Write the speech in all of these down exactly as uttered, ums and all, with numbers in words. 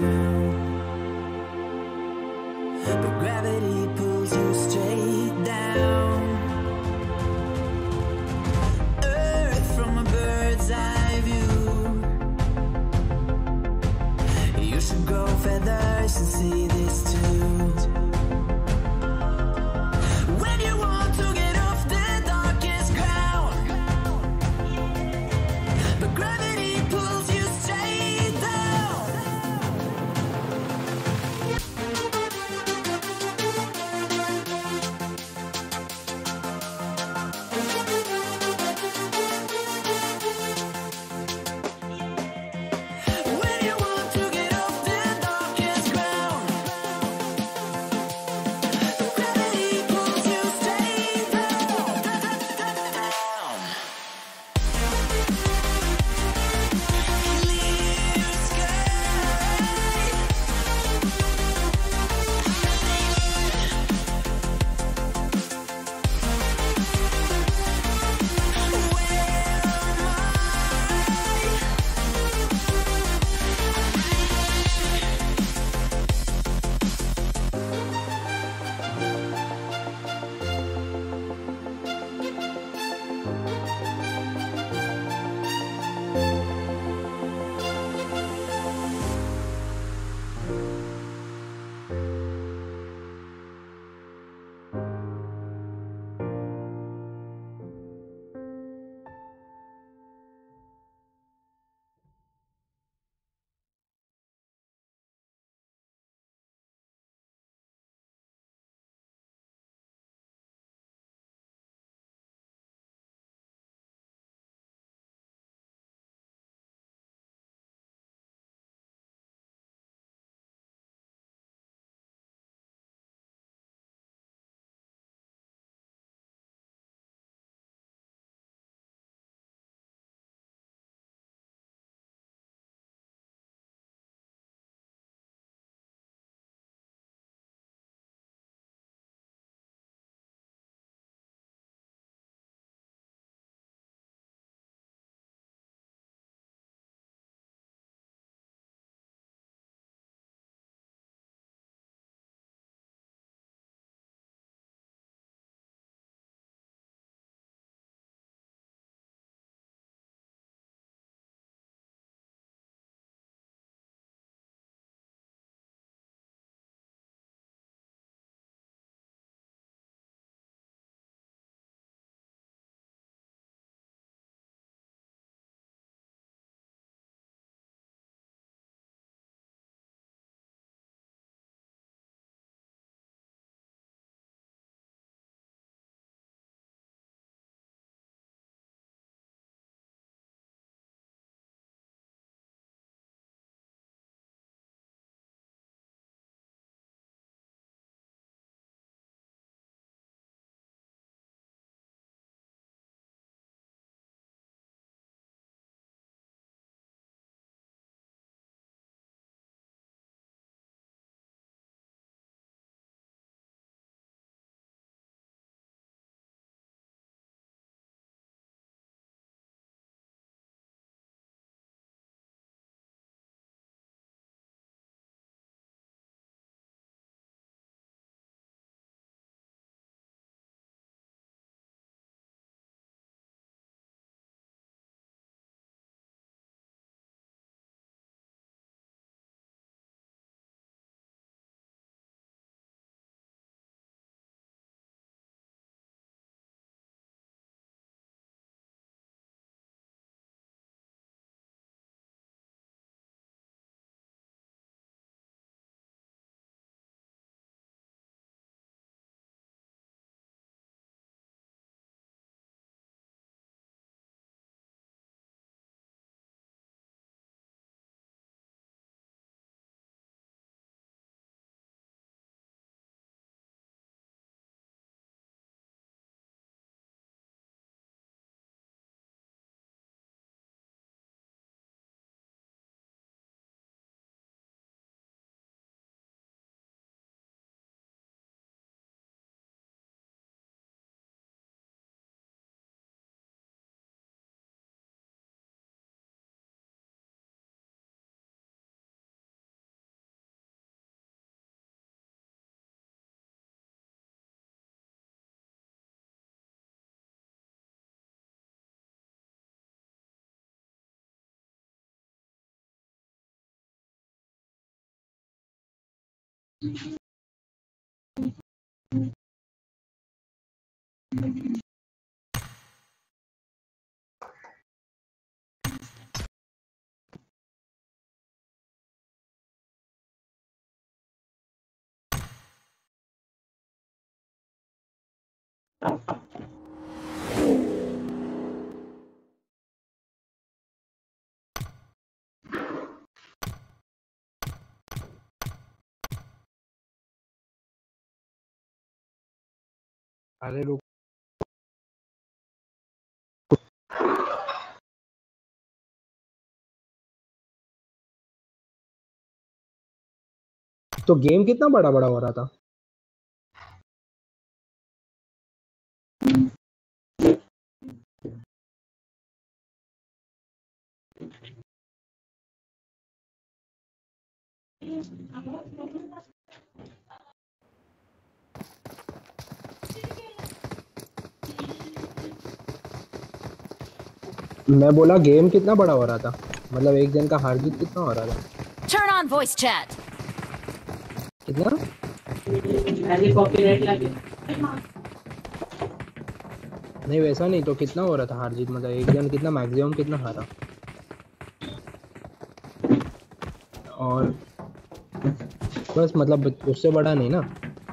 ground, but gravity pulls you straight down. Earth from a bird's eye view. You should grow feathers and see this too. When you want to get off the darkest ground, but gravity pulls you straight down. When you want to get off the darkest ground, अरे रुक, तो game कितना बड़ा बड़ा हो रहा था? मैं बोला गेम कितना बड़ा हो रहा था, मतलब एक जन का हार जीत कितना हो रहा था? Turn on voice chat. कितना? अरे कॉपीराइट लगे। नहीं वैसा नहीं, तो कितना हो रहा था हार जीत, मतलब एक जन कितना मैक्सिमम कितना हारा? और बस मतलब उससे बड़ा नहीं ना?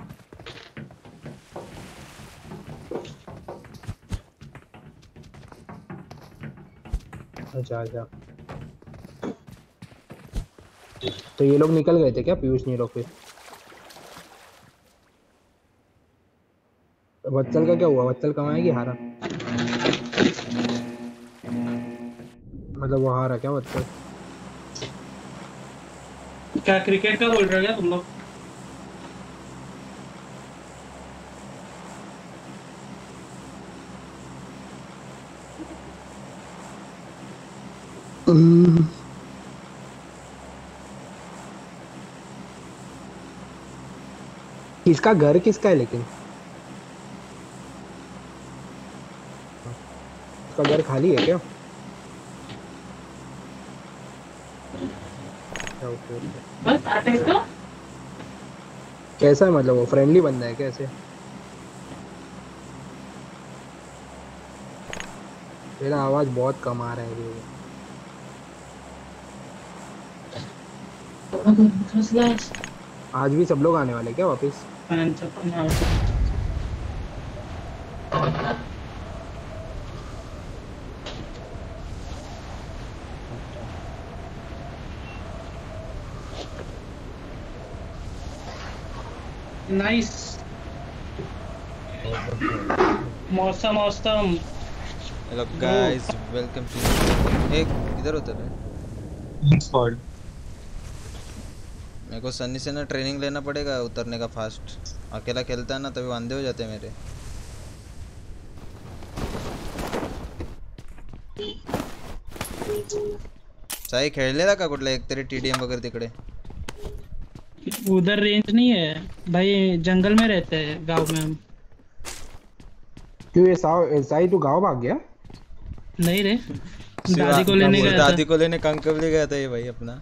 अच्छा अच्छा, तो ये लोग निकल गए थे क्या, पीयूष नहीं लोग? फिर वत्सल का क्या हुआ? वत्सल कमाएगी हारा, मतलब वो हारा क्या वत्सल? क्या क्रिकेट का बोल रहे हो क्या तुम लोग? किसका घर किसका है लेकिन? उसका घर खाली है क्या? Okay okay. बस आते तो कैसा है, मतलब वो फ्रेंडली बंदा है कैसे? तेरा आवाज बहुत कम आ रहा है ये। आज भी सब लोग आने वाले क्या वापस? नाइस मौसम मौसम। हेलो गाइस, वेलकम टू एक इधर उतर है स्क्वाड। मेरे को सन्नी से ना ट्रेनिंग लेना पड़ेगा उतरने का फास्ट। अकेला खेलता है ना तभी वांदे हो जाते हैं मेरे। साई खेळलेला का कुठला एक तरी टीडीएम वगैरह तिकडे? उधर रेंज नहीं है भाई, जंगल में रहते हैं गांव में हम। क्यों ये साव साई तू गाँव भाग गया? नहीं रे, दादी को लेने गया था। दादी को लेने कंकवली गया था ये भाई अपना।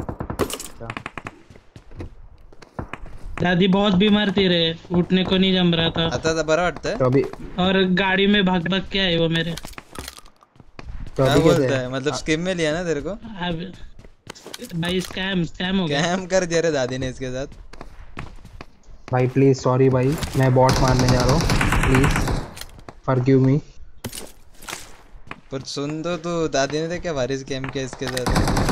दादी बहुत बीमार थी रे, उठने को नहीं जम रहा था। आता था बरा वाटता है तो अभी और गाड़ी में भाग भाग के आए वो मेरे। तो क्या अभी कैसे बोलता है? है, मतलब स्कीम में लिया ना तेरे को? अब भाई स्कैम स्कैम हो गया। कैम कर दिया रे दादी ने इसके साथ। भाई प्लीज सॉरी भाई, मैं बॉट मारने जा रहा हूँ, प्लीज फॉरगिव मी। पर सुन तो तू, दादी ने क्या भारी स्कैम किया इसके साथ।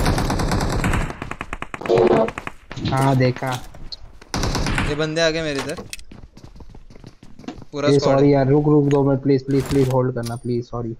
हाँ देखा। ये बंदे आ गए मेरे इधर पूरा ये स्क्वाड। सॉरी यार, रुक रुक दो minute please please please hold करना प्लीज, सॉरी।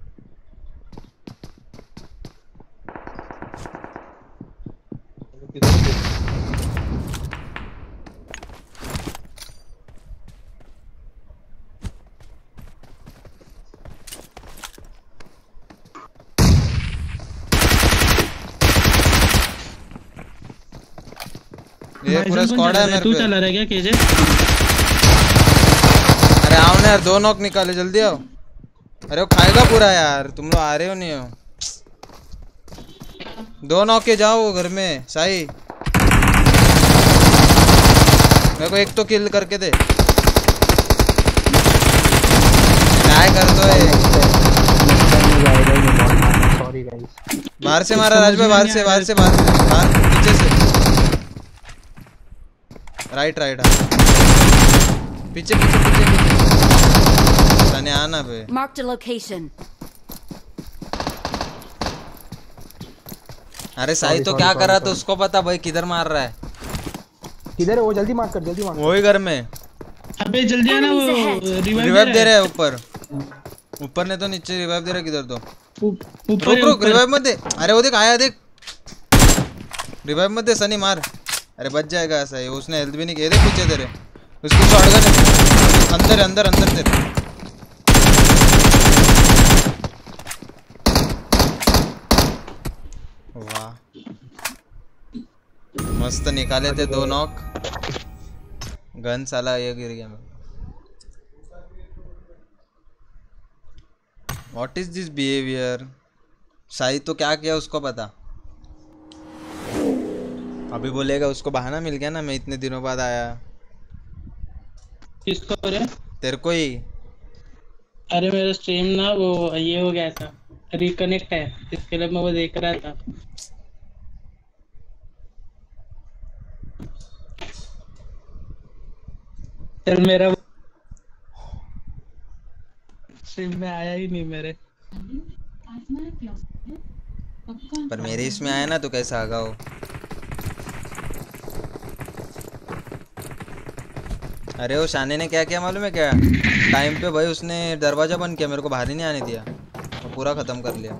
ये पूरा स्क्वाड है मेरे तू पे। चला रहा है क्या केजे? अरे आओ ना यार, दो नॉक निकाले, जल्दी आओ। अरे वो खाएगा पूरा यार, तुम लोग आ रहे हो नहीं हो। दो नॉक के जाओ घर में साई। मेरे को एक तो किल करके दे। क्या कर दो ये? Sorry guys. बाहर से मारा राज भाई, बाहर से बाहर से बाहर बाहर पीछे से। राइट राइट पीछे पीछे पीछे पीछे। सनी आना बे। Marked a location. अरे साई तो क्या कर रहा था उसको पता भाई, किधर मार रहा है। किधर है वो? जल्दी मार कर, जल्दी मार। वही घर में। अबे जल्दी आना, वो रिवाइव दे रहा है ऊपर। ऊपर ने तो नीचे रिवाइव दे रहा है, किधर तो ऊपर रुक रुक रिवाइव मत दे। अरे वो देख आया, देख रिवाइव मत दे सनी, मार। अरे बच जाएगा ऐसा ही, उसने हेल्थ भी नहीं किया। देख पीछे तेरे, उसको शॉटगन अंदर अंदर अंदर तेरे। वाह मस्त निकाले थे दो नॉक। गन साला ये गिर गया। मैं what is this behaviour? Sai तो क्या किया उसको पता। अभी बोलेगा उसको बहाना मिल गया ना, मैं इतने दिनों बाद आया। किसको रे? तेरे को ही। अरे मेरा स्ट्रीम ना वो ये हो गया था, रिकनेक्ट है, इसके लिए मैं वो देख रहा था। चल मेरा स्ट्रीम में आया ही नहीं मेरे। पर मेरे इसमें आया ना तो कैसा आगा हो। अरे वो शाने ने क्या किया मालूम है क्या? टाइम पे भाई उसने दरवाजा बंद किया, मेरे को बाहर ही नहीं आने दिया, तो पूरा खत्म कर लिया।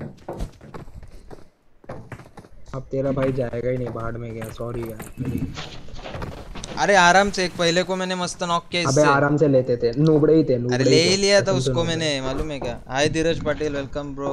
अब तेरा भाई जाएगा ही नहीं, बाहर में गया। सॉरी यार। अरे आराम से, एक पहले को मैंने मस्त नॉक किया इससे। अबे आराम से लेते थे, नूबड़े ही थे। अरे ले ही लिया था उसको मैंने, मालूम है क्या? Hi Dheeraj Patel, welcome bro.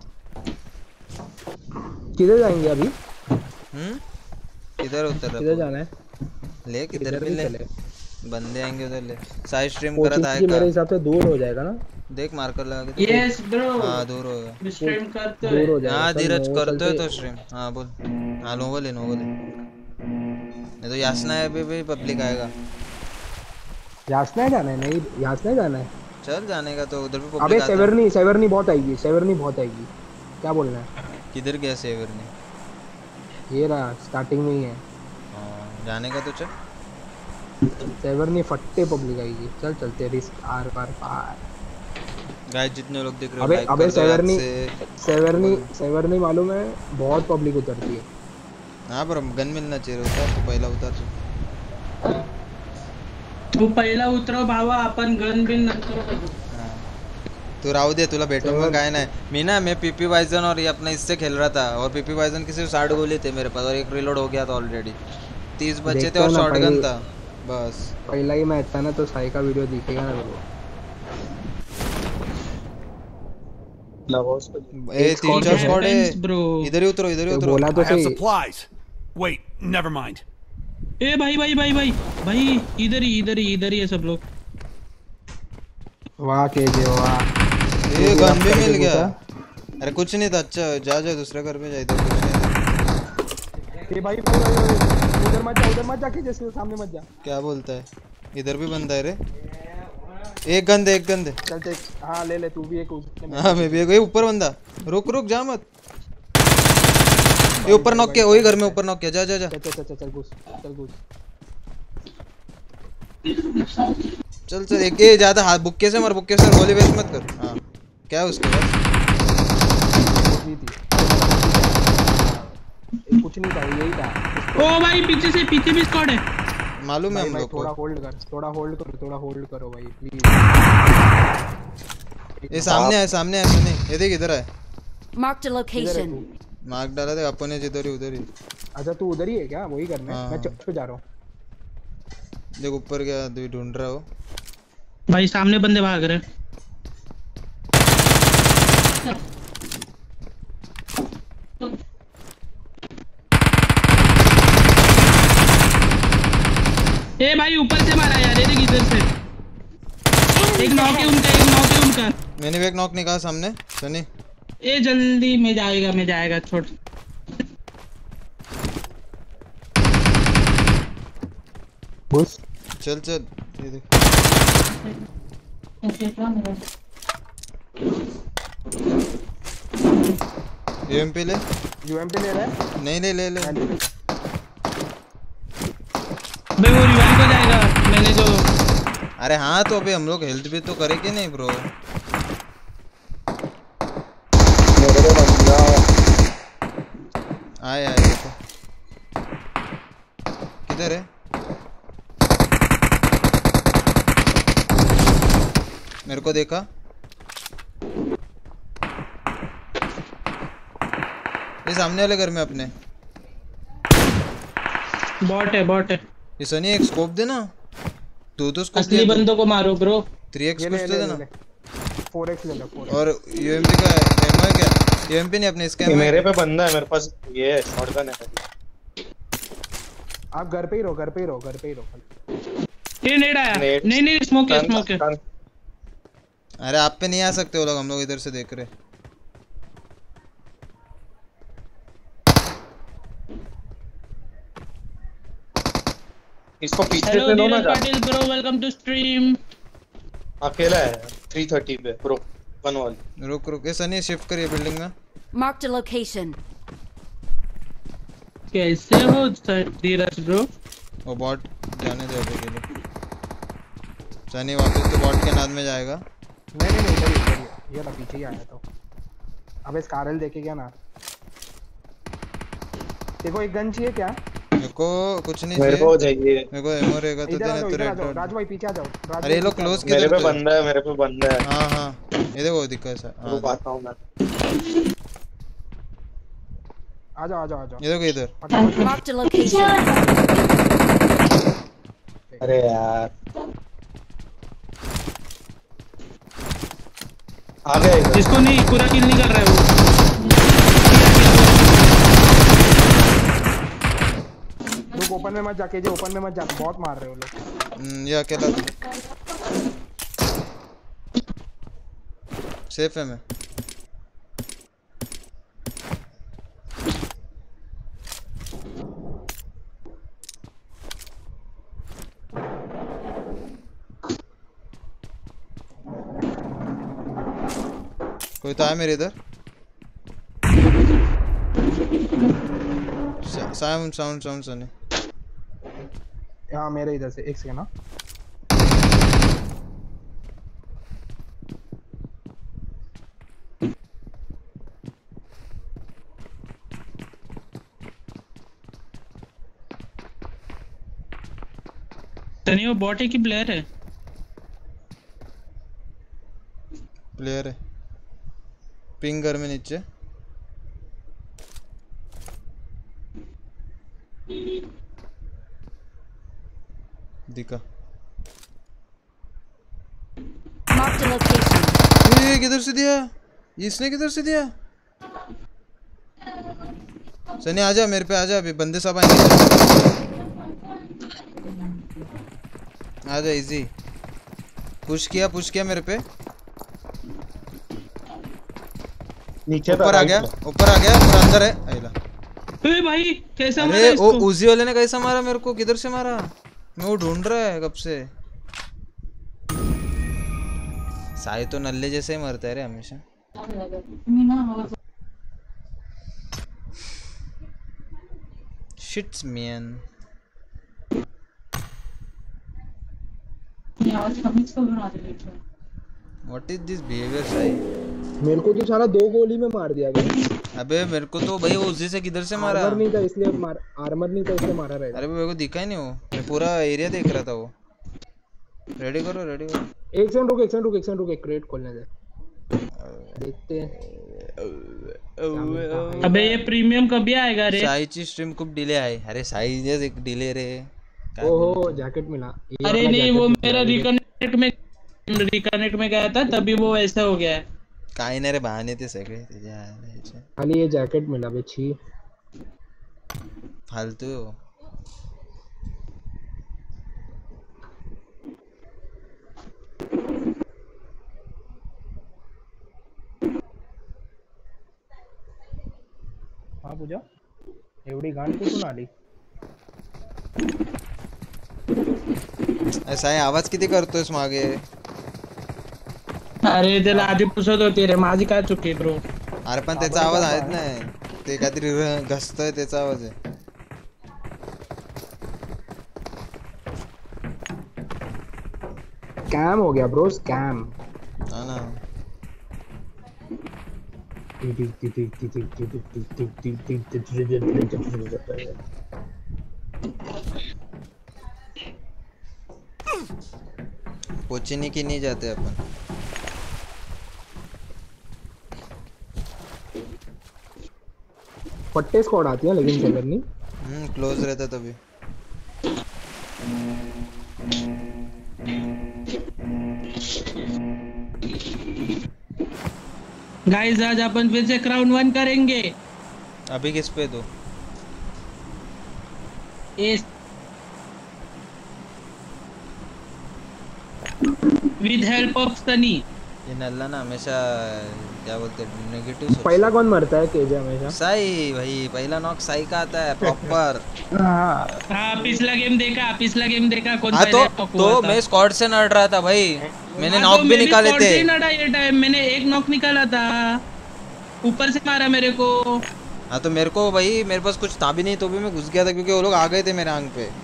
किधर जाएंगे अभी? हम्म किधर उतर किधर जाना है? ले किधर भी ले, बंदे आएंगे उधर ले। साइड स्ट्रीम कोचिंग करा था की मेरे का। हिसाब से दूर हो जाएगा ना। देख मार्कर लगा के। Yes bro. हां दूर होगा, स्ट्रीम करते दूर हो जाएगा। हां चल, धीरज नोवो करते हो चलते- तो स्ट्रीम। हां बोल। हां नोवो ले नोवो ले, नहीं तो यासना है अभी भी पब्लिक आएगा। यासना है जाना है? नहीं यासना जाना है। चल जाने का तो उधर भी अबे पब्लिक आता है। सेवर्नी, सेवर्नी बहुत आएगी, सेवर्नी बहुत आएगी। क्या बोलना है? किधर गया सेवर ने? ये रहा, स्टार्टिंग में ही है। हां जाने का तो चल। सेवर्नी फट्टे पब्लिक आएगी। चल चलते, रिस्क आर पार पार। गाइस जितने लोग देख रहे हो अबे लाइक अबे कर दो याद सेवर्नी, से। सेवर्नी सेवर्नी मालूम है बहुत पब्लिक उतरती है। हाँ पर गन मिलना चाहिए, उतार तो पहला उतार तो। तू पहिला उतरव भावा, आपण गन बिन नंतर बघू। हाँ। तू राहू दे, तुला भेटूंगा काय नाही। मी ना मैं पीपी वाइजन और ये अपना इससे खेल रहा था, और पीपी वाइजन की सिर्फ साठ गोली थे मेरे पास, और एक रिलोड हो गया था ऑलरेडी। तीस बचे थे देखता और ना शॉटगन पहले- था बस। पहला ही मैच था ना, तो साई का वीडियो दिखेगा ना मेरे को। ए तीन चार स्क्वाड है, ब्रो इधर ही उतरो, इधर ही तो उतरो। बोला तो I have सही। supplies. Wait, never mind. ए भाई भाई भाई भाई भाई इधर ही इधर ही इधर ही है सब लोग। वाह केजे वाह। ये गन भी मिल गया। घुसा। अरे कुछ नहीं था। अच्छा जा जा दूसरे घर पे जा, इधर कुछ नहीं था। ए भाई भाई भाई, भाई उधर मत जा, उधर मत जा, के जैसे सामने मत जा। क्या बोलता है? इधर भी बंदा है रे। एक गन दे, एक गन दे। चल चल, हाँ ले ले, तू भी एक उसने- हाँ मैं भी एक। ये ऊपर बंदा, रुक रुक जा मत। ये ऊपर नॉक किया, वही घर में ऊपर नॉक किया। जा जा जा चल चल चल चल घुस, चल घुस। चल चल। एक ये ज्यादा हाथ बुक्के से मर, बुक्के से गोली वेस्ट मत कर। हाँ क्या है उसके पास? कुछ नहीं थी, ये कुछ नहीं था, यही था। ओ भाई पीछे से, पीछे भी स्क्वाड है। मालूम है भाई हम भाई लोग थोड़ा को। होल्ड कर, थोड़ा होल्ड करो, थोड़ा होल्ड करो भाई प्लीज। ये सामने है, सामने है सुनी। ये देख इधर है। Marked a location. मार्क डाला था अपन ने, जिधर ही उधर ही। अच्छा तू उधर ही है क्या? वही करना है। हाँ। मैं चौक पे जा रहा हूँ। देख ऊपर क्या तू ढूंढ रहा हो। भाई सामने बंदे भाग रहे हैं। ए भाई ऊपर से मारा यार, ये देख इधर से। एक नॉक है उनका, एक नॉक है उनका। मैंने भी एक नॉक निकाला सामने सुनी। ए जल्दी में जाएगा, में जाएगा, छोड़। घुस चल चल ये देख यूएमपी ले यूएमपी ले रहा है नहीं ले ले ले मैं ले लेता भाई वो रिवाइव हो जाएगा मैंने जो अरे हाँ तो अभी हम लोग हेल्थ भी तो करेंगे नहीं ब्रो मेरे को बंदा आए आए देखो किधर है मेरे को देखा ये सामने वाले घर में अपने बॉट है बॉट है ये सनी एक स्कोप दे ना दो दो स्कोप असली बंदों को मारो ब्रो थ्री एक्स ये कुछ ले तो ले देना ले फोर एक्स ले ले फोर और यूएमपी का एमओ है क्या यूएमपी नहीं अपने इसका ये ammo है? मेरे पे बंदा है मेरे पास ये है शॉटगन है आप घर पे ही रहो घर पे ही रहो घर पे ही रहो ये नेड आया नेड। नहीं नहीं स्मोक है टन- स्मोक है टन- अरे आप पे नहीं आ सकते वो लोग हम लोग इधर से देख रहे इसको पीछे हेलो से लो ना धीरज जा Patil bro welcome to stream अकेला है थ्री थर्टी पे ब्रो वन वॉल रुक रुक ये सनी शिफ्ट करिए बिल्डिंग में Marked a location. कैसे हो सर धीरज ब्रो वो बॉट जाने दे अभी के लिए सनी वापस तो बॉट के नाद में जाएगा नहीं नहीं नहीं इधर ही, इधर ही। ये ना पीछे ही आया तो अबे स्कारल देखे क्या ना देखो एक गन चाहिए क्या मेरे को कुछ नहीं मेरे को चाहिए चाहिए मेरे को एमओ रहेगा तो इधर आ देना जाओ तो इधर आ रेड जाओ डॉट राजू भाई पीछे आ जाओ राजू अरे ये भाई लोग पीछे आ क्लोज जाओ। मेरे किधर पे पे बंदा है मेरे पे बंदा है हाँ हाँ ये देखो दिक्कत है हाँ, रुक आता हूँ मैं आ जाओ आ जाओ आ जाओ ये देखो इधर फटाफट Marked a location. अरे यार आ गया इधर। जिसको नहीं पूरा किल नहीं कर रहा है वो लोग ओपन में मत जाके जे ओपन में मत जा बहुत मार रहे हो लोग हम्म, ये अकेला था सेफ है मैं कोई तो आया मेरे इधर साउंड साउंड साउंड सनी हाँ मेरे इधर से एक सेकंड ना तनी वो बॉट है कि प्लेयर है प्लेयर है पिंग घर में नीचे दिखा Marked a location. ये किधर से दिया इसने किधर से दिया सनी आजा मेरे पे आजा अभी बंदे सब आएंगे आजा इजी पुश किया पुश किया मेरे पे नीचे ऊपर आ गया ऊपर आ गया और अंदर है आइला अरे भाई कैसा मारा अरे वो इसको उजी वाले ने कैसा मारा मेरे को किधर से मारा मैं वो ढूंढ रहा है कब से साई तो नल्ले जैसे ही मरता है रे हमेशा shits man what is this behaviour Sai मेरे को तो सारा दो गोली में मार दिया गया अबे मेरे को तो भाई वो उसी से किधर से मारा आर्मर नहीं था इसलिए मार आर्मर नहीं था इसलिए मारा रहेगा अरे मेरे को दिखा ही नहीं वो मैं पूरा एरिया देख रहा था वो रेडी करो रेडी करो एक सेकंड रुक एक सेकंड रुक एक सेकंड रुक एक क्रेट खोलने दे देखते हैं अबे ये प्रीमियम कभी आएगा रे साईची स्ट्रीम खूप डिले आहे अरे साई जस एक डिले रे काय ओहो जैकेट मिला ये अरे वाला नहीं jacket वो मिला, मेरा ये- रिकनेक्ट में रिकनेक्ट में गया था तभी वो ऐसा हो गया है काय नाही रे बहाने ते सगळे त्याच्या ह्याचे. खाली ये जैकेट मिला बे छी फालतू आहे वो. हा पूजा एवढी घाण कुठून आली ऐसा आहे आवाज किती करतोयस मागे अरे त्याला आधी पुसत होती रे माझी काय चुकी ब्रो अरे पण त्याचा आवाज आहेत नाही ते काहीतरी र- घसतोय त्याचा आवाज आहे स्कैम हो गया ब्रो स्कैम हा ना कोचिनी की नहीं जाते अपन पट्टे स्क्वाड आती है लेकिन चल नहीं हम्म क्लोज रहता तभी गाइस आज अपन फिर से क्राउन वन करेंगे अभी किस पे दो एस विद हेल्प ऑफ सनी ये नल्ला ना हमेशा क्या बोलते हैं नेगेटिव पहला कौन मरता है केजे हमेशा साई भाई पहला नॉक साई का आता है प्रॉपर हाँ पिछला गेम देखा पिछला गेम देखा कौन हाँ तो पहले knock हुआ तो था। मैं स्क्वाड से नड़ रहा था भाई मैंने हाँ, नॉक तो भी मैं निकाले squad थे से ही लड़ा ये टाइम मैंने एक नॉक निकाला था ऊपर से मारा मेरे को हाँ तो मेरे को भाई मेरे पास कुछ था भी नहीं तो भी मैं घुस गया था क्योंकि वो लोग आ गए थे मेरे आंग पे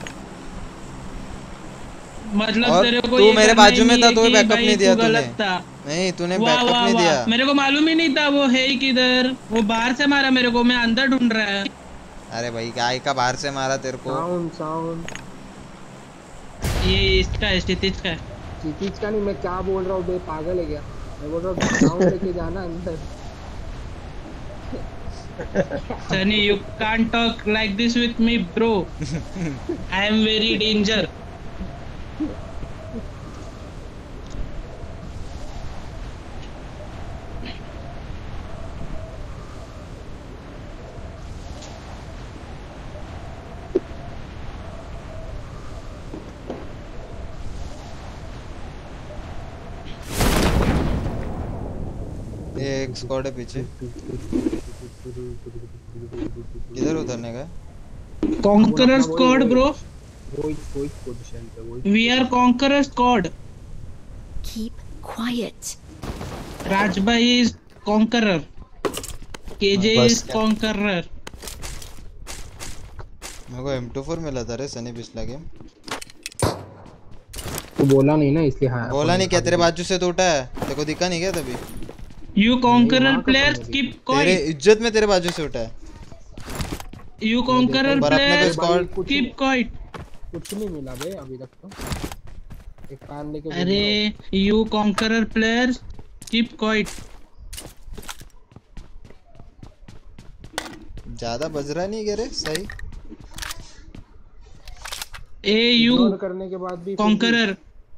मतलब और तेरे को तू ये मेरे करना बाजू ही में था है तो कि बैकअप भाई नहीं दिया तू तूने गलत था। नहीं तूने वाह बैकअप वाह नहीं वाह दिया मेरे को मालूम ही नहीं था वो है ही किधर वो बाहर से मारा मेरे को मैं अंदर ढूंढ रहा है अरे भाई गाय का बाहर से मारा तेरे को साउंड साउंड ये इसका है क्षितिज का है चीज का नहीं मैं क्या बोल रहा हूँ बे पागल है क्या मैं बोल रहा हूँ साउंड लेके जाना अंदर Sunny, you can't talk like this with me, bro. I am very danger. ये एक स्क्वाड है पीछे किधर उतरने का Conqueror squad, bro. वही वही पोजीशन पे वही We are conqueror squad. Keep quiet. Rajbhai is conqueror. K J बस is क्या? conqueror. मेरे को एम टू फोर मिला था रे सनी पिछला गेम तू बोला नहीं ना इसलिए हाँ बोला नहीं क्या तेरे बाजू से तो उठा है तेरे को दिखा नहीं क्या तभी You conqueror वहाँ का players तो keep तेरे quiet. इज्जत में तेरे बाजू से उठा है You conqueror पर अपने को players स्क्वाड कुछ keep quiet. कुछ नहीं मिला बे अभी तक तो एक कान लेके घूम अरे you conqueror players keep quiet. ज्यादा बज रहा नहीं क्या रे सही A रहा you हूँ। Ignore करने के बाद भी conqueror.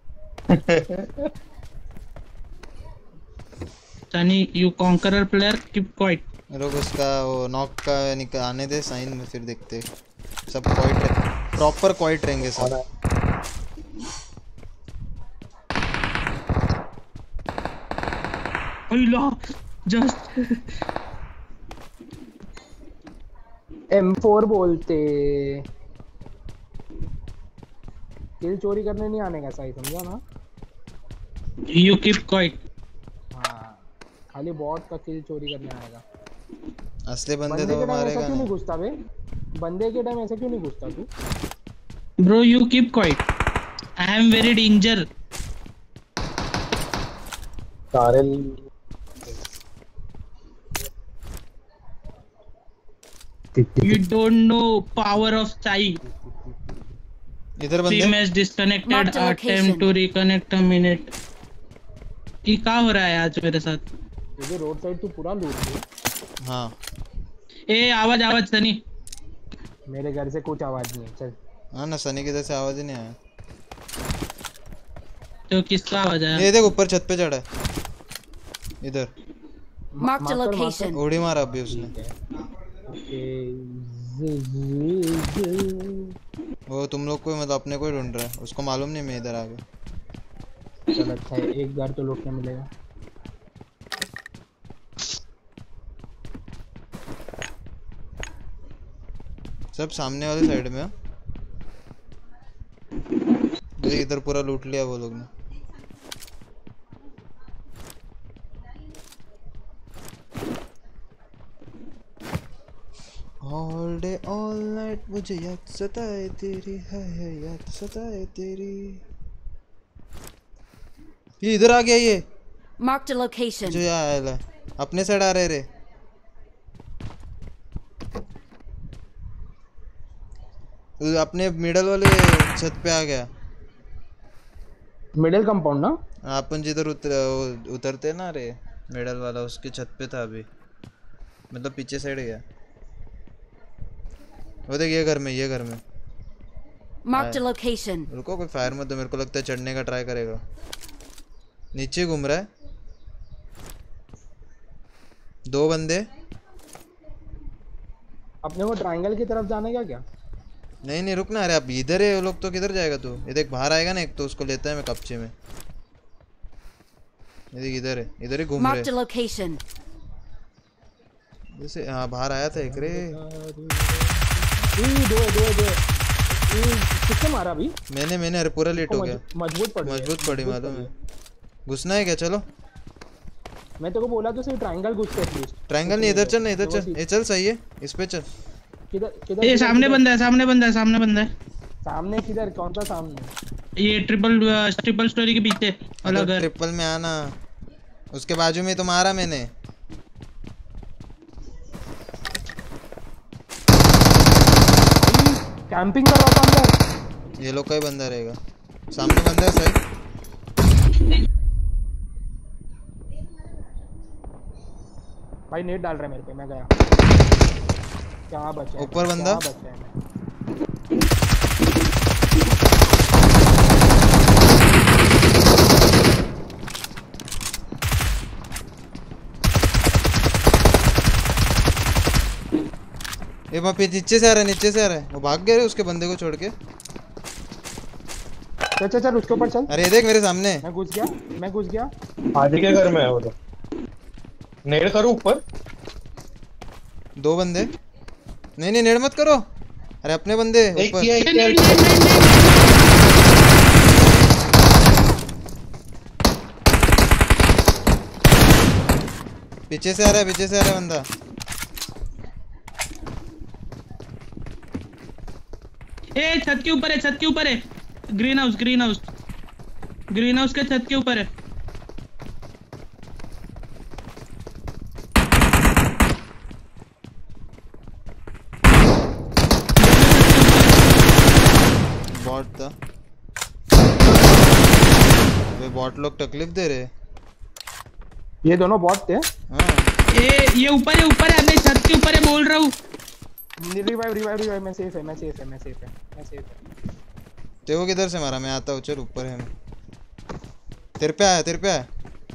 Sunny, you conqueror player keep quiet. लोग उसका वो नॉक का निक- आने दे साइन में फिर देखते सब क्वाइट प्रॉपर क्वाइट रहेंगे सब Allah, just एम फोर बोलते किल चोरी करने नहीं आने का सही समझा ना you keep quiet. हाँ खाली बॉट का किल चोरी करने आएगा असली बंदे बंदे तो के टाइम ऐसा मारेगा क्यों नहीं नहीं घुसता बे बंदे के टाइम ऐसा क्यों नहीं घुसता तू Bro, you keep quiet. I am very danger. सारे You don't know power of Sai. इधर बंदे Team has disconnected. Marked a location. Attempt to reconnect a minute. ये क्या हो रहा है आज मेरे साथ? तुझे रोड साइड तू पूरा लूट लिया हाँ ए आवाज आवाज सनी. मेरे घर से कुछ आवाज नहीं है चल हाँ ना सनी की तरफ से आवाज ही नहीं आया तो किसका आवाज आया? ये देख ऊपर छत पे चढ़ा है इधर Marked a location. उड़ी मारा अभी उसने वो तुम लोग को ही, मतलब अपने को ही ढूंढ रहा है उसको मालूम नहीं मैं इधर आ गया चल अच्छा है एक बार तो लूटने मिलेगा सब सामने वाले साइड में ये इधर पूरा लूट लिया वो लोग ने। ऑल डे ऑल नाइट मुझे याद सताए तेरी, है है याद सताए तेरी। ये इधर आ गया ये। Marked a location. जो यहाँ आया है अपने साइड आ रहे रे। अपने मिडल वाले छत पे आ गया। मिडिल कंपाउंड ना? अपन जिधर उतर उतरते ना रे, मिडल वाला उसके छत पे था अभी, मतलब पीछे साइड गया। वो देख ये घर में, ये घर में। Marked a location. रुको कोई फायर मत दो, मेरे को लगता है चढ़ने का ट्राई करेगा। नीचे घूम रहा है। दो बंदे। अपने को ट्रायंगल की तरफ जाने का क्या? नहीं नहीं रुक ना, अरे अब इधर है वो लोग तो किधर जाएगा तू? ये देख बाहर आएगा ना एक, तो उसको लेता है मैं कपचे में। ये देख इधर है, इधर ही घूम रहे। Marked a location. जैसे हाँ बाहर आया था एक रे। ई दो दो दो किसने मारा अभी? मैंने मैंने अरे पूरा लेट हो गया। मजबूत पड़ी है। मजबूत पड़ी मालूम है। घुसना है क्या? चलो मैं तेरे को बोला तो सही, ट्रायंगल घुस के एटलीस्ट। ट्रायंगल नहीं, इधर चल ना, इधर चल। ये चल सही है, इस पे चल। किधर किधर? ये सामने बंदा है, सामने बंदा है, सामने बंदा है। सामने किधर? कौन सा सामने? ये ट्रिपल ट्रिपल स्टोरी के पीछे वाला घर। ट्रिपल में आना, उसके बाजू में तो मारा मैंने। कैंपिंग कर रहा था अंदर। ये लोग का ही बंदा रहेगा। सामने बंदा है सही। भाई नेट डाल रहा है मेरे पे, मैं गया। क्या बचा है? ऊपर बंदा। क्या बचा है? ये वहाँ पे नीचे से आ रहा है, नीचे से आ रहा है। वो भाग गया रे उसके बंदे को छोड़ के। चल चल चल उसके ऊपर चल। अरे देख मेरे सामने। मैं घुस गया, मैं घुस गया। आगे के घर में है वो तो। नेड़ करो ऊपर। दो बंदे। नहीं नहीं नेड़ मत करो। अरे अपने बंदे एक ऊपर। किया, एक किया, एक किया। पीछे से आ रहा है, पीछे से आ रहा है बंदा। ए छत के ऊपर है, छत के ऊपर है। Green house, green house, green house के छत के ऊपर है। बॉट था। वे बॉट लोग तकलीफ दे रहे। ये दोनों बॉट थे। हाँ ए ये ऊपर है, ऊपर है, मैं छत के ऊपर है बोल रहा हूँ। Revive revive revive. मैं सेफ है, मैं सेफ है, मैं सेफ है, मैं सेफ है। तेरे को किधर से मारा? मैं आता हूँ, चल ऊपर है मैं। तेरे पे आया, तेरे पे आया।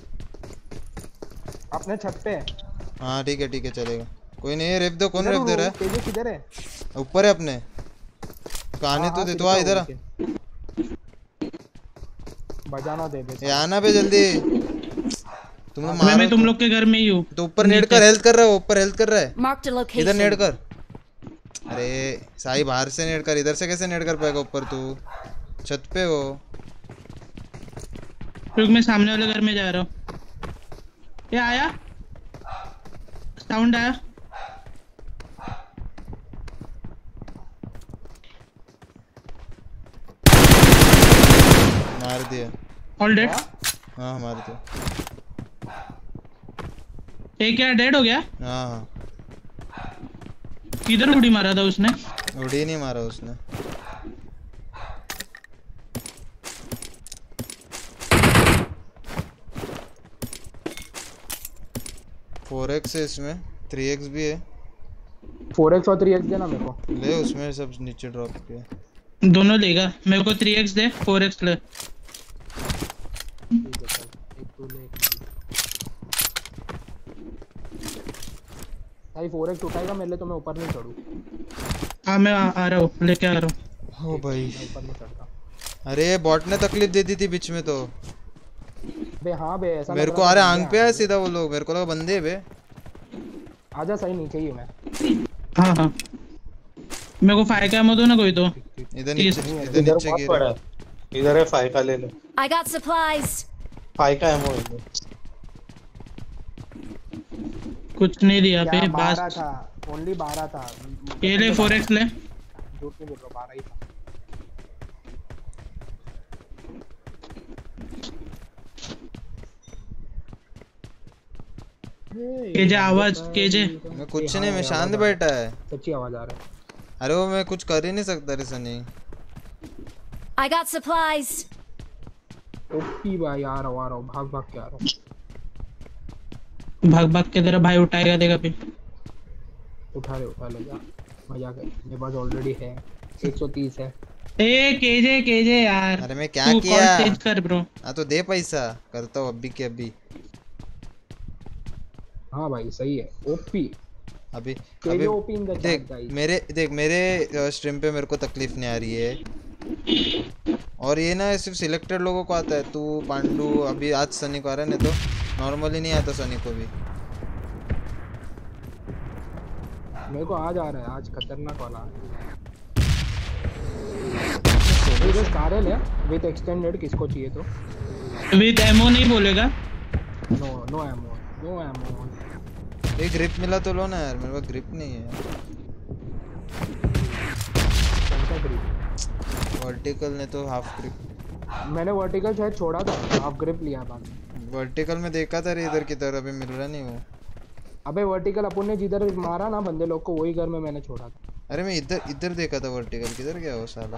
अपने छत पे है। हाँ ठीक है ठीक है चलेगा। कोई नहीं, रेप दो। कौन इधर रेप दे रहा है? तेजस किधर है? ऊपर है अपने। कहानी हाँ, तो हाँ, दे, फिर तो आ इधर आ। ओके। बजाना दे दे। ये आना पे जल्दी। तुम लोग मैं मारो मैं तुम तो। लोग के घर में ही हूँ। तो ऊपर नेड कर, हेल्थ कर रहा है, ऊपर हेल्थ कर रहा है। Marked a इधर नेड location. कर। अरे साई बाहर से नेड कर, इधर से कैसे नेड कर पाएगा? ऊपर तू छत पे हो। रुक मैं सामने वाले घर में जा रहा हूँ। ये आया, साउंड आया। मार दिया। All dead. हाँ मार दिया। एक क्या डेड हो गया? हाँ हाँ किधर उड़ी मारा था उसने? उड़ी नहीं मारा उसने। फोर एक्स है इसमें, थ्री एक्स भी है। फोर एक्स और थ्री एक्स देना मेरे को। ले उसमें सब नीचे ड्रॉप किया। दोनों लेगा। मेरे को थ्री एक्स दे, फोर एक्स ले। ठीक है चल, एक तू ले एक मैं। भाई फोर एक्स उठाएगा मेरे लिए तो मैं ऊपर नहीं चढ़ूं। हाँ मैं आ, आ रहा हूँ, लेके आ रहा हूँ। ओ भाई मैं ऊपर नहीं चढ़ता। अरे बॉट ने तकलीफ दे दी थी बीच में तो। बे हाँ बे ऐसा मेरे लग को रहा अरे था आंग बंदे पे आ आया गए। सीधा वो लोग। मेरे को लगा बंदे है बे। आजा सही नीचे ही हूँ मैं। हाँ हाँ मेरे को फायर कैमो दो ना कोई तो। इधर नीचे, इधर इधर नीचे बहुत गिर। पड़ा है। इधर है फाइव का ले लो। I got supplies. फाइव का एमओ है। कुछ नहीं दिया क्या पे बारह बस था, ओनली बारह था। ये ले फोर एक्स ले। झूठ नहीं बोल रहा, बारह ही था। केजे आवाज केजे मैं कुछ नहीं, मैं शांत बैठा है। सच्ची आवाज आ रहा है। अरे वो मैं कुछ कर ही नहीं सकता रे Sunny. I got supplies. OP भाई आ रहा हूँ, आ रहा हूँ, भाग भाग के आ रहा हूँ। भाग भाग के तेरा भाई उठाएगा देगा पे। उठा ले उठा ले जा, मजा कर, मेरे पास ऑलरेडी है एक सौ तीस है। ए केजे केजे यार। अरे मैं क्या तू किया? कॉल चेंज कर ब्रो। हाँ तो दे पैसा, करता हूँ अभी के अभी। हाँ भाई सही है, ओपी अभी केजे अभी ओपी इन द देख चैट गाइस। मेरे देख मेरे स्ट्रीम पे मेरे को तकलीफ नहीं आ रही है, और ये ना सिर्फ सिलेक्टेड लोगों को आता है। तू पांडू अभी आज सनी को आ रहा है, नहीं तो नॉर्मली नहीं आता सनी को भी। मेरे को आज आ रहा है, आज खतरनाक वाला ये जो स्कारल है विद एक्सटेंडेड, किसको चाहिए तो? विद एमओ नहीं बोलेगा। No no ammo, no ammo. एक ग्रिप मिला तो लो ना यार, मेरे पास ग्रिप नहीं है। कौन सा ग्रिप? वर्टिकल ने तो हाफ ग्रिप। मैंने वर्टिकल शायद छोड़ा था, हाफ ग्रिप लिया बाद में। वर्टिकल में देखा था रे इधर की तरफ, अभी मिल रहा नहीं वो। अबे वर्टिकल अपन ने जिधर मारा ना बंदे लोग को, वही घर में मैंने छोड़ा था। अरे मैं इधर इधर देखा था वर्टिकल, किधर गया वो साला?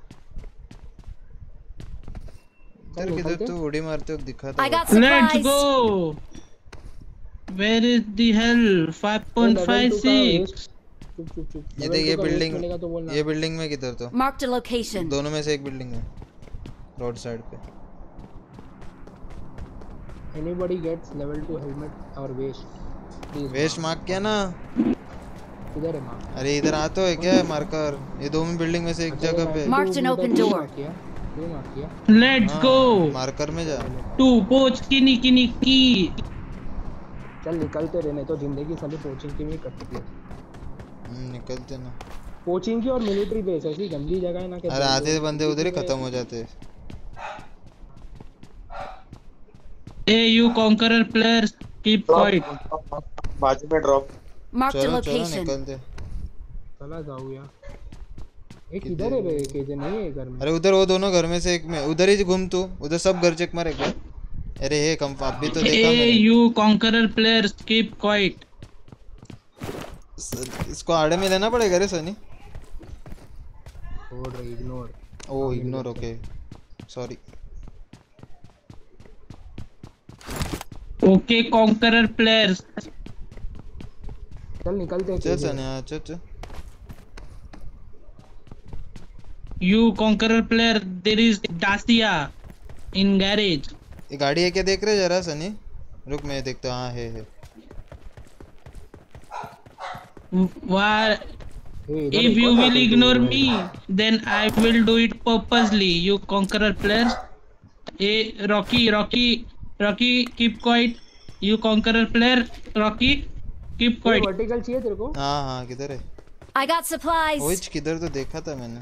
इधर किधर तो उड़ी मारते हुए दिखा था। I got let's supplies. Go. Where is the hell five point five six. चुप चुप चुप। ये देख ये बिल्डिंग, तो बोलना। ये बिल्डिंग में किधर तो Marked a location. दोनों में से एक बिल्डिंग है रोड साइड पे। Anybody gets level two helmet or waist? Please vest mark किया ना? किधर है मार्क? अरे इधर आ तो है क्या मार्कर? ये दो में बिल्डिंग में से एक जगह पे। Marked an open door. किया तू मार्क किया। लेट्स हाँ, गो। मार्कर में जा। टू पोच किनी किनी की। चल निकलते रहने तो, जिंदगी साली कोचिंग की नहीं कटती है। हम्म, निकलते ना। कोचिंग की और मिलिट्री बेस ऐसी गंदी जगह है ना कि अरे आधे बंदे उधर ही खत्म हो जाते हैं। ए you conqueror players keep quiet. बाजू में ड्रॉप। Marked a चलो चलो location. निकलते। चला जाओ यार। एक इधर है बे, केजे नहीं है घर में। अरे उधर वो दोनों घर में से एक में, उधर ही घूम तू, उधर सब घर चेक मार एक बार। अरे हे कम अभी तो देखा ए मैंने। You conqueror players keep quiet. इसको आड़े में लेना पड़ेगा रे सनी। छोड़ रही, इग्नोर। ओ ignore, okay sorry. Okay conqueror players. चल निकलते हैं चल केजे। सनी हाँ चल चल। You conqueror player there is Dacia in garage. ये गाड़ी है क्या देख रहे जरा सनी? रुक मैं देखता हूँ। हाँ है है। Why? ए, इधर If एक you और will है, ignore KJ. me, then I will do it purposely. You conqueror players. A Rocky, Rocky, Rocky, keep quiet. You conqueror player, Rocky, keep कोई quiet. वर्टिकल चाहिए तेरे को? हाँ हाँ किधर है? I got supplies. ओइच किधर तो देखा था मैंने।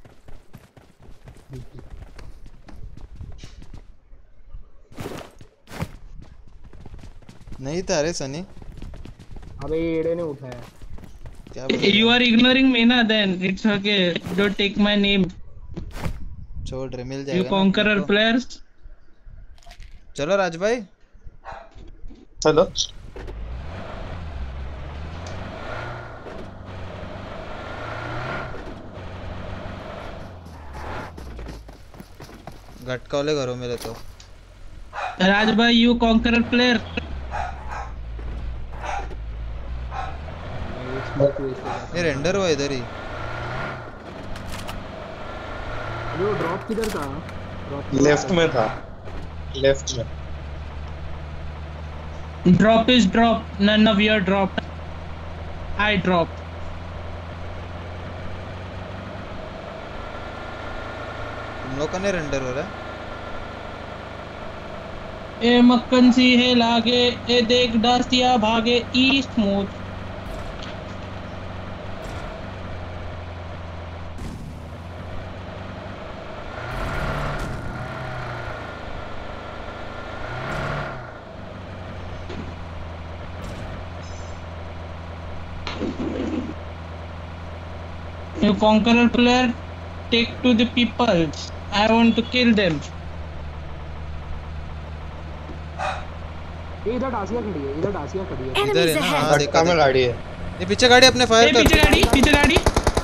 नहीं था रे सनी। अबे ये एड़े ने उठाया। क्या बोल रहा है? You are ignoring me, na? Then it's okay. Don't take my name. छोड़ रहे मिल You जाएगा ना conqueror अपने को। players. चलो राज भाई। चलो। घटका वाले घरों में रहता हूँ। Raj bhai, you conqueror player. ये रेंडर हुआ इधर ही। अबे वो ड्रॉप किधर था? ड्रॉप लेफ्ट में था। लेफ्ट में। Drop is drop. None of your drop. I drop. तुम लोग का नहीं रेंडर हो रहा है? ए मक्खन सी है लागे, ए देख डासिया भागे ईस्ट मोड। You conqueror player, take to the people. I want to kill them. ये इधर डासिया खड़ी है, इधर डासिया खड़ी है। इधर है Enemies ना? हाँ ahead. देखा धक्का में देखा। गाड़ी है। ये पीछे गाड़ी अपने फायर ए, कर। पीछे गाड़ी, पीछे गाड़ी।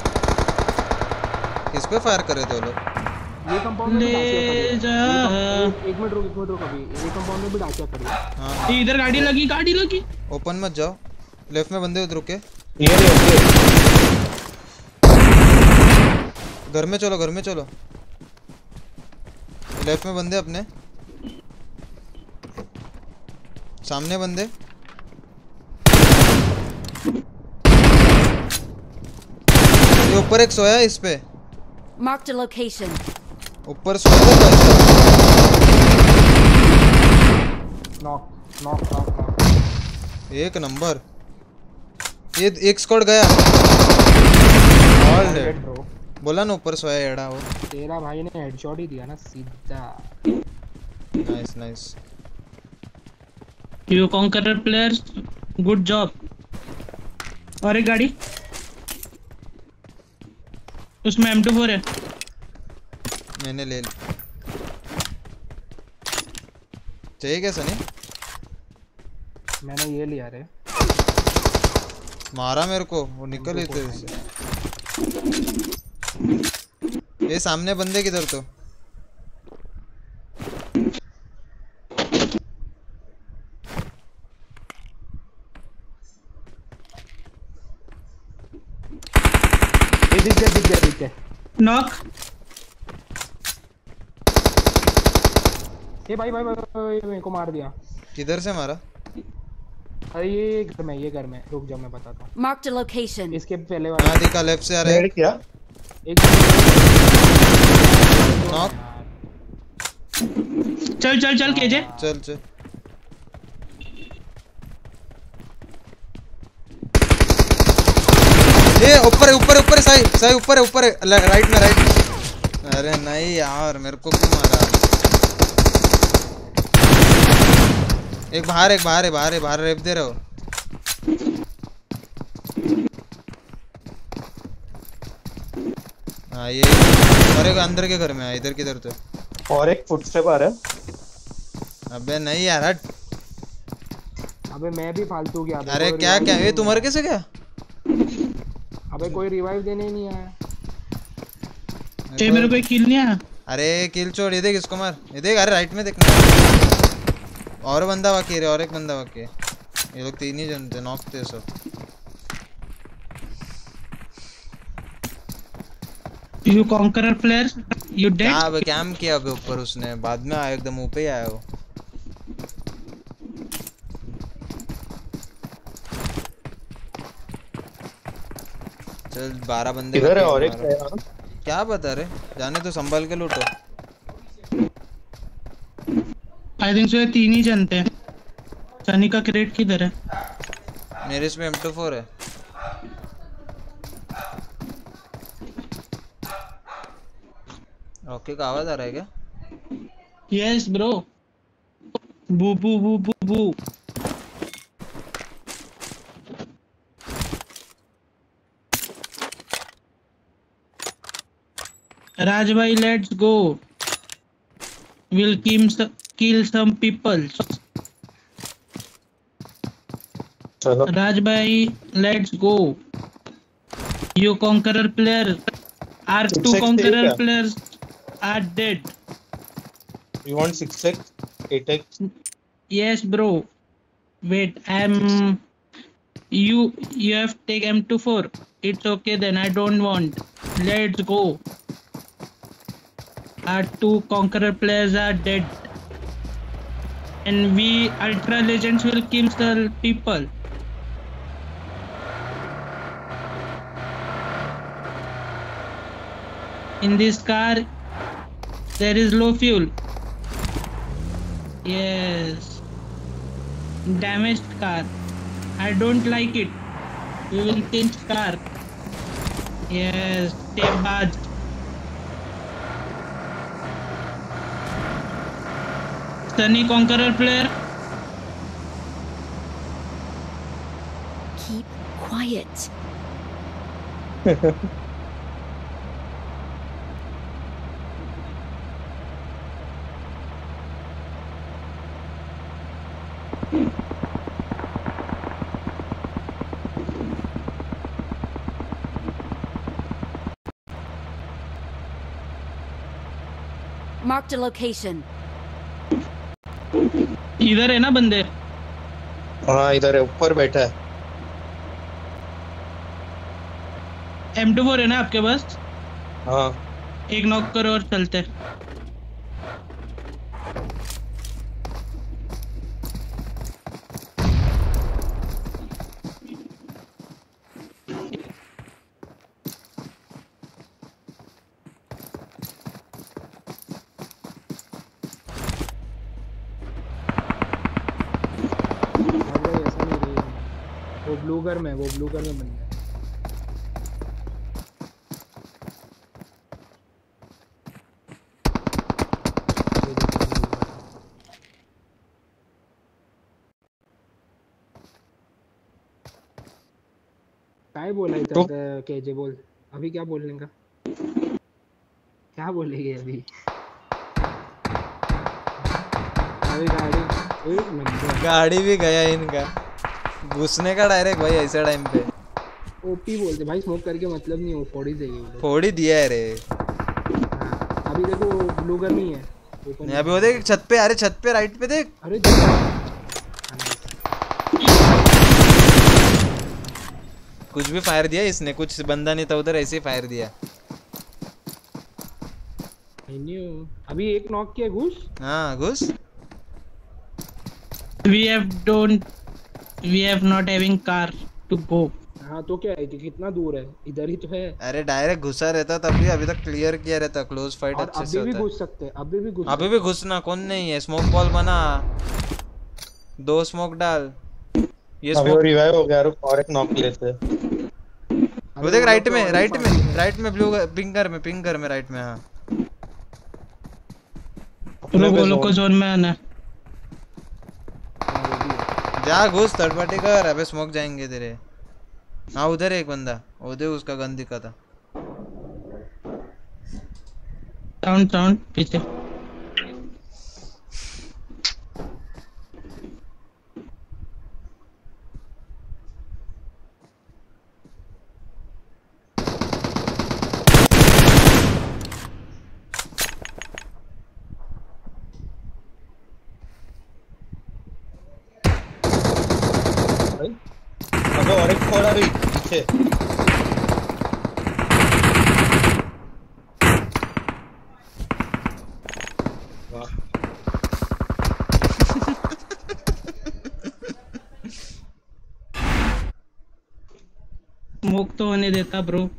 किस पे फायर कर रहे थे वो लोग? ये कंपाउंड में भी डासिया खड़ी है। ले जा। ये कम- एक मिनट रुक, एक मिनट रुक अभी। ये कंपाउंड में भी डासिया खड़ी है। हाँ ए, इधर गाड़ी लगी, गाड़ी लगी। ओपन मत जाओ, लेफ्ट में बंदे उधर रुके। ये नहीं होते। घर में चलो, घर में चलो। लेफ्ट में बंदे अपने सामने बंदे। ये ऊपर एक सोया है इस पे, Marked a location. ऊपर सोया है भाई साहब। Knock knock knock knock. एक नंबर। ये एक स्क्वाड गया। All dead. ब्रो बोला ना ऊपर सोया है एड़ा वो। तेरा भाई ने हेडशॉट ही दिया ना सीधा। Nice nice. You conqueror players, good job. और एक गाड़ी। उसमें एम टू फोर है। मैंने ले ली। चाहिए क्या सनी? मैंने ये लिया रे। मारा मेरे को, वो निकल ही थे इससे। ये सामने बंदे किधर तो? ये दिख गया, दिख गया, दिख गया। नॉक। ये भाई भाई भाई, भाई मेरे को मार दिया। किधर से मारा? अरे ये घर में, ये घर में। रुक जाओ मैं बताता हूँ। Marked a location. इसके पहले वाला हाँ दिखा, लेफ्ट से आ रहा है। रेड किया। एक नॉक। चल चल चल केजे। चल चल। ये ऊपर है, ऊपर है, ऊपर है, साई साई ऊपर है, ऊपर है, ल- राइट में, राइट में। अरे नहीं यार, मेरे को क्यों मारा? एक बाहर, एक बाहर है, बाहर है, बाहर रेप दे रहे हो। हाँ ये, और एक अंदर के घर में है। इधर किधर तो? और एक फुटस्टेप आ रहा है। अबे नहीं यार, हट। अबे मैं भी फालतू गया। अबे अरे कोई क्या revive क्या, ये देने तू मर कैसे गया? अबे कोई रिवाइव देने ही नहीं आया। ये मेरे को एक किल नहीं आया। अरे किल छोड़, ये देख इसको मार। ये देख, अरे राइट में देखना। और बंदा बाकी है रे, और एक बंदा बाकी है। ये लोग तीन ही जन थे, नॉक थे सब। You conqueror player, you dead. क्या अब कैम किया अबे ऊपर उसने, बाद में आया एकदम ऊपर ही आया वो। चल बारह बंदे इधर है बाकी और एक हमारे। है। क्या बता रहे, जाने तो संभाल के लूटो। I think so ये तीन ही जनते हैं। सनी का क्रेट किधर है? मेरे इसमें एम टू फोर है। रॉकी का आवाज आ रहा है क्या? Yes bro. बू बू बू बू बू। Raj bhai, let's go. We'll kill some, kill some people. चलो Raj bhai, let's go. You conqueror player. Our two Six conqueror X, yeah. players are dead. you want six x eight x? Yes, bro. Wait, I'm. You you have to take M two four. It's okay then. I don't want. Let's go. Our two conqueror players are dead, and we ultra legends will kill the people. In this car, there is low fuel. Yes. Damaged car. I don't like it. We will change car. Yes. Take badge. Sunny Conqueror player. Keep quiet. Marked a location. इधर है ना बंदे? हाँ इधर है, ऊपर बैठा है। एम टू फोर है ना आपके पास? हाँ एक नॉक करो और चलते। अरे ऐसा नहीं रही है। वो ब्लू घर में, वो ब्लू घर में बंदा है। ये देखो, blue घर। काय बोला तो केजे बोल, अभी क्या बोलने का, क्या बोलेगी अभी? अभी गाड़ी, एक मिनट, गाड़ी भी गया इनका, घुसने का डायरेक्ट भाई ऐसे टाइम पे। ओपी बोलते भाई, स्मोक करके मतलब नहीं, वो फोड़ ही देगी वो लोग। फोड़ ही दिया है रे। हाँ, अभी देखो ब्लू घर नहीं है, ओपन नहीं अभी वो देख छत पे, अरे छत पे राइट पे देख। अरे देखो। कुछ भी फायर दिया इसने, कुछ बंदा नहीं था उधर, ऐसे ही फायर दिया। I knew। अभी एक नॉक किया घुस। हाँ घुस। We have don't we have not having car to go. हाँ तो क्या है कि कितना दूर है, इधर ही तो है। अरे डायरेक्ट घुसा रहता तब भी, अभी तक क्लियर किया रहता, क्लोज फाइट और अच्छे से अभी भी होता है। घुस सकते हैं, अभी भी घुस अभी भी घुसना, कौन नहीं है, स्मोक बॉल बना, दो स्मोक डाल। ये अभी वो स्मोक रिवाइव हो गया, रुक और एक नॉक लेते हैं। सकते। वो देख राइट में, राइट में, राइट में ब्लू पिंकर में, पिंकर में राइट में। हाँ चलो वो लोग को जोन में आना है। जा घुस, थर्ड पार्टी कर, अबे स्मोक जाएंगे तेरे। हाँ उधर है एक बंदा, वो देख उसका गन दिखा था। साउंड साउंड पीछे। अबे और एक फोड़ा भी पीछे। वाह स्मोक तो होने देता ब्रो।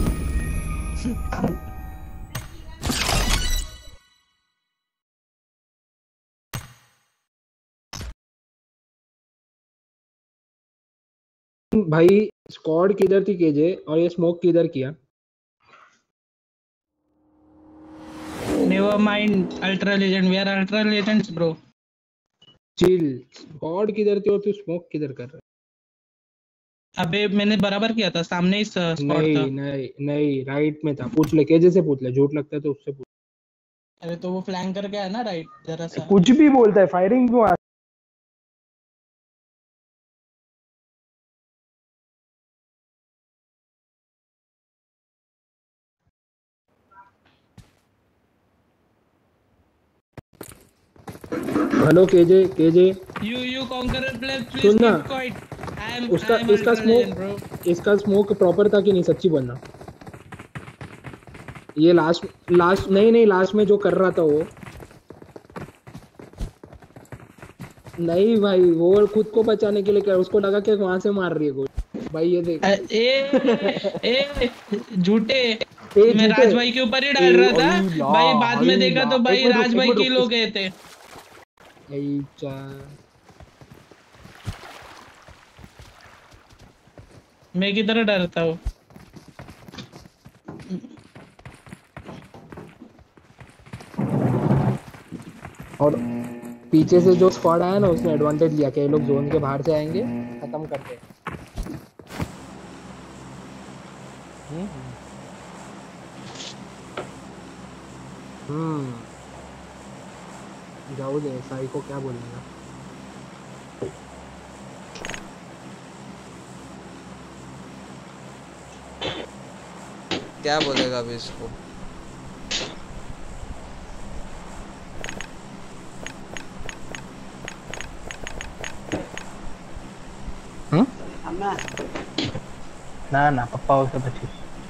भाई स्क्वाड किधर थी केजे, और ये स्मोक किधर किया? Never mind, ultra legend. We are ultra legends, bro. Chill, squad किधर थी और तू स्मोक किधर कर रहा है? अबे मैंने बराबर किया था, सामने ही स्पॉट था। नहीं नहीं नहीं, राइट में था, पूछ ले केजे से, पूछ ले, झूठ लगता है तो उससे पूछ। अरे तो वो फ्लैंक करके आया ना राइट जरा सा। कुछ भी बोलता है, फायरिंग क्यों आ? Hello KJ, KJ You you conqueror player, please सुन ना, keep quiet. I am उसका I am इसका ultra legend, bro. स्मोक, इसका स्मोक प्रॉपर था कि नहीं, सच्ची बोलना। ये लास्ट लास्ट नहीं नहीं लास्ट में जो कर रहा था वो नहीं भाई, वो खुद को बचाने के लिए क्या, उसको लगा कि वहां से मार रही है गोली। भाई ये देख, अ- ए ए झूठे। ए, मैं झूठे। राज भाई के ऊपर ही डाल ए, रहा था अली ला, भाई, बाद में अली देखा ला। तो भाई एक मिनट रुक, राज एक भाई मिनट के रुक, लोग गए थे। यही चा मैं किधर डरता हूँ। और पीछे से जो स्क्वाड आया ना, उसने एडवांटेज लिया कि ये लोग जोन के बाहर से आएंगे, खत्म करते हैं। हम्म जाओ दे, साई को क्या बोलेगा। क्या बोलेगा अभी इसको? ના ના પપ્પા આવશે પછી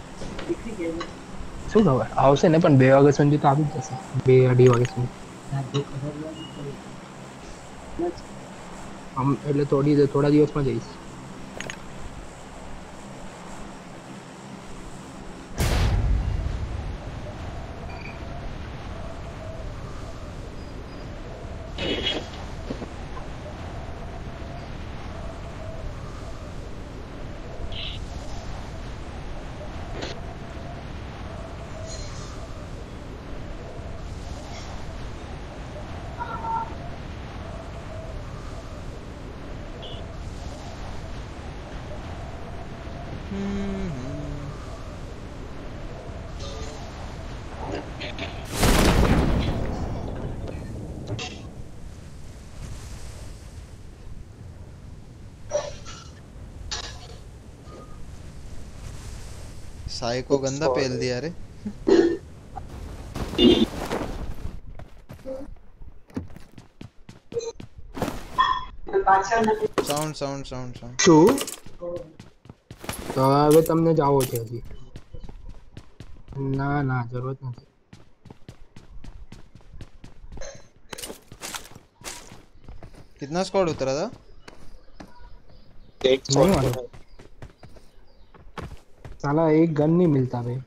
શું ખબર આવશે ને પણ બે વાગ્યા સુધી તો આવી જ જશે બે અઢી વાગ્યા સુધી આમ એટલે થોડી થોડા દિવસમાં જઈશ साई को गंदा पेल दिया रे साउंड साउंड साउंड साउंड શું તો હવે તમને જાવો છે હજી ના ના જરૂરત નથી कितना स्क्वाड उतरा था एक नहीं मालूम साला एक गन नहीं मिलता भाई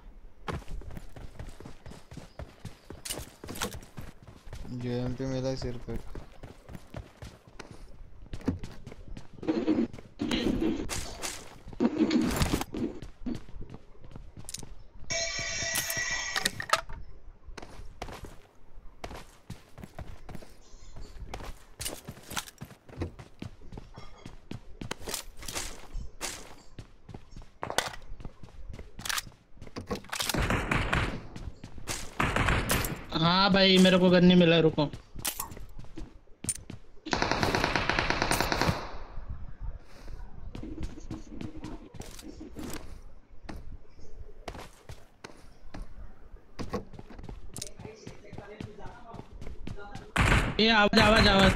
यूएमपी मिला सिर पे हाँ भाई मेरे को गन नहीं मिला रुको ये आवाज आवाज आवाज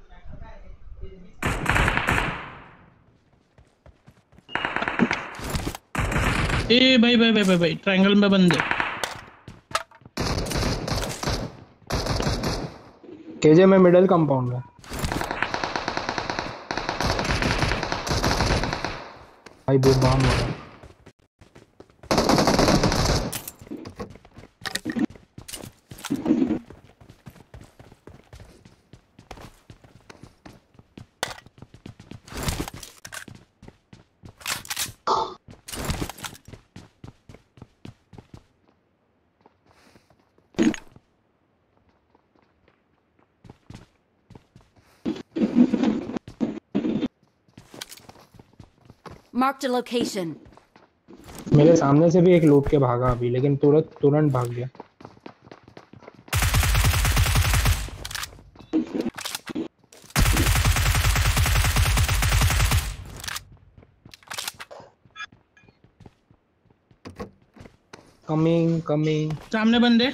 ए भाई भाई भाई भाई भाई ट्रायंगल में बंदे केजे में मिडिल कंपाउंड में भाई बहुत बाम हो रहा है Marked a location. मेरे सामने से भी एक लूट के भागा अभी लेकिन तुरंत तुरंत भाग गया कमिंग कमिंग सामने बंदे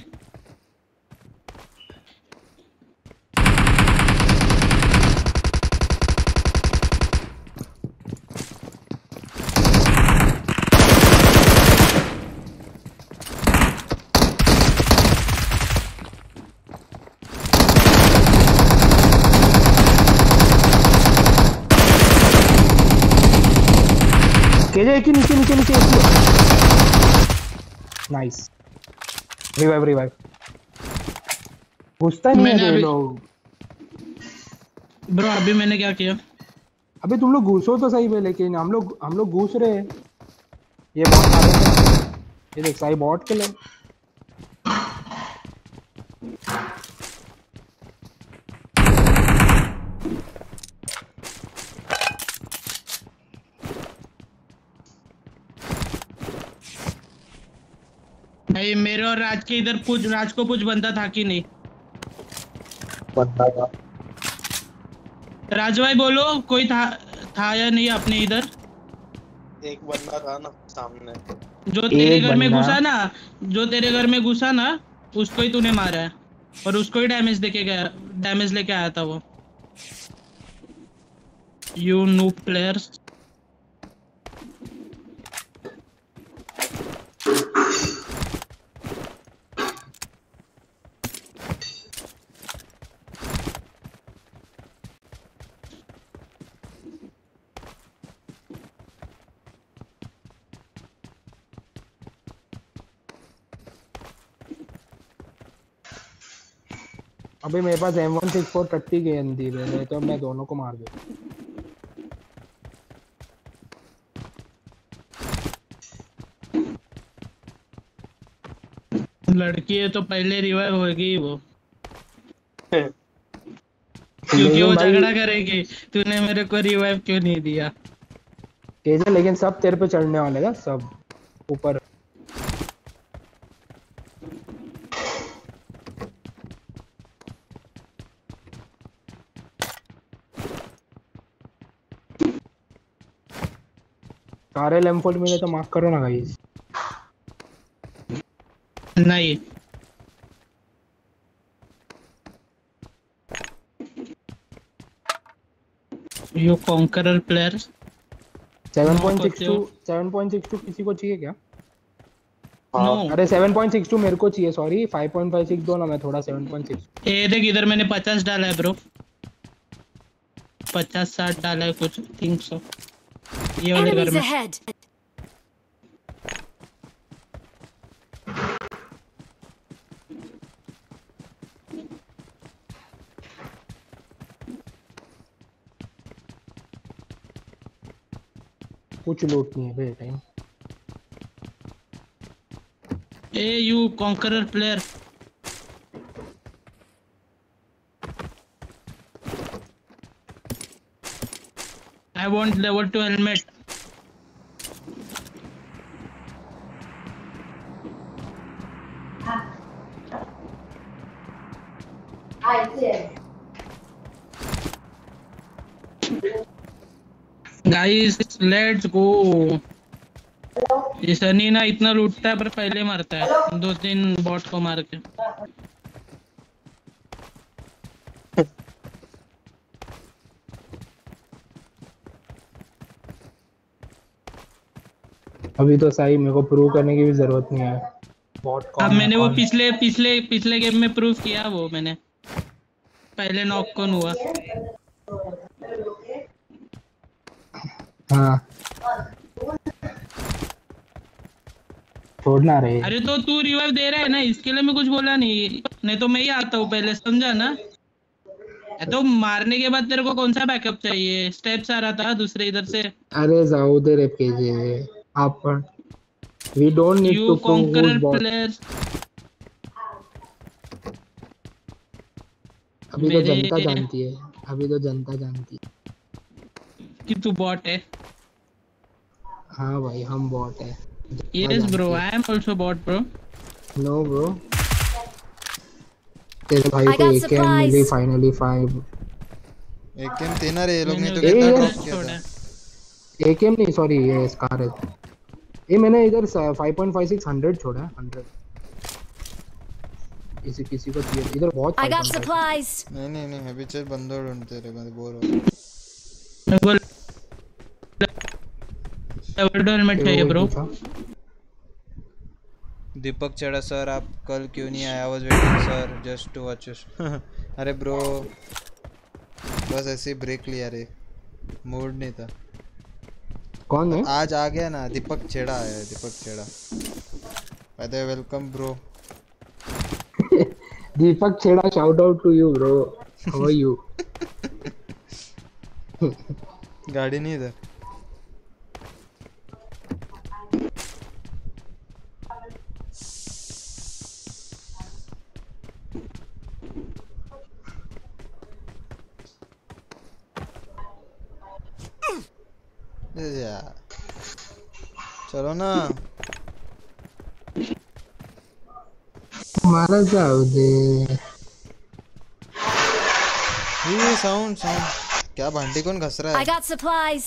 केजे एक ही नीचे नीचे नीचे नाइस रिवाइव रिवाइव घुसता नहीं है मैंने ये अभी- लोग ब्रो अभी मैंने क्या किया अबे तुम लोग घुसो तो सही में लेकिन हम लोग हम लोग घुस रहे हैं ये बॉट आ रहे हैं ये देख साई बॉट के लिए भाई मेरे और राज के इधर कुछ राज को कुछ बंदा था कि नहीं बंदा था राज भाई बोलो कोई था था या नहीं अपने इधर एक बंदा था ना सामने जो तेरे एक घर में बंदा- घुसा ना जो तेरे घर में घुसा ना उसको ही तूने मारा है और उसको ही डैमेज देके गया डैमेज लेके आया था वो यू नूब प्लेयर्स अभी मेरे पास M one six four thirty के एन दी है तो मैं दोनों को मार दूँ। लड़की है तो पहले रिवाइव होगी वो, क्योंकि वो झगड़ा करेगी तूने मेरे को रिवाइव क्यों नहीं दिया। केजे लेकिन सब तेरे पे चढ़ने वाले हैं सब ऊपर। सारे लैम्पोर्ट मिले तो मार्क करो ना गाइस। नहीं you conqueror player. Seven point six two seven point six two किसी को चाहिए क्या? नो अरे सेवन पॉइंट सिक्स टू मेरे को चाहिए, sorry five point five six दो ना, मैं थोड़ा सेवन पॉइंट सिक्स। ये देख इधर मैंने पचास डाला है ब्रो, पचास साठ डाला है कुछ थिंक सो। ये वाले घर Enemies में ahead! कुछ लूट नहीं है भाई टाइम। ए you conqueror player. I want level two helmet. Guys, let's go. ये सनी ना इतना लूटता है पर पहले मारता है दो तीन बॉट को मार के। अभी तो सही मेरे को प्रूव करने की भी जरूरत नहीं है बॉट कौन अब है, मैंने वो कौन- पिछले पिछले पिछले गेम में प्रूव किया, वो मैंने पहले नॉक कौन हुआ। हाँ छोड़ना रे। अरे तो तू रिवाइव दे रहा है ना, इसके लिए मैं कुछ बोला नहीं, नहीं तो मैं ही आता हूँ पहले, समझा ना। तो मारने के बाद तेरे को कौन सा बैकअप चाहिए? स्टेप्स आ रहा था दूसरे इधर से। अरे जाओ दे रे केजे आप, we don't need you to prove whose conqueror bot. Players. अभी तो मेरे- जनता जानती है, अभी तो जनता जानती है। कि तू बॉट है। हाँ भाई हम बॉट है। Yes bro, I am also bot bro. No bro, तेरे भाई I को got एक कैम supplies. मिली फाइनली फाइव। एक गेम तेना रे ये लोग ने तो मैंने कितना ये- ड्रॉप किया था। एक कैम नहीं सॉरी ये स्कार है। ये मैंने इधर five point five six hundred छोड़ा है, हंड्रेड किसी किसी को चाहिए इधर बहुत I got five point five। supplies! नहीं नहीं नहीं अभी चल बंदो ढूंढते रे, मैं बोर हो। मेरे को लेवल टू हेलमेट चाहिए ब्रो। दीपक चढ़ा सर आप कल क्यों नहीं आया? Was waiting sir just to watch. अरे ब्रो बस ऐसे ही ब्रेक लिया रे, मूड नहीं था। कौन है? आज आ गया ना, दीपक छेड़ा आया है, Deepak Chheda. By the way welcome bro. Deepak Chheda, shout out to you bro, how are you? गाड़ी नहीं इधर। यार चलो ना, मारा जाओ दे। ये साउंड साउंड क्या भांडी कौन घस रहा I है? got supplies!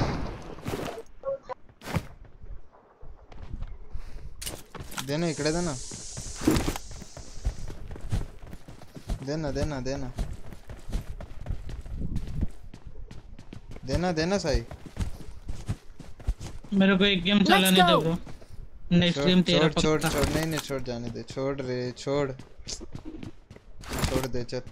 देना इकडे देना, देना देना देना देना देना साई। मेरे को एक गेम चलाने दे go. ब्रो, नेक्स्ट गेम छोड़ तेरा छोड़ छोड़ पक्का। छोड़, नहीं नहीं छोड़, जाने दे, छोड़ रे छोड़, छोड़ दे चल।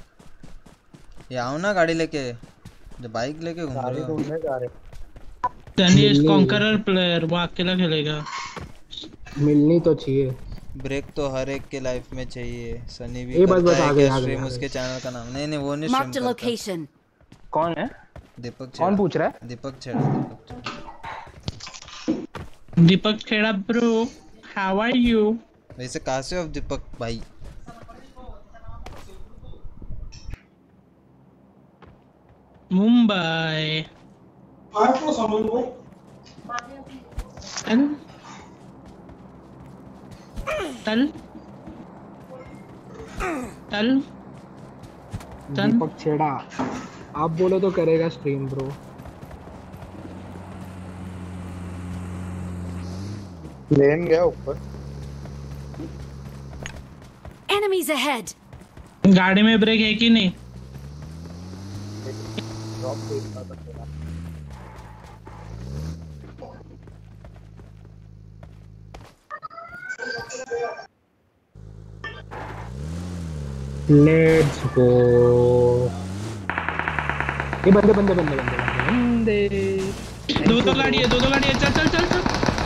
ये आओ ना गाड़ी लेके, जो बाइक लेके घूम रहे हो। ढूंढने जा रहे। सनी इज मिलनी- कॉन्करर प्लेयर, वो अकेला खेलेगा। मिलनी तो चाहिए। ब्रेक तो हर एक के लाइफ में चाहिए। सनी भी ए, बस- करता बस, है आ गए, क्या आ गए, स्ट्रीम? आ गए। उसके चैनल का नाम नहीं नहीं वो नहीं Marked a स्ट्रीम करता। location. कौन है? दीपक कौन छेड़ा। पूछ रहा है? Deepak Chheda Deepak Chheda. Deepak Kheda bro, how are you? वैसे कहाँ से हो आप दीपक भाई? मुंबई। तल तल तल दीपक छेड़ा। आप बोलो तो करेगा स्ट्रीम ब्रो। लेन गया ऊपर। Enemies ahead. गाड़ी में ब्रेक है कि नहीं? ड्रॉप देखा था थोड़ा। Let's go. ये बंदे बंदे बंदे बंदे बंदे बंदे। दो दो गाड़ी है, दो दो गाड़ी है, चल चल चल चल।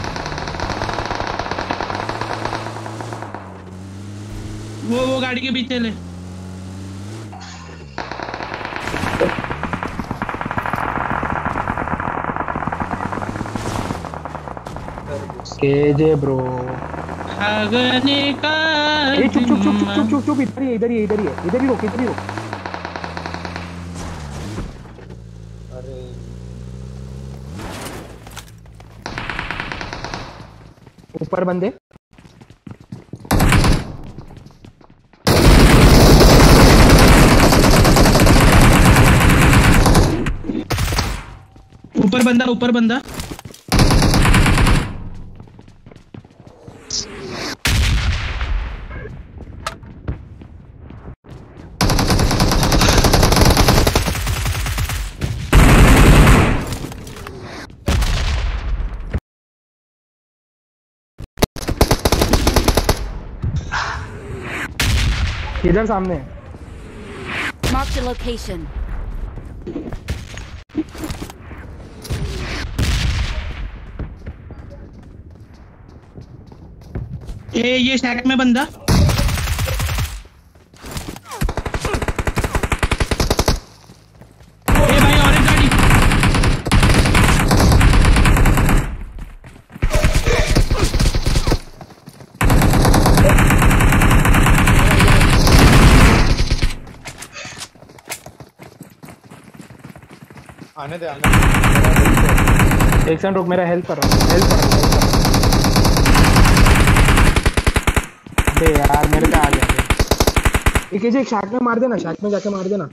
वो वो गाड़ी के पीछे ले। KJ bro. भागने का ए चुप चुप चुप चुप जिम्मा। चुप चुप चुप इधर ही है, इधर ही है, इधर ही है, इधर ही रुक, इधर ही रुक। अरे ऊपर बंदे। ऊपर बंदा, ऊपर बंदा। इधर सामने। Marked a location. ए ये शैक में बंदा। ए भाई और एक गाड़ी। आने दे आने दे। एक सेकंड रुक, मेरा हेल्प कर रहा हूँ, हेल्प कर रहा हूँ, हेल्प कर रहा हूँ। अबे यार मेरे पे आ गया। एक एक शैक में मार देना, शैक में जाके मार देना।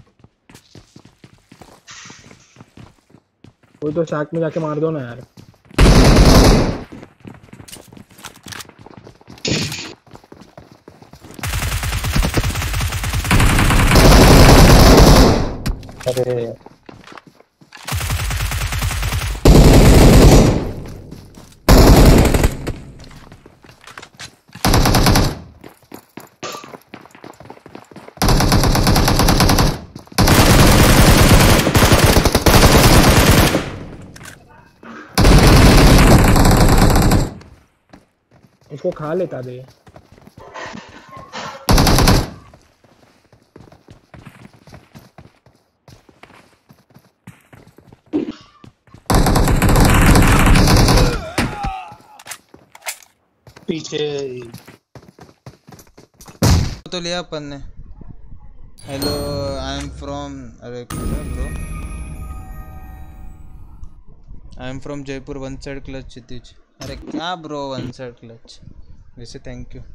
कोई तो शैक में जाके मार दो ना यार। अरे इसको खा लेता दे। पीछे तो लिया अपन ने। हेलो आई एम फ्रॉम, अरे bro I am from Jaipur, one side clutch Kshitij. अरे क्या ब्रो वन साइड क्लच? वैसे थैंक यू।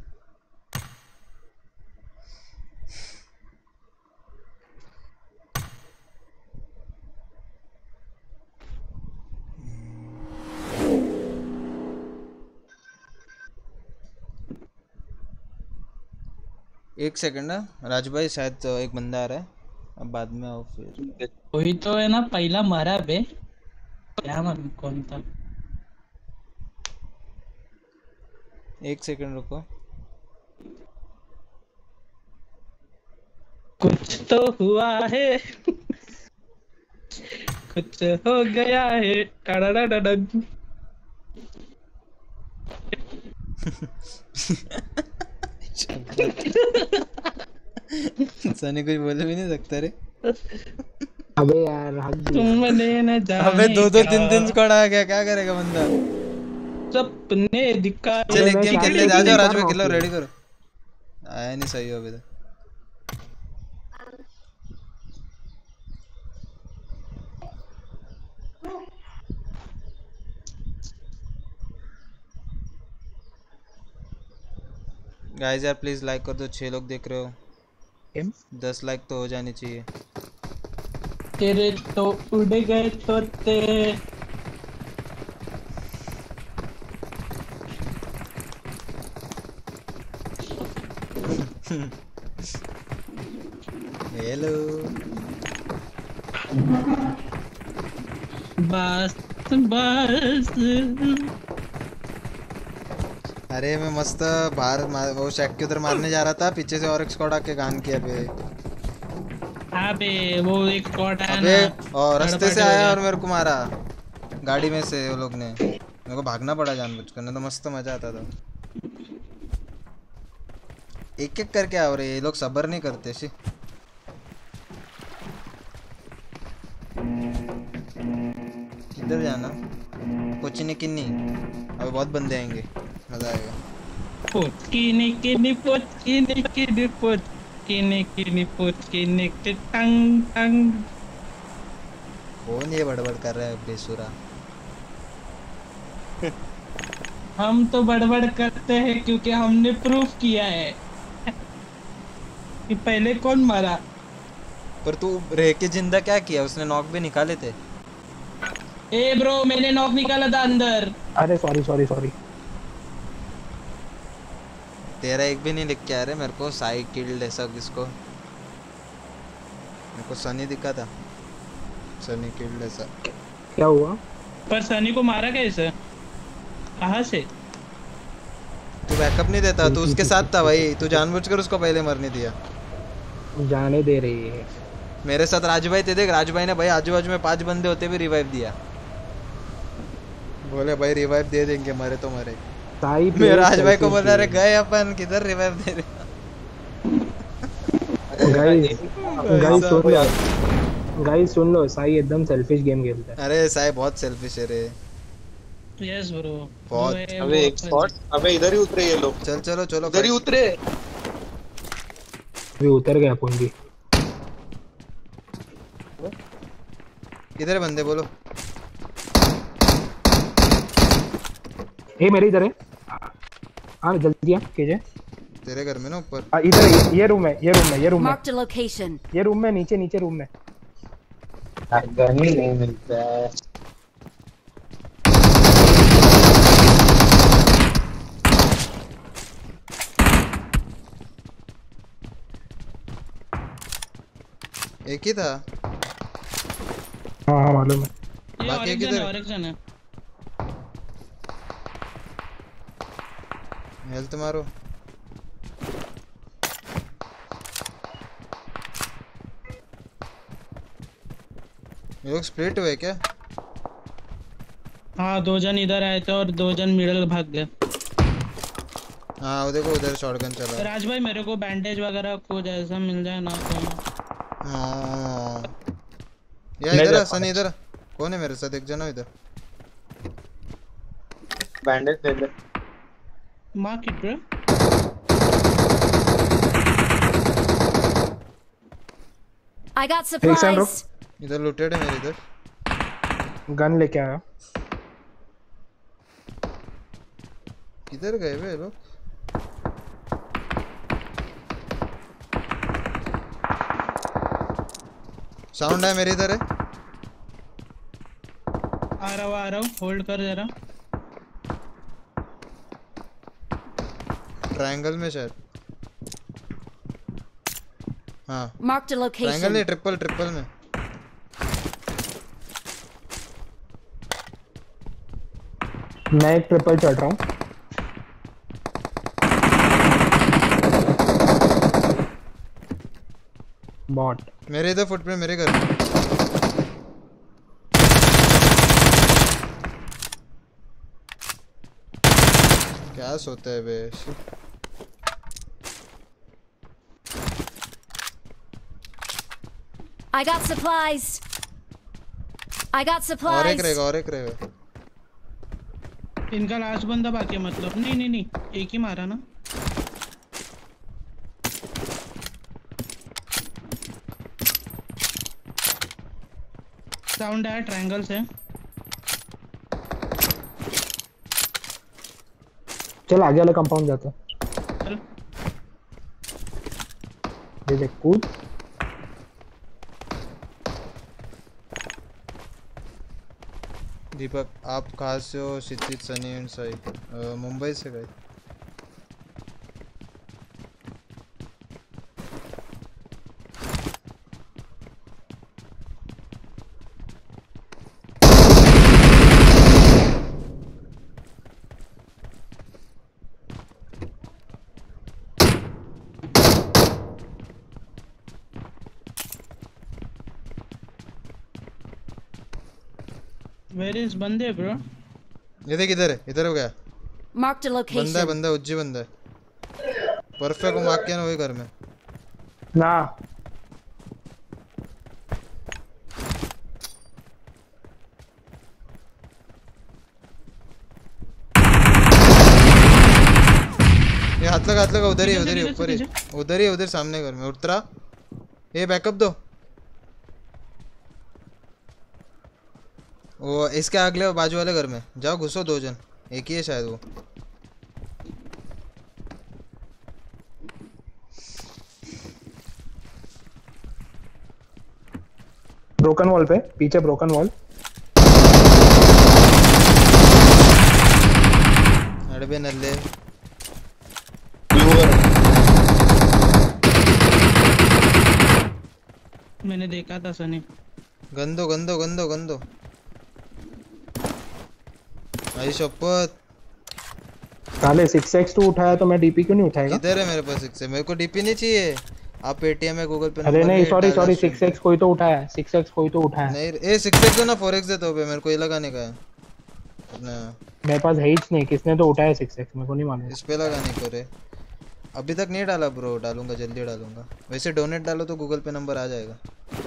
एक सेकंड ना राज भाई, शायद एक बंदा आ रहा है, अब बाद में आओ फिर। वही तो है ना, पहला मारा बे। क्या मालूम कौन था। एक सेकंड रुको। कुछ तो हुआ है, कुछ हो गया है टाडाडाडन। सनी कुछ बोल भी नहीं सकता रे। अबे यार हक दिया। तुमने न जाने अबे दो दो क्या तीन तीन स्क्वाड आ गया, क्या करेगा बंदा। सपने दिखा। चल एक मैं गेम क्या खेल ले, खेलूं? जा जाओ मैं राज में क्या खेलो, खेलूं? रेडी करो। आया नहीं सही हो अभी तक। गाइस यार प्लीज लाइक कर दो, छह लोग देख रहे हो, गेम दस लाइक तो हो जानी चाहिए। तेरे तो उड़ गए तोते। हेलो बस बस। अरे मैं मस्त बाहर मार, वो शैक के उधर मारने जा रहा था, पीछे से और एक स्क्वाड आके गान किया बे। अबे वो एक स्क्वाड आया अबे ना, और थर्ड रास्ते से पार्टी हो आया गया। और मेरे को मारा गाड़ी में से वो लोग ने। मेरे को भागना पड़ा जानबूझकर, नहीं तो मस्त मजा आता था। एक एक करके आओ रे, ये लोग सब्र नहीं करते शी। इधर जाना कोचिनी किन्नी, अभी बहुत बंदे आएंगे, मजा आएगा। पोचकिनी किनी पोचकिनी किनी पोचकिनी किनी पोचकिनी के टंग टंग। कौन ये बड़बड़ कर रहा है बेसुरा? हम तो बड़बड़ करते हैं क्योंकि हमने प्रूफ किया है कि पहले कौन मारा। पर तू रह के जिंदा क्या किया? उसने नॉक भी निकाले थे। ए ब्रो मैंने नॉक निकाला था अंदर। अरे सॉरी सॉरी सॉरी। तेरा एक भी नहीं लिख के आ रहे मेरे को, साई किल्ड ऐसा किसको? मेरे को सनी दिखा था, सनी किल्ड ऐसा। क्या हुआ? पर सनी को मारा कैसे, कहाँ से? तू बैकअप नहीं देता, तू उसके साथ था भाई, तू जानबूझकर उसको पहले मरने दिया। जाने दे रही है। मेरे साथ राजू भाई थे, देख राजू भाई ने भाई आजू बाजू में पांच बंदे होते भी रिवाइव दिया। बोले भाई रिवाइव दे देंगे, मरे तो मरे। साई मैं राज भाई को बोल रहा है गए अपन किधर रिवाइव दे रहे। गाइस गाइस सुन लो, गाइस सुन लो, साई एकदम सेल्फिश गेम खेलता है। अरे साई बहुत सेल्फिश है रे। यस ब्रो बहुत। अबे एक स्पॉट, अबे इधर ही उतरे ये लोग, चल चलो चलो इधर ही उतरे। अभी उतर गया अपन भी। किधर है बंदे बोलो। ए मेरे इधर है। हाँ जल्दी आ केजे। तेरे घर में ना ऊपर। आ, इधर है, ये रूम है, ये रूम है, ये रूम में, Marked a location. ये रूम में, नीचे नीचे रूम में। गन ही नहीं मिलता है। एक ही था। हाँ हाँ मालूम है। ये और बाकी एक जन किधर है, है? और एक जन है। हेल्थ मारो। ये लोग स्प्लिट हुए क्या? हाँ दो जन इधर आए थे और दो जन मिडल भाग गए। हाँ वो देखो उधर शॉटगन चला। राज भाई मेरे को बैंडेज वगैरह कुछ ऐसा मिल जाए ना तो। हाँ या मैं इधर जा- सनी इधर। कौन है मेरे साथ? एक जना इधर। बैंडेज दे दे। माँ kit bro. I got Take some, bro. supplies. इधर लूटेड है मेरे इधर। गन लेके आया। किधर गए वे लोग? साउंड है मेरे इधर है। आ रहा हूँ आ रहा हूँ, होल्ड कर जरा। ट्रायंगल में शायद। हाँ Marked a ट्रायंगल नहीं, location. ट्रिपल ट्रिपल में। मैं एक ट्रिपल चढ़ रहा हूँ। बॉट। मेरे इधर फुटप्रिंट मेरे घर में। क्या सोता है बे? I got supplies. I got और एक supplies. रहेगा और एक रहेगा। इनका लास्ट बंदा बाकी है मतलब। नहीं नहीं नहीं, एक ही मारा ना। साउंड है ट्रायंगल से। चल आगे वाले कंपाउंड जाते हैं। चल ये देख कूद। दीपक आप कहाँ से हो? क्षितिज, सनी एंड साई। अ, मुंबई से गए। वेयर इज बंदे ब्रो? ये देख इधर है, इधर हो गया। Marked a बंदा है location. बंदा है, उज्जी बंदा है। परफेक्ट मार्क किया ना वही घर में। ना ये हाथ लगा हाथ लगा, उधर ही किधर से, उधर ही किधर से, ऊपर ही किधर उधर ही उधर सामने घर में उतरा। ये बैकअप दो। वो इसके अगले बाजू वाले घर में जाओ, घुसो। दो जन, एक ही है शायद वो। ब्रोकन वॉल पे पीछे, ब्रोकन वॉल। अड़बे नल्ले। मैंने देखा था सनी। गंदो गंदो गंदो गंदो। भाई शपथ। साले सिक्स एक्स टू उठाया तो मैं डीपी क्यों नहीं उठाएगा? किधर है मेरे पास सिक्स? मेरे को डीपी नहीं चाहिए। आप पेटीएम में गूगल पे अरे नंबर नहीं भेज, सॉरी डाल सॉरी, दो सिक्स एक्स कोई तो उठाया है, सिक्स एक्स कोई तो उठाया है। नहीं ए सिक्स एक्स दो ना, फोर एक्स दे तो बे, मेरे को ये लगाने का है अपना। मेरे पास है ही नहीं, किसने तो उठाया सिक्स एक्स, मेरे को नहीं मालूम। इस पे लगाने को रे। अभी तक नहीं डाला ब्रो, डालूंगा जल्दी डालूंगा। वैसे डोनेट डालो तो गूगल पे नंबर आ जाएगा।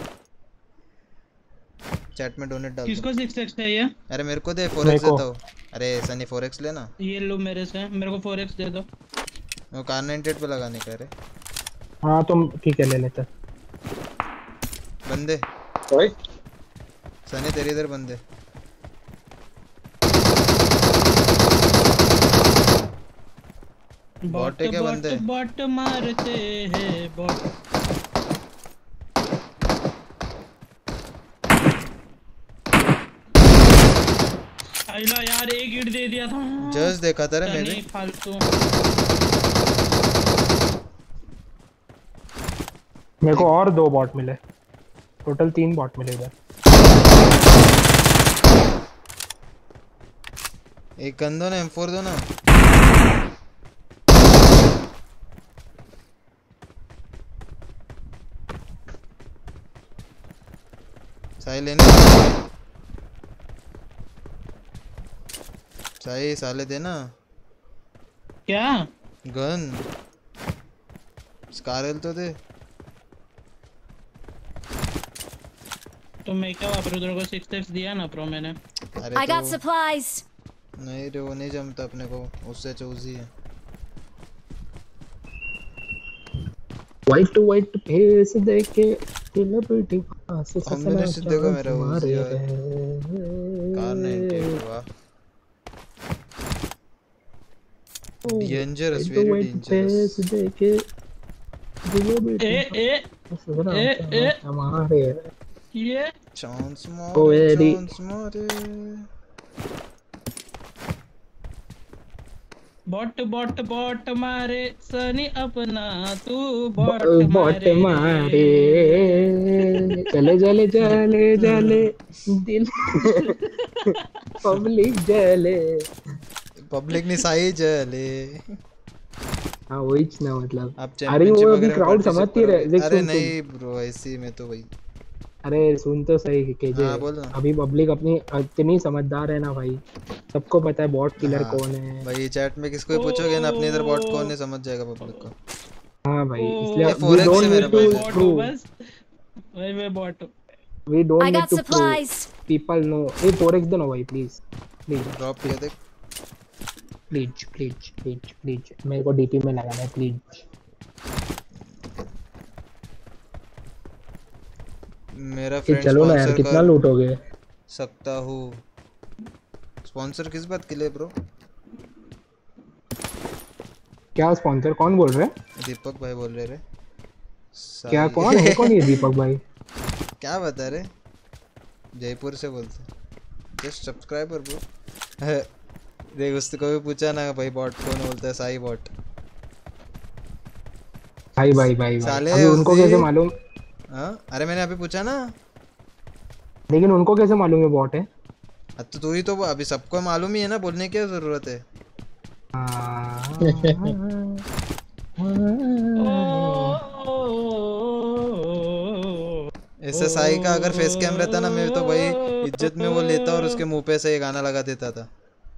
चैट में डोनेट डाल दो। किसको सिक्स एक्स चाहिए? अरे मेरे को दे, फोर एक्स मेरे को। देता हूँ। अरे सनी फोर एक्स लेना। ये लो मेरे से, मेरे को फोर एक्स दे दो। वो कार नाइंटी एट पे लगाने का है रे। हाँ तुम ठीक है ले लेते। बंदे ओए सनी तेरे इधर बंदे। बॉट है क्या बॉट बंदे? बॉट मारते हैं बॉट। आइला यार, एक हिट दे दिया था। जस्ट देखा था रे सनी मैंने। फालतू। मेरे को और दो बॉट मिले, टोटल तीन बॉट मिले इधर। एक गन दो ना, एम फोर दो ना। साई लेने। साई साले देना क्या? गन। स्कारल तो दे। तो मैं क्या वापरूं? तेरे को सिक्स एक्स दिया ना प्रो मैंने। अरे I got तो supplies. नहीं रे, वो नहीं जमता अपने को, उससे चूजी है। वाइट वाइट फेस देखे दिल बेटी पास कॉम्बिनेशन देखो मेरा उजी है। कार नाइंटी एट वाह। Dangerous, very dangerous. देखे दिल ए बेटी ए ए ए हमारे ये चांस ओ, मारे वेरी- चांस मारे। बॉट बॉट बॉट मारे सनी अपना, तू बॉट बॉट मारे। मारे चले चले चले चले दिल पब्लिक जले। पब्लिक ने साई जले। हाँ वहीच ना मतलब। आप अरे वो अभी क्राउड समझती रहे। देख अरे सुन सुन। नहीं ब्रो, ऐसी में तो भाई। अरे सुन तो सही केजे, हाँ, बोल ना। अभी पब्लिक अपनी इतनी समझदार है ना भाई, सबको पता है बॉट किलर हाँ, कौन है। भाई चैट में किसको भी पूछोगे ना अपनी इधर बॉट कौन है समझ जाएगा पब्लिक को। हाँ भाई ये इसलिए four we X don't है मेरे need to पास। बॉट हो prove, बस भाई मैं बॉट हूँ। we don't I need got to prove, supplies. people know। ये फोर एक्स दो ना भाई प्लीज प्लीज ड्रॉप किया देख। प्लीज प्लीज प्लीज प्लीज मेरे को डीपी में लगाना है प्लीज। मेरा ये फ्रेंड चलो ना यार, स्पॉन्सर कितना कर लूटोगे? सकता हूँ। स्पॉन्सर किस बात के लिए ब्रो? क्या स्पॉन्सर? कौन बोल रहे हैं? दीपक भाई बोल रहे रे। क्या साई- कौन है? कौन है दीपक भाई? क्या बता रहे? जयपुर से बोलते। Just subscriber bro. देख उसको भी पूछा ना भाई बॉट कौन बोलता है, साई बॉट। भाई भाई भाई साले भाई अभी उनको उसी- कैसे मालूम? हाँ अरे मैंने अभी पूछा ना। लेकिन उनको कैसे मालूम है बॉट है? अब तो तू ही तो अभी सबको मालूम ही है ना, बोलने की क्या जरूरत है। ऐसे साई का अगर फेस कैम रहता ना मैं तो भाई इज्जत में वो लेता और उसके मुंह पे से ये गाना लगा देता था।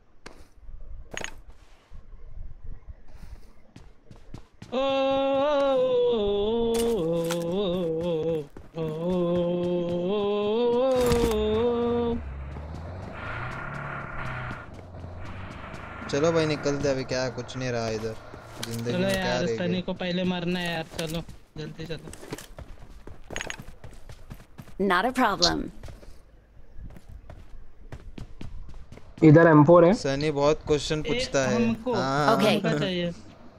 चलो भाई निकलते अभी, क्या कुछ नहीं रहा इधर जिंदगी चलो में, क्या यार रह सनी गया। को पहले मारना है यार, चलो जल्दी चलो। Not a problem. इधर एम फोर है। सनी बहुत क्वेश्चन पूछता है। हमको हाँ Okay. हमको चाहिए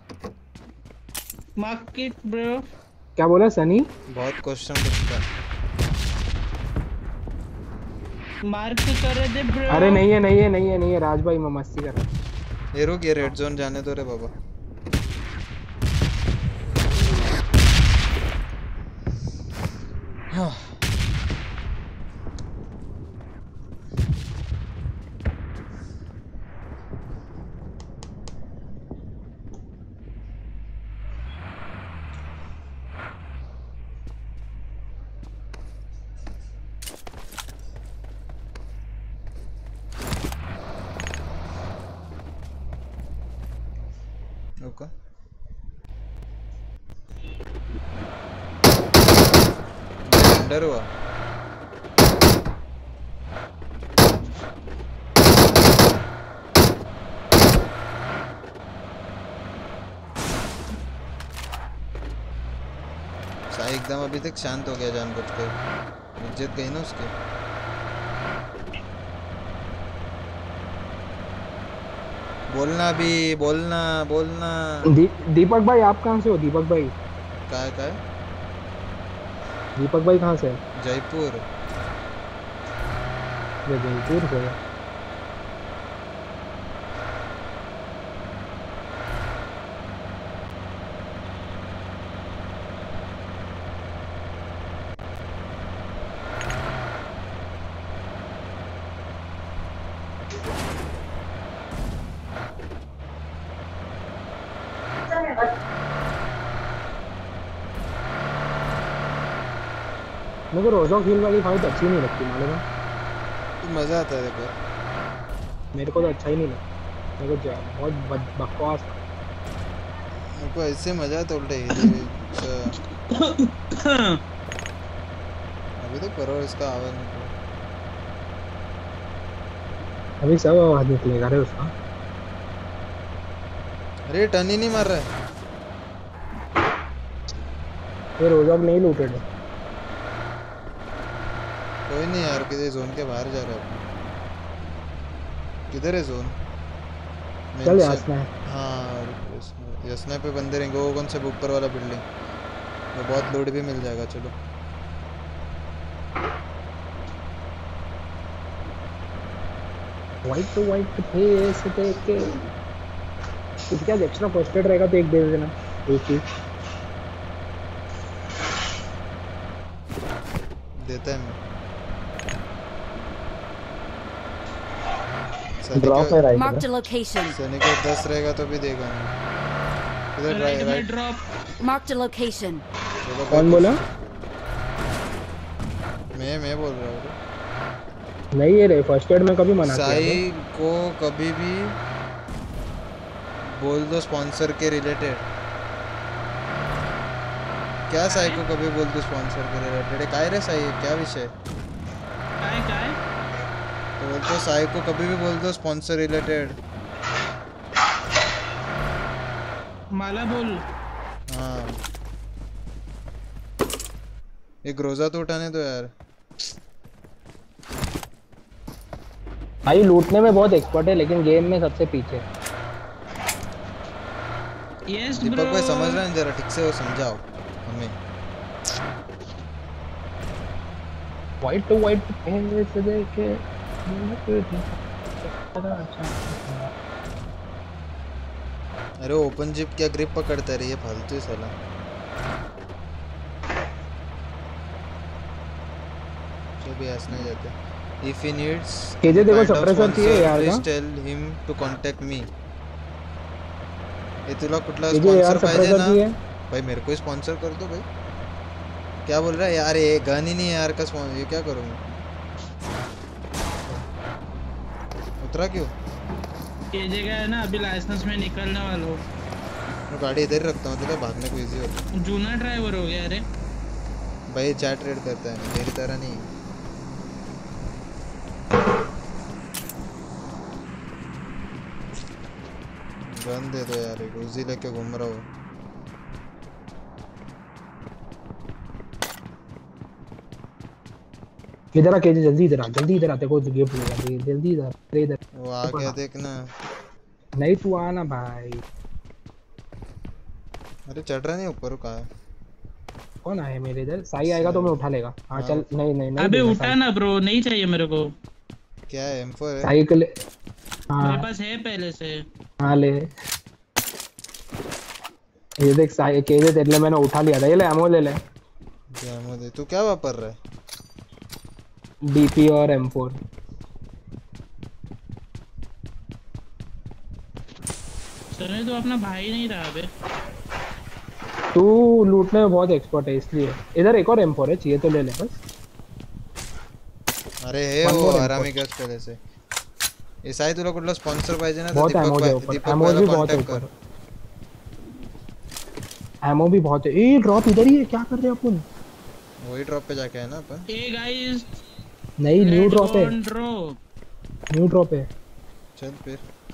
मार्केट ब्रो। क्या बोला सनी? बहुत क्वेश्चन पूछता है। मार्क करे दे ब्रो। अरे नहीं है नहीं है नहीं है नहीं है राज भाई मैं मस्ती कर रहा हूँ। ये रुक, ये रेड जोन जाने दो रे बाबा। हाँ। रुको। अंडर हुआ। साई एकदम अभी तक शांत हो गया जानबूझकर, इज्जत गई ना उसकी। बोलना भी, बोलना बोलना। दी, दीपक भाई आप कहाँ से हो? दीपक भाई का है का है? दीपक भाई कहाँ से है? जयपुर। ये जयपुर से है। मेरे को रोजॉक हिल वाली फाइट अच्छी नहीं लगती मालूम है। मज़ा आता है देखो। मेरे को तो अच्छा ही नहीं लगता। मेरे को जा- बहुत बद- बकवास था। मेरे को ऐसे मज़ा आता उल्टे हिली। अच्छा अभी तो करो इसका आवाज़ निकलो। अभी सब आवाज निकलेगा रे उसका। अरे टर्न ही नहीं मार रहा है। ये रोजॉक नहीं लूटेड है। कोई नहीं यार, किधर जोन के बाहर जा रहा है। किधर है जोन? चल मेन यासना है। से- हाँ यसना, यसना पे बंदे रहेंगे। वो कौन से ऊपर वाला बिल्डिंग, वो बहुत लोड भी मिल जाएगा। चलो वाइट टू वाइट फेस देख के कुछ क्या एक्स्ट्रा पोस्टेड रहेगा तो एक दे देना। एक ही देता है मैं। सनी ड्रॉप को है राइट Marked में। a location. सनी को दस रहेगा तो भी देगा मैं। इधर राइट राइट में right. Drop. Marked a location. चलो कौन बोला? मैं मैं बोल रहा हूँ। नहीं ये रे फर्स्ट एड में कभी मना किया साई को कभी भी बोल दो स्पॉन्सर के रिलेटेड। क्या साई को कभी बोल दो स्पॉन्सर के रिलेटेड? काय रे साई, क्या विषय? काय काय तो बोलते साई को कभी भी बोल दो स्पॉन्सर रिलेटेड। मला बोल। हाँ एक रोजा तो उठाने दो यार। भाई लूटने में बहुत एक्सपर्ट है लेकिन गेम में सबसे पीछे। Yes Deepak bro. भाई समझ रहे हैं, जरा ठीक से वो समझाओ हमें। वाइट टू वाइट फेस देखे अरे ओपन जिप क्या ग्रिप पकड़ता है ये फालतू ही साला। जो भी हंसने जाते। If he needs केजे देखो kind of suppressor चाहिए sponsor, यार please ना। tell him to contact me। ये तुला कुठला केजे यार स्पॉन्सर पाहिजे suppressor ना चाहिए। भाई, मेरे को स्पॉन्सर कर दो भाई। क्या बोल रहा है यार, ये गन ही नहीं है यार का स्पॉन्सर, ये क्या करूँ मैं? उतरा क्यों? केजे का है ना अभी लाइसेंस में निकलने वाला हूँ। मैं गाड़ी इधर ही रखता हूँ, तो भागने को इजी होता है। जूना ड्राइवर हो गया अरे। भाई चैट रेड करता है, मेरी तरह नहीं। गन दे दो यार, एक उजी लेके घूम रहा हूँ। इधर आ केजे, जल्दी इधर आ, जल्दी इधर आ, देखो गिफ्ट मिलेगा, जल्दी इधर इधर। वो आ गया देखना। नहीं तू आना भाई। अरे चढ़ रहा नहीं ऊपर, कहाँ है? कौन आया मेरे इधर? साई आएगा तो मैं उठा लेगा। हाँ चल, नहीं नहीं नहीं अबे देना उठा साई। ना ब्रो, नहीं चाहिए मेरे को। क्या है एम फोर है? साई के लिए मेरे हाँ पास है पहले से। हाँ ले। ये देख साई केजे तेरे लिए मैंने उठा लिया था, ये ले एमो ले ले। क्या एमो दे? तू क्या वापर रहा है? डीपी और एम फोर। समझ तो अपना भाई नहीं रहा बे। तू लूटने में बहुत एक्सपर्ट है इसलिए। इधर एक और एम फोर है, चाहिए तो ले ले बस। अरे हे One वो more हरामी गस पहले से। ये साई तुला कुठला स्पॉन्सर पाहिजे ना, तर बहुत दीपक एमो है भाई ऊपर, दीपक एमो भाईला भी बहुत है कांटेक्ट कर। ऊपर, एमो भी बहुत है। ए ड्रॉप इधर ही है, क्या कर रहे हैं अपन? वही ड्रॉप पे जाके है ना अपन। ए गाइस नहीं न्यू ड्रॉप है, ड्रॉप। न्यू ड्रॉप है। चल फिर।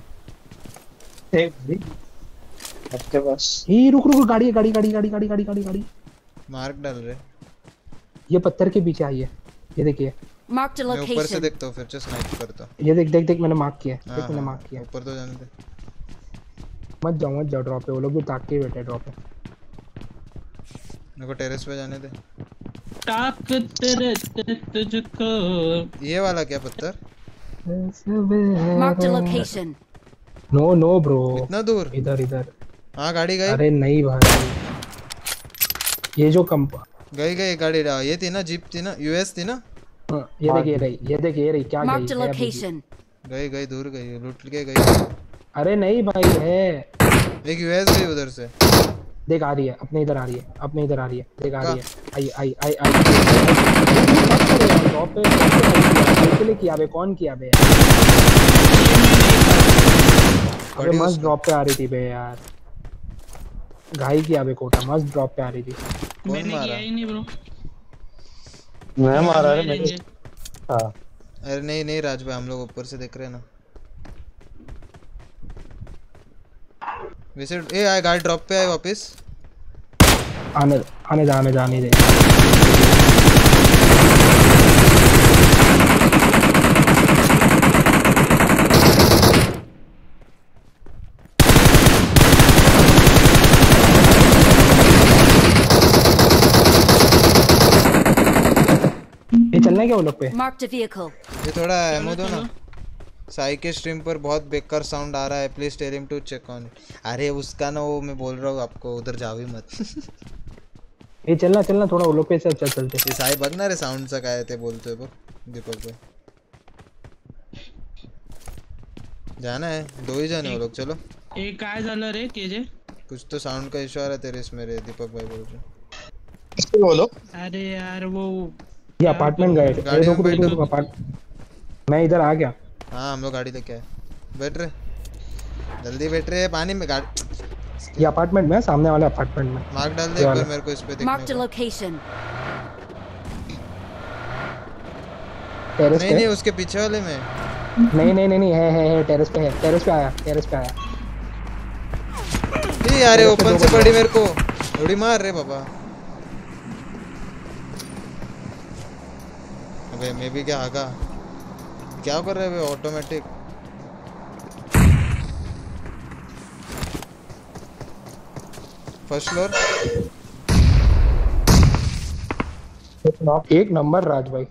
एक आपके पास ए रुक रुक, गाड़ी है, गाड़ी गाड़ी गाड़ी गाड़ी गाड़ी गाड़ी गाड़ी। मार्क डाल रहे। ये पत्थर के पीछे आई है, ये देखिए। Marked a मैं ऊपर से location. देखता हूँ फिर से स्नाइप करता हूँ। ये देख देख देख मैंने मार्क किया है, हाँ, देख मैंने हाँ, मार्क किया है। ऊपर तो जाने दे। मत जाओ मत जाओ ड्रॉप पे, वो लोग भी ताक के बैठे ड्रॉप पे। मेरे को टेरेस पे जाने दे। ताकत रहते तुझको। ये वाला क्या पत्थर? Marked a location. No no bro, इतना दूर? इधर इधर। हाँ गाड़ी गई अरे नहीं भाई, ये जो कंप गई गई गाड़ी रहा। ये थी ना जीप थी ना, यूएस थी ना। हाँ, ये देख ये रही, ये देख ये रही, क्या Marked a गई है अभी भी। location. गई गई दूर गई, लूट के गई। अरे नहीं भाई है, एक यूएस गई उधर से। देख आ रही है, अपने इधर आ रही है, अपने इधर आ रही है, देख आ रही है। आई आई आई आई ड्रॉप पे किसके लिए किया बे? कौन किया बे? अबे बड़ी मस्त उसको- ड्रॉप पे आ रही थी बे यार, घाई किया बे कोटा, मस्त ड्रॉप पे आ रही थी। कौन मैंने मारा? किया ही नहीं ब्रो। मैं मारा है ले मैंने। लेंगे। हाँ अरे नहीं नहीं राज भाई, हम लोग ऊपर से देख रहे हैं ना। वैसे ए आए गाड़ी ड्रॉप पे आए वापस। आने आने जाने जाने दे। ये चलना है क्या वो लोग पे? Marked a vehicle. ये थोड़ा एमो दो ना। साई के स्ट्रीम पर बहुत बेकार साउंड आ रहा है, please tell him to check on. अरे उसका ना वो मैं बोल रहा हूँ आपको, उधर जाओ ही मत। ये चलना चलना थोड़ा वो लोग पे, चल चल चलते। ये साई बघ ना रे साउंड सा काय ते बोलतोय बघ दीपक भाई। जाना है, दो ही जाने वो लोग, चलो। ए काय झालं रे केजे? कुछ तो साउंड का इशू आ रहा है तेरे इसमें रे, दीपक भाई बोल रहे। किसको बोलो? अरे यार वो ये अपार्टमेंट गए। गाड़ी रुक में रुक बैठो। रुक, अपार्ट मैं इधर आ गया। हाँ हम लोग गाड़ी लेके आए। बैठ रहे जल्दी बैठ रहे पानी में गाड़ी ये अपार्टमेंट में है, सामने वाले अपार्टमेंट में। मार्क डाल दे एक बार मेरे को इस पे देखने Marked a को। location. टेरेस नहीं पे नहीं उसके पीछे वाले में। नहीं नहीं नहीं नहीं है है है टेरेस पे है, टेरेस पे आया, टेरेस पे आया। ये यार ओपन से पड़ी मेरे को उड़ी मार रहे बाबा। अबे मैं भी क्या आगा क्या कर रहे हैं ऑटोमेटिक। फर्स्ट फ्लोर एक नंबर राज भाई।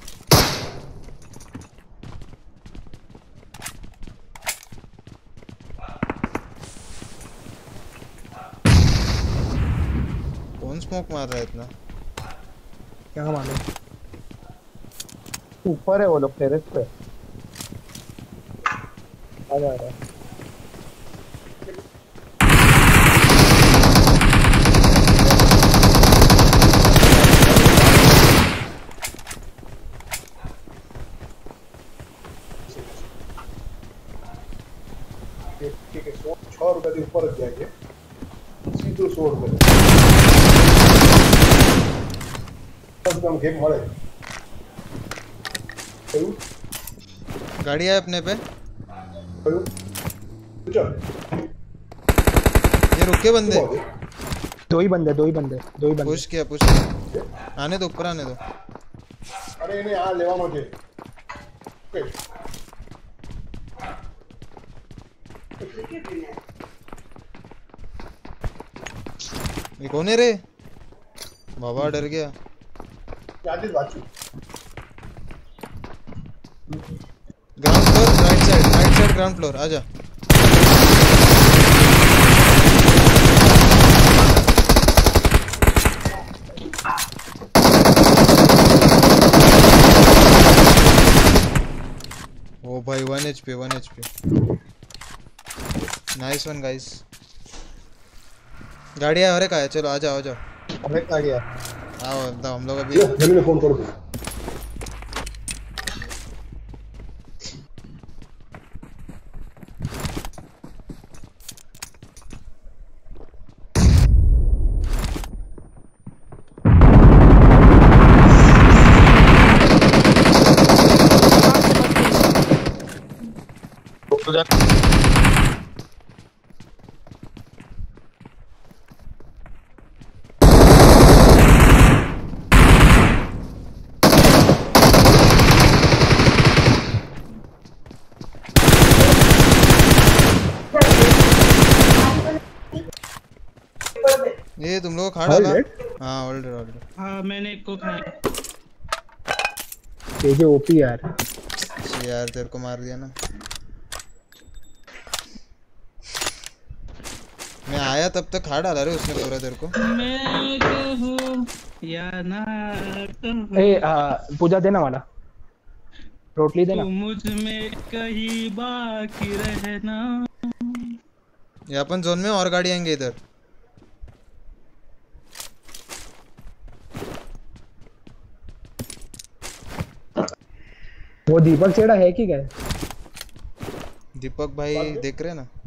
कौन स्मोक मार रहा है इतना। क्या मालूम। ऊपर है वो लोग टेरेस पे। आ जा रहा है। ठीक है सौ छः रुपये के ऊपर जाएंगे सीधो सौ रुपये दस ग्राम गेम मरे करू गाड़ी है अपने पे। करू चल ये रुके बंदे। दो ही बंदे दो ही बंदे दो ही बंदे। पुश किया पुश किया। आने दो ऊपर आने दो। अरे इन्हें यहाँ लेवानो છે ओके ये कौन है रे बाबा डर गया। याद वाचू ground floor right side right side ground floor आजा। ओ भाई one HP one HP nice one guys. गाड़ी है और का है चलो आ जाओ आ जाओ। अबे आ गया। आओ तो हम लोग अभी जल्दी में फोन करो तो जा ये तुम लोग खा डाला। All हाँ ऑलरेडी ऑलरेडी। हाँ मैंने एक को खाया। ये जो ओपी यार। यार तेरे को मार दिया ना। मैं आया तब तक खा डाला रे उसने पूरा तेरे को। मैं कहूँ या ना कहूँ, ए आ, पूजा देना वाला रोटली देना। तू मुझ में कहीं बाकी रहना। ये अपन जोन में और गाड़ी आएंगे इधर। वो दीपक चेड़ा है कि क्या? दीपक भाई देख रहे हैं ना।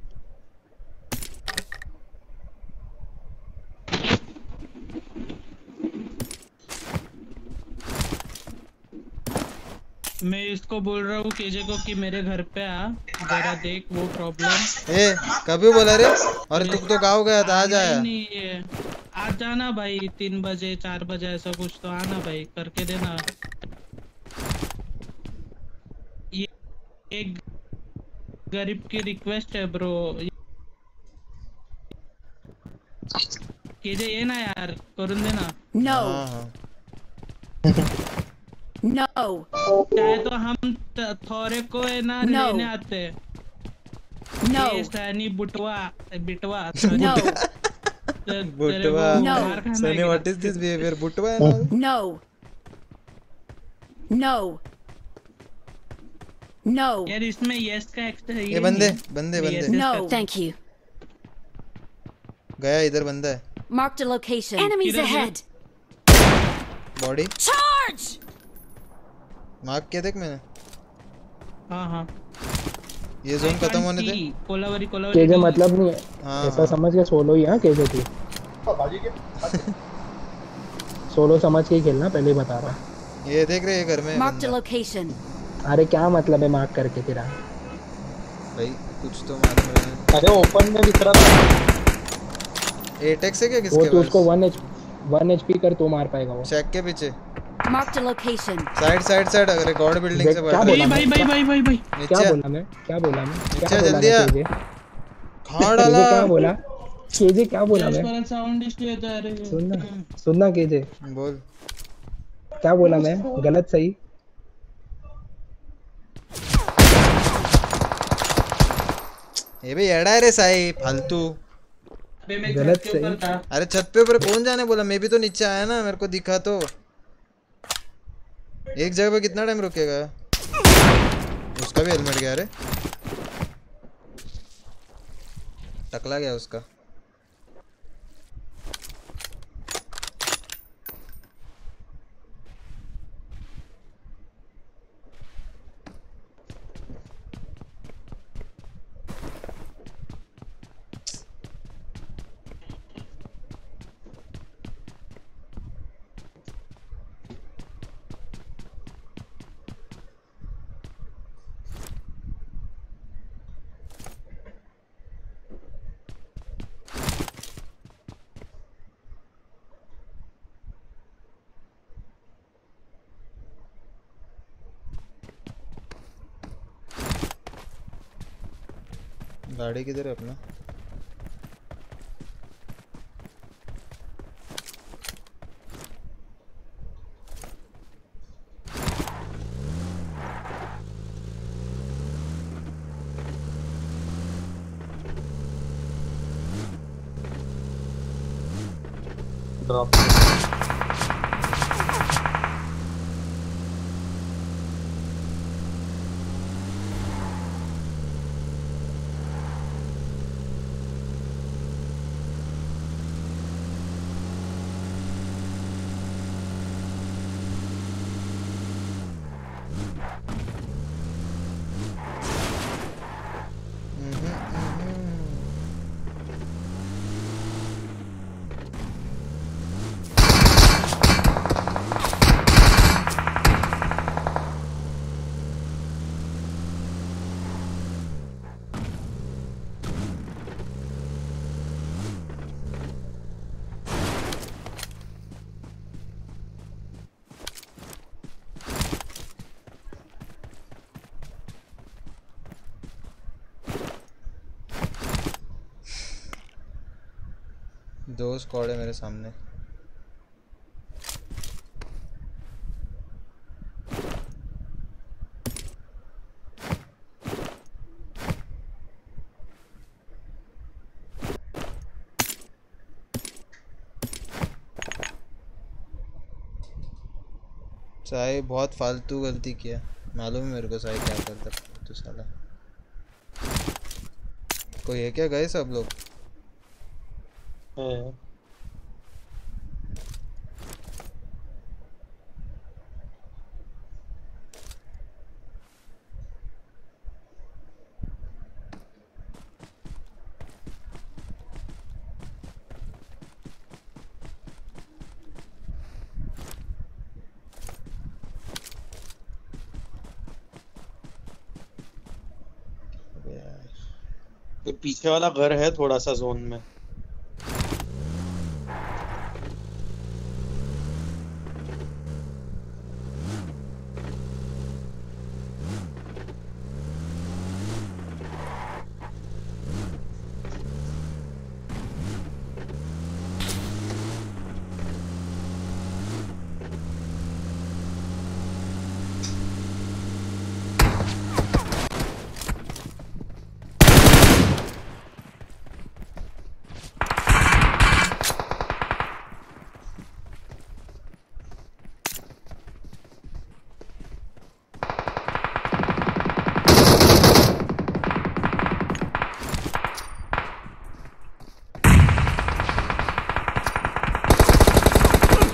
मैं इसको बोल रहा हूँ केजे को कि मेरे घर पे आ जरा देख वो प्रॉब्लम। ए कभी बोला रे और तू तो गाँव गया था आ जाया। नहीं ये आज जाना भाई तीन बजे चार बजे ऐसा कुछ तो आना भाई करके देना। ये एक गरीब की रिक्वेस्ट है ब्रो। केजे ये ना यार करून देना। No. हाँ हाँ No. चाहे तो हम त- थोड़े को है ना No. लेने आते। No. ये सैनी बुटवा बिटवा No. बुटवा No. Sunny what is this behaviour बुटवा है ना। No. No. No. यार इसमें यस का एक्स्ट्रा है ये बंदे बंदे बंदे No. Thank you. गया इधर बंदा है। Marked a location. Enemies Kidhar hai? ahead. Body Charge! Mark किया देख मैंने। हाँ हाँ ये जोन खत्म होने दे। कोलावरी कोलावरी केजे मतलब नहीं है हाँ, ऐसा हाँ। समझ के सोलो ही हाँ केजे तू हाँ, बाजी के सोलो समझ के ही खेलना पहले ही बता रहा हूँ। ये देख रहे ये घर में Marked a बंदा। location. अरे क्या मतलब है मार्क करके तेरा भाई कुछ तो मालूम है। अरे ओपन में दिख रहा था। एटेक्स है क्या वो किसके तो उसको पास? वन एच वन एचपी कर तो मार पाएगा वो। चेक के पीछे Marked a location. Side side side record building से देख, बढ़ क्या रहा ए बोला भाई भाई भाई भाई भाई है। क्या नीचे बोला मैं क्या बोला मैं क्या नीचे बोला जल्दी मैं आ। केजे कहाँ डाला? केजे क्या बोला केजे क्या बोला मैं पर साउंड इसलिए होता है। अरे सुनना सुनना केजे बोल। क्या बोला मैं गलत सही ये भी एड़ा है रे साई फालतू। अबे मैं गलत छत के ऊपर सही। था। अरे छत पे ऊपर कौन जाने बोला? मैं भी तो नीचे आया ना, मेरे को दिखा तो। एक जगह पे कितना टाइम रुकेगा? उसका भी हेलमेट गया रे, टकला गया उसका। गाड़ी किधर है अपना? ड्रॉप दो स्क्वाड है मेरे सामने। साई बहुत फालतू गलती किया, मालूम है मेरे को साई क्या करता तो साला। कोई है क्या गए सब लोग? है। अबे यार, ये पीछे वाला घर है थोड़ा सा जोन में।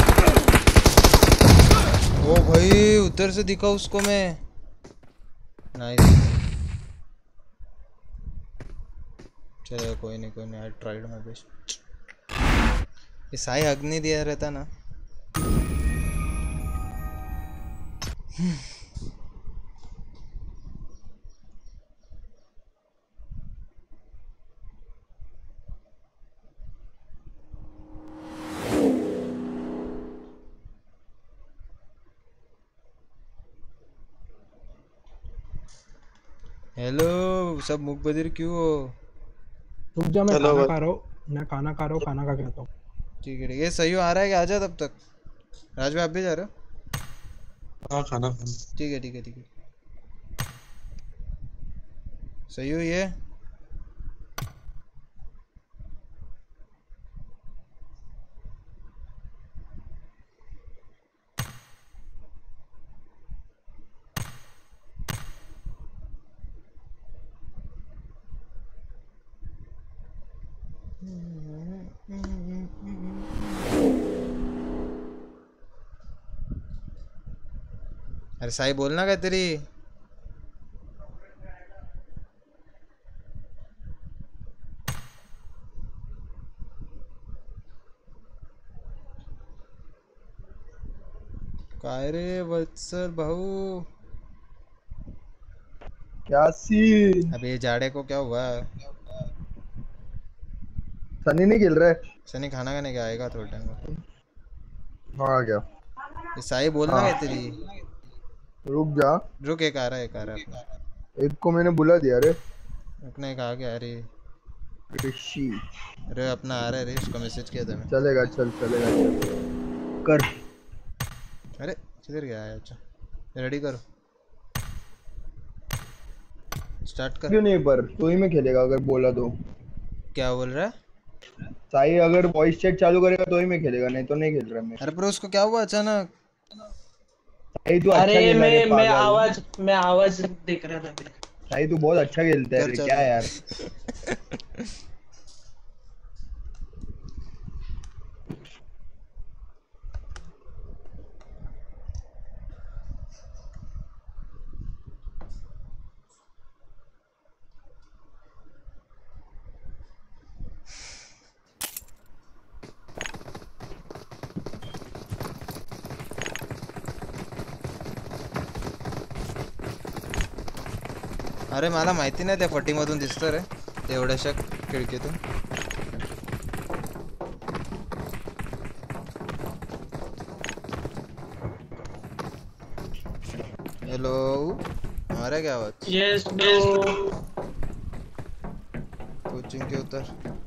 ओ भाई उधर से दिखा उसको मैं। नाइस। चलो कोई नहीं कोई नहीं, आई ट्राइड माय बेस्ट। ये साई हग नहीं दिया रहता ना। हेलो सब मुख बधिर क्यों हो? रुक जा, मैं हेलो खाना भाई। खा रहा हूँ, मैं खाना खा रहा हूँ, खाना खा के आता हूँ। ठीक है ठीक है, ये सही हो आ रहा है कि आ जा तब तक। राज भाई आप भी जा रहे हो? हाँ खाना खाना। ठीक है ठीक है ठीक है, सही हो ये। अरे साई बोलना क्या तेरी। काय रे वत्सल भाऊ। क्या सीन? अबे जाड़े को क्या हुआ? सनी नहीं खेल रहा है? सनी खाना खाने का आएगा थोड़ा टाइम में। हाँ क्या? ये साई बोलना हाँ। क्या तेरी। रुक जा, रुक, एक आ रहा है एक आ रहा है अपना। एक को मैंने बुला दिया रे। रुकने का आ गया। अरे ऋषि अरे अपना आ रहा है रे, उसको मैसेज किया था मैं। चलेगा, चल चलेगा चल कर। अरे किधर गया है? अच्छा रेडी करो, स्टार्ट कर। क्यों नहीं, पर तू ही में खेलेगा अगर बोला तो। क्या बोल रहा है? साई अगर वॉइस चैट चालू करेगा तो ही में खेलेगा, नहीं तो नहीं खेल रहा मैं। अरे पर उसको क्या हुआ अचानक? साई तू अच्छा अरे खेल रहा मैं है मैं पागल। आवाज मैं आवाज देख रहा था। साई तू बहुत अच्छा खेलता है कर रे, चलो। क्या यार। अरे मला माहिती नाही त्या फटीमधून दिसतं रे, एवढ्याशा खिडकीतून. हेलो, आ रहा है क्या आवाज? Yes bro. कोचिंग के उतर.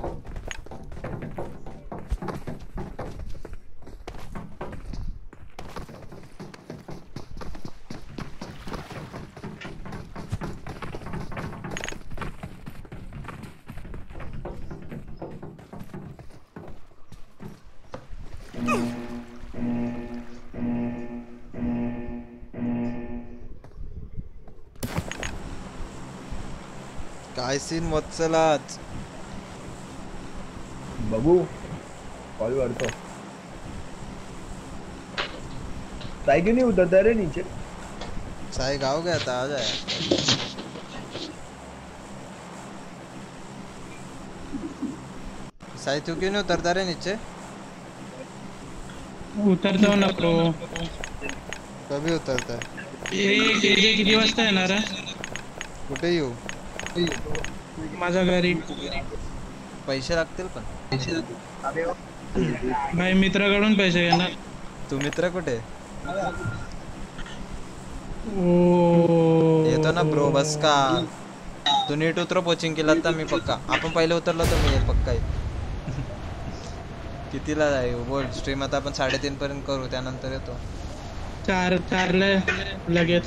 काय सीन वत्सलाच. बाबू कॉल करतो. साई क्यों नहीं उतरता रे नीचे? साई गाँव गया था, आ जाए. साई तू क्यों नहीं उतरता रे नीचे? उतरता हूँ ना प्रो. कभी उतरता है? ए केजे किती वाजता येणार आहे? कुठे येऊ? माझ्या घरी. पैसे लागतील पण. भाई मित्राकडून पैसे घेणार. तू मित्र कुठे? ओ येतो ना ब्रो, बस का. तू नीट उतर कोचिंग केला तर मी पक्का. आपण पहिले उतरलो तर मी पक्का आहे. कितीला जाऊ बोल. स्ट्रीम आता आपण साडेतीन पर्यंत करू, त्यानंतर येतो. चार चारले लगेच.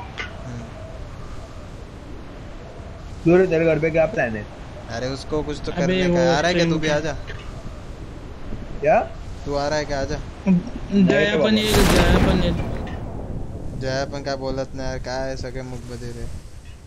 सूर्य तेरे घर पे क्या प्लान है? अरे उसको कुछ तो अबे करने वो का. आ रहा है क्या? तू भी stream आजा. क्या? तू आ रहा है क्या? आजा. जया पण येईल, जया पण येईल. जया पण काय बोलत नाही यार. काय सगळे मुख बधिर आहे.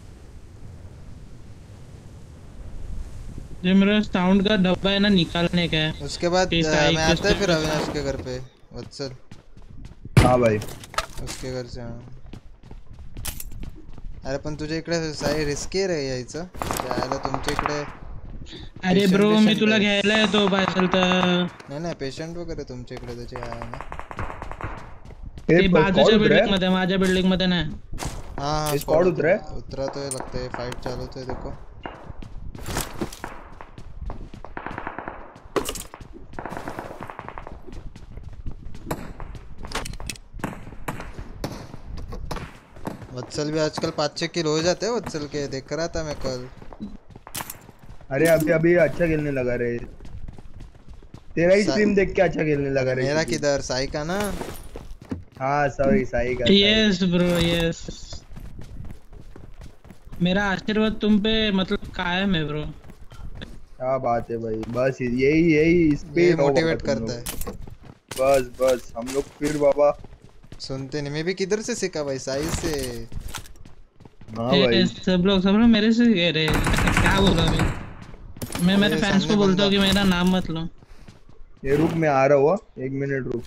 जो मेरा साउंड का डब्बा है ना, निकालने का है. उसके बाद ये अ, साई मैं के आता है फिर स्टेटस अविनाश के घर पे. वत्सल हाँ भाई. उसके घर से. हाँ अरे पण तुझ्या इकडे साई रिस्की रे यायचं यायला तुमच्या इकडे अरे Patient ब्रो मी बिशंट तुला आहे. घ्यायला येतो बायसल तर नाही नाही पेशंट वगैरे तुमच्या इकडे त्याचे आहे ना ते ए, बाजूच्या squad उतरा बिल्डिंग है? मध्ये माझ्या बिल्डिंग मध्ये नाही हाँ हाँ ये squad उतरा है? उतरा तो है लगता है फाइट चालू तो है देखो वत्सल भी आजकल पाँच छह किल हो जाते हैं वत्सल के देख रहा था मैं कल अरे अभी अभी अच्छा खेलने लगा रे तेरा ही सा- स्ट्रीम देख के अच्छा खेलने लगा रे मेरा किधर साई का ना हाँ सॉरी साई का साई। यस ब्रो यस मेरा आशीर्वाद तुम पे मतलब कायम है ब्रो क्या बात है भाई बस यही यही इस पे ये ही रहो मोटिवेट बाबा तुम करता लोग। है बस बस हम लोग फिर बाबा सुनते नहीं मैं भी किधर से सीखा भाई साई से हाँ भाई Yes, सब लोग सब लोग मेरे से कह रहे हैं क्या बोला अभी मैं मेरे ये फैंस सामने को बोलता हूँ बंदा। कि मेरा नाम मत लो ये रुक मैं आ रहा हुआ एक मिनट रुक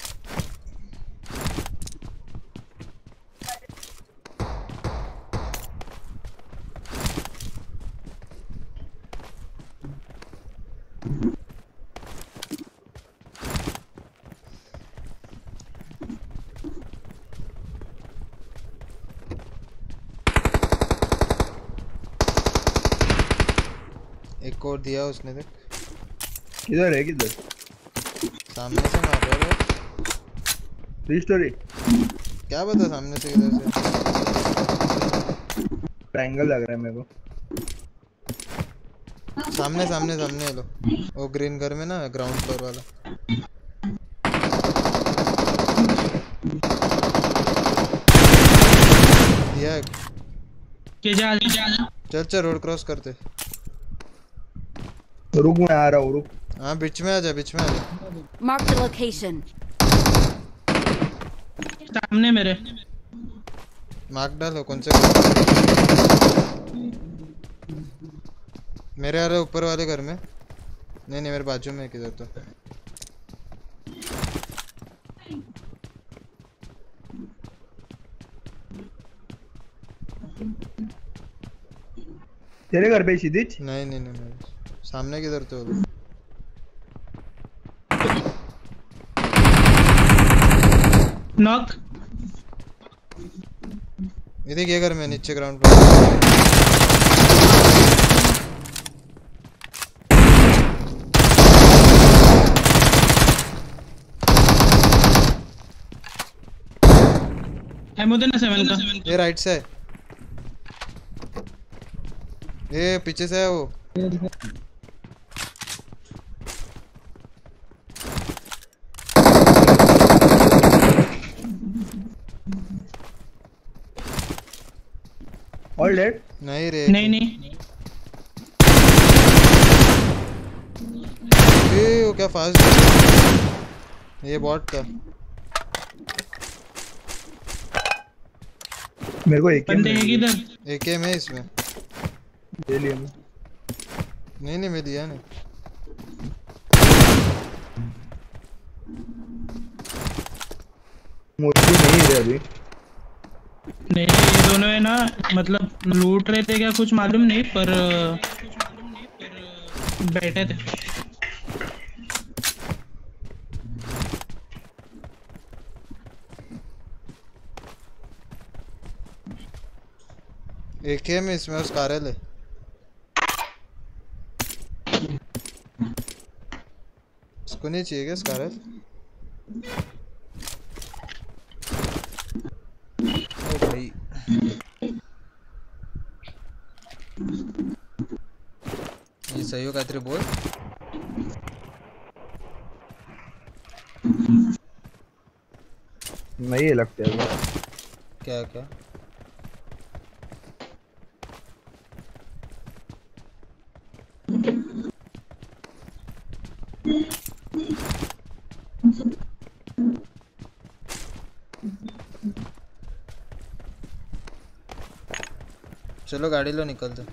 एक और दिया उसने देख किधर है किधर सामने से मार रहा है थ्री स्टोरी क्या पता सामने से किधर से ट्रायंगल लग रहा है मेरे को सामने सामने सामने ये लो वो ग्रीन घर में ना ग्राउंड फ्लोर वाला दिया है कि जा जा चल चल रोड क्रॉस करते रुक मैं आ रहा हूँ रुक हाँ बीच में आ जा बीच में आ जा Mark the location. सामने मेरे मार्क डालो कौन से मेरे आ रहे ऊपर वाले घर में नहीं नहीं मेरे बाजू में है किधर तो तेरे घर पे क्षितिज नहीं नहीं नहीं नहीं सामने किधर तो वो लोग? नॉक ये देख ये घर में नीचे ग्राउंड पर एमो देना सेवन का ये राइट से है ये पीछे से है वो ऑल डेड नहीं रे नहीं नहीं ये वो क्या फास्ट ये बॉट था मेरे को एक बंदे हैं किधर एक एम है इसमें ले लिया मैं नहीं नहीं मैं दिया नहीं मुझे नहीं है अभी नहीं ये दोनों है ना मतलब लूट रहे थे क्या कुछ मालूम नहीं पर बैठे थे एक एम है इसमें उस कारल है इसको नहीं चाहिए क्या स्कारल ओ भाई ये सही हो काहीतरी बोल नहीं है लगता है वो। क्या क्या चलो गाड़ी लो निकलते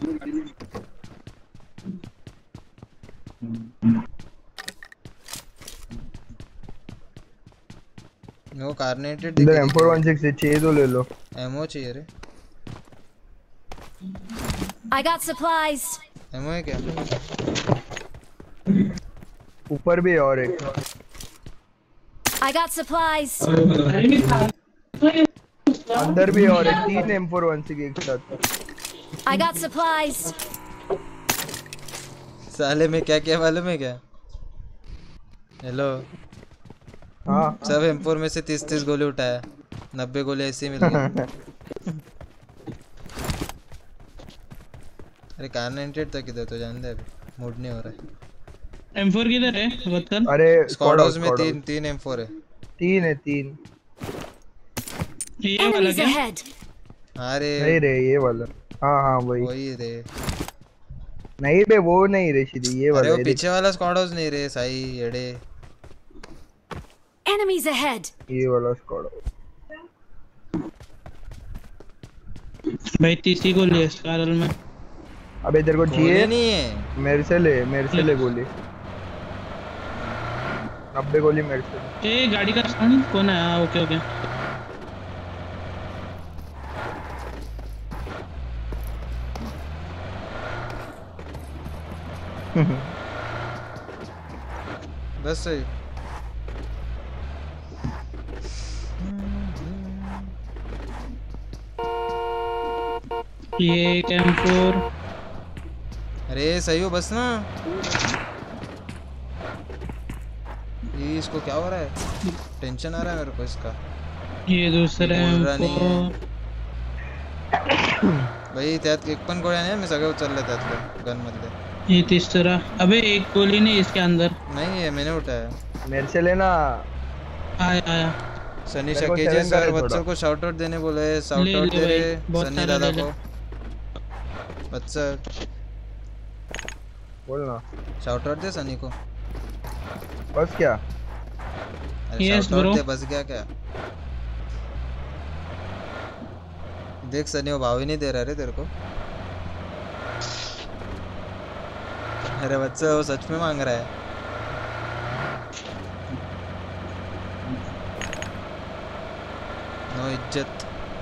वो कार्नेटेड इधर एम फोर वन सिक्स है चाहिए तो ले लो एमओ चाहिए रे I got supplies. एमओ है क्या? ऊपर भी है और एक I got supplies. अंदर भी है और एक तीन एम फोर वन सिक्स एक साथ I got supplies. साले में क्या क्या मालूम है क्या? हेलो हाँ सब एम फोर में से तीस तीस गोली उठाया, नब्बे गोली ऐसे ही मिल गए। अरे कार नाइंटी एट तक किधर तो जान दे, अभी मूड नहीं हो रहा है। एम फोर किधर है बता। अरे स्क्वाड हाउस में तीन तीन एम फोर है। तीन है तीन ये वाला Enemies क्या? ahead. अरे नहीं रे ये वाला हाँ हाँ वही वही रे। नहीं बे वो नहीं रे सीधी ये अरे वाला वो ये पीछे वाला स्क्वाड हाउस नहीं रे साई एड़े। Enemies ahead. ये वाला स्क्वाड हाउस भाई तीसरी गोली है स्कारल में। अबे तेरे को गोली चाहिए नहीं है। मेरे से ले मेरे से ले गोली नब्बे गोली मेरे से ले। ए गाड़ी का साउंड कौन है? हाँ ओके ओके। बस सही। ये एक एम फोर। अरे सही हो बस ना। ये इसको क्या हो रहा है? टेंशन आ रहा है मेरे को इसका। ये दूसरा बोल एम रहा नहीं फोर। भाई त्यात एक पण गोळ्या नाही मी सगळे उचलले त्यातले गन मधले। ये तीसरा। अबे एक गोली नहीं इसके अंदर। नहीं है मैंने उठाया। मेरे से लेना आया आया। सनी मेरे को शकेजे challenge सर करे बच्चों थोड़ा। को शाउट आउट देने बोले, शाउट ले आउट ले दे भाई, रहे बहुत सनी सारा दादा ले ले। को। बच्चा बोल ना शाउट आउट दे सनी को। बस क्या अरे Yes, शाउट आउट bro. दे बस गया क्या? देख सनी वो भाव ही नहीं दे रहा रे तेरे को। अरे बच्चा वो सच में मांग रहा है। नो इज्जत।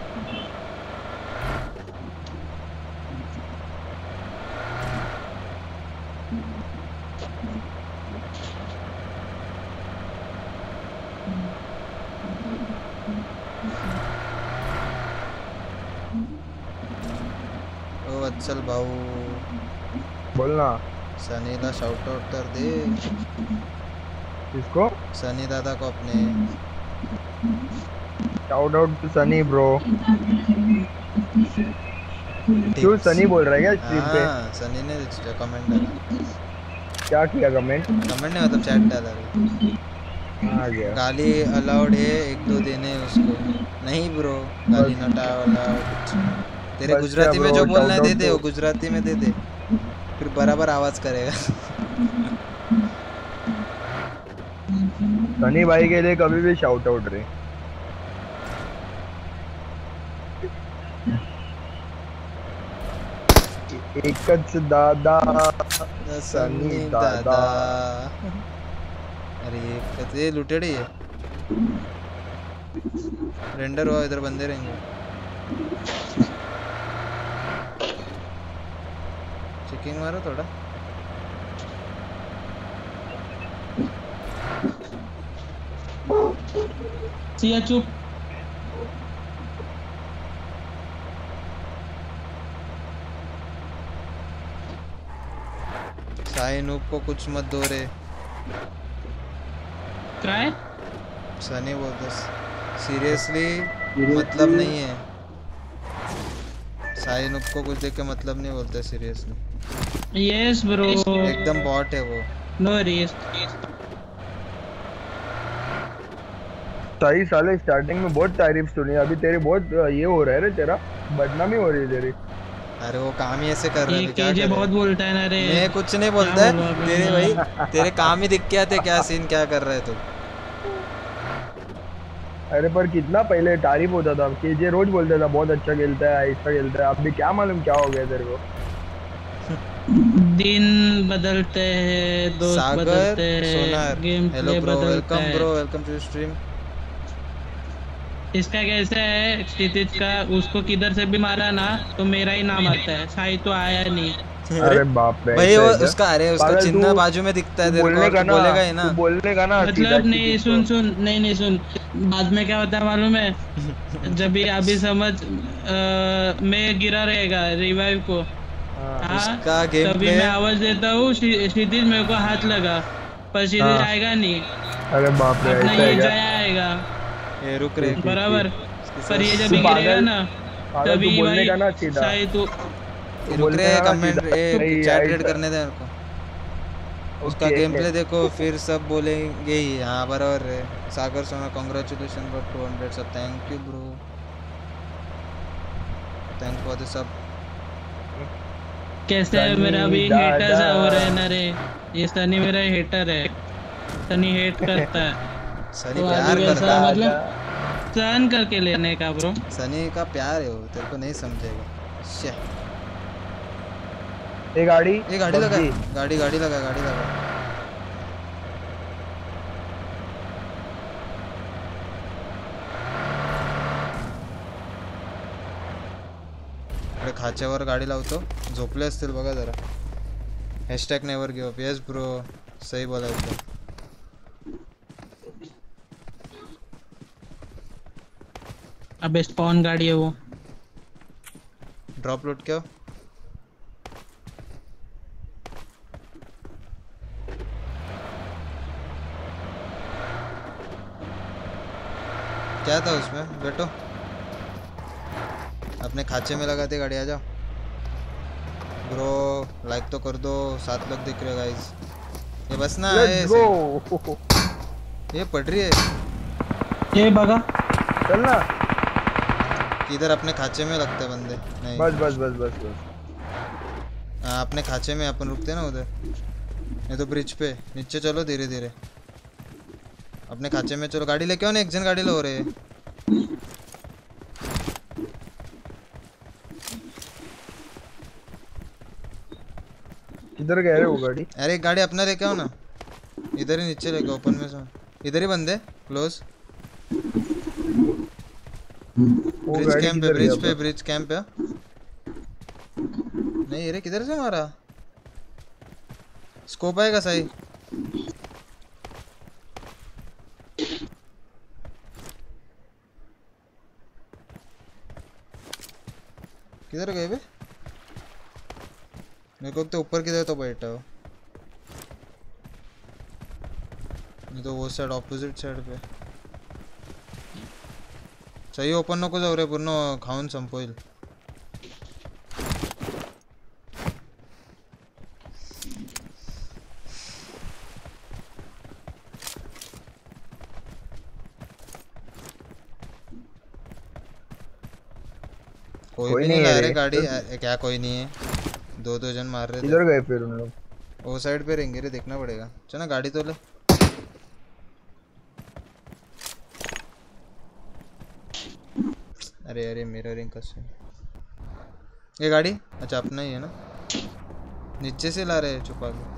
ओ वत्सल भाऊ बोलना सनीला शाउट आउट कर दे। किसको सनी दादा को अपने। Shout out to Sunny bro क्यों सनी बोल रहा है क्या स्ट्रीम पे हाँ सनी ने कमेंट डाला। क्या किया कमेंट कमेंट नहीं मतलब चैट डाला रे। आ गया गाली अलाउड है एक दो देने उसको। नहीं ब्रो गाली नटा अलाउड। तेरे बस गुजराती क्या में bro, जो बोलना है shout दे out दे, वो तो- गुजराती में दे दे, फिर बराबर आवाज करेगा। सनी भाई के लिए कभी भी शाउट आउट रे एकच दादा सनी दादा। अरे ये कहते- ये लूटेड ही है। रेंडर हुआ इधर बंदे रहेंगे। चेकिंग मारो थोड़ा। सिया चुप। साई नूब को कुछ मत दो रे। क्या है? सनी बोलते सीरियसली मतलब नहीं है। साई नूब को कुछ देख के मतलब नहीं बोलते सीरियसली। Yes bro. एकदम बॉट है वो। No risk. सही साले स्टार्टिंग में बहुत तारीफ सुनी अभी तेरी बहुत ये हो रहा है रे तेरा बदनामी हो रही है तेरी अरे वो काम ही ऐसे कर रहे ये हैं क्या केजे करें? बहुत बोलता है ना रे। मैं कुछ नहीं बोलता क्या है बोलूं अभी तेरे मैं? भाई तेरे काम ही दिख के आते क्या सीन क्या कर रहे तू। अरे पर कितना पहले तारीफ होता था केजे रोज बोलता था बहुत अच्छा खेलता है ऐसा खेलता है अभी क्या मालूम क्या हो गया तेरे को दिन बदलते हैं, दोस्त सागर बदलते हैं, Sonar game hello play bro बदलता वेलकम है। Bro welcome to stream. इसका कैसे है क्षितिज का, उसको किधर से भी मारा ना तो मेरा ही नाम आता है, साई तो आया नहीं। अरे बाप रे भाई वो ऐसा है क्या? उसका अरे उसका पागल चिन्ह तू- बाजू में दिखता है तू तेरे को, बोलने और का तू ना बोलेगा ही ना। तू बोलने का ना सीधा मतलब नहीं क्षितिज सुन को। सुन नहीं नहीं सुन, बाद में क्या होता है मालूम है, जब भी अभी समझ अ, मैं गिरा रहेगा रिवाइव को, हाँ उसका गेम तभी प्ले मैं आवाज देता हूँ क्षितिज मेरे को हाथ लगा, पर क्षितिज हाँ। आएगा नहीं, अरे बाप रे अपना ऐसा है ये क्या? जया आएगा ये रुक रे बराबर। पर ये जब तू भी गिरेगा पागल- ना पागल तू तभी बोलने भाई का ना सीधा। साई तो ये रुक बोलने रे का ना कमेंट सीधा। नहीं, चैट ऐसा- रेड करने दे मेरे को। उसका ओके, गेम प्ले ओके। देखो फिर सब बोलेंगे ही। हाँ बराबर है। Sagar Sona congratulation for two hundred sub, thank you bro, thank for the sub. कैसे है सनी मेरा भी दादा। हेटर्स हो रहा है ना रे, ये सनी मेरा हेटर है, सनी हेट करता है सनी तो प्यार आगे करता कैसा है, मतलब सहन करके लेने का ब्रो। सनी का प्यार है वो, तेरे को नहीं समझेगा। शे ये गाड़ी ये गाड़ी लगा, बग्गी। गाड़ी गाड़ी लगा, गाड़ी लगा। अरे खाच्यावर गाडी लावतो, झोपले असतील बघा जरा। Hashtag never give up. Yes bro, सही बोला एकदम। अबे स्पॉन गाड़ी है वो, ड्रॉप लूट क्या? क्या था उसमें? बैठो, अपने खाचे में लगाते गाड़ी। आ जाओ ब्रो, लाइक तो कर दो, सात लोग दिख रहे हो गाइस। ये बस ना है, Let's go। ये पड़ रही है। ये बगा चल ना, इधर अपने खाचे में लगते हैं बंदे। नहीं बस बस बस बस बस। हाँ, अपने खाचे में अपन रुकते हैं ना उधर। ये तो ब्रिज पे नीचे चलो धीरे धीरे, अपने खाचे में चलो। गाड़ी लेके आओ ना, एक जन गाड़ी लो रहे। किधर गए रे वो गाड़ी? अरे एक गाड़ी अपना लेके आओ ना, इधर ही नीचे लेके ओपन में से। इधर ही बंदे क्लोज। वो ब्रिज गाड़ी कैंप पे, किधर ब्रिज गया पे, पर? ब्रिज कैंप पे। नहीं अरे किधर से मारा? स्कोप आएगा सही। किधर गए बे? मेरे को तो ऊपर किधर तो बैठा हो। ये तो वो साइड, ऑपोजिट साइड पे। सही ओपन नको जाऊ रे, पूर्ण खाऊन संपवेल। कोई कोई भी नहीं नहीं है ला रे। रहे गाड़ी। अरे क्या कोई नहीं है? दो दो जन मार रहे थे। किधर गए फिर उन लोग? वो साइड पे रहेंगे रे, देखना पड़ेगा। चल ना गाड़ी तो ले। अरे अरे मिररिंग कैसे? ये गाड़ी अच्छा अपना ही है ना, नीचे से ला रहे हैं छुपा के।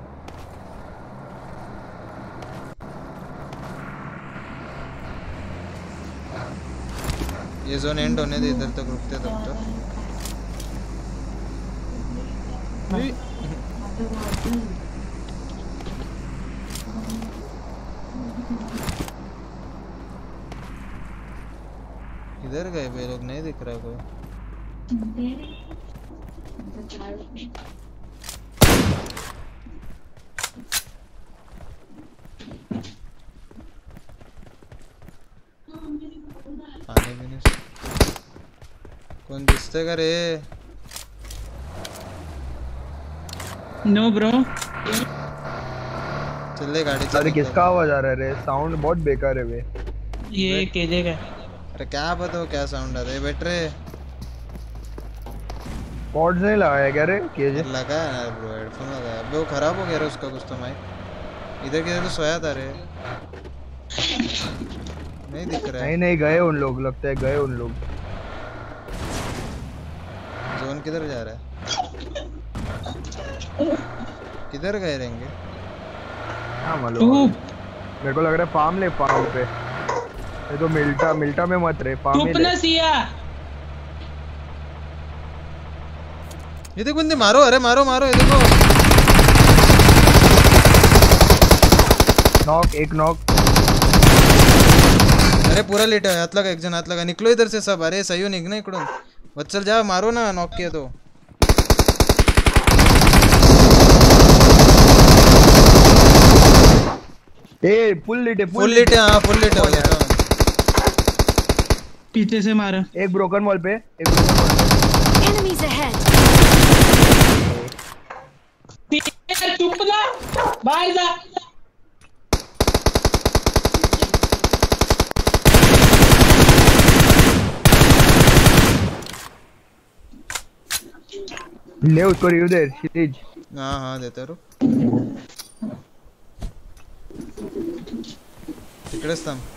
ये जोन एंड होने दे, इधर तक रुकते तब तक। इधर गए वे लोग, नहीं दिख रहा कोई। आने भी नहीं। कौन दिसते का रे? नो ब्रो, चल ले गाड़ी चल। अरे किसका आवाज आ रहा है रे? साउंड बहुत बेकार है वे। ये केजे का। अरे क्या पता वो क्या साउंड आ रहा है? बैठ रहे पॉड्स नहीं लगाया क्या रे केजे? लगा है ना ब्रो, हेडफोन लगाया। अबे वो खराब हो गया रे उसका कुछ तो माइक। इधर किधर तो सोया था रे, नहीं दिख रहा है। नहीं नहीं गए उन लोग, लगता है गए उन लोग। जोन किधर जा रहा है? किधर गए रहेंगे? हाँ मालूम। मेरे को लग रहा है फार्म ले, फार्म पे। ये तो मिल्टा मिल्टा में मत रहे, फार्म चुप ना सिया। ये देख बंदे, मारो, अरे मारो मारो, ये देखो। नॉक, एक नॉक। अरे पूरा लेट आहे, हात लागा, एक जण हात लागा, निकलो इधर से सब। अरे सही हो, निघ ना इकडून, वत्सल जा, मारो ना, नॉक किया तो। ए फुल लेट है, फुल लेट है, हाँ फुल लेट है। पीछे से मारा। एक ब्रोकन वॉल पे, एक ब्रोकन वॉल पे। Enemies ahead. चुप ना, बाहर जा। ले उसको रिव्यू दे क्षितिज। हाँ हाँ देता रू, तिकडेच थांब।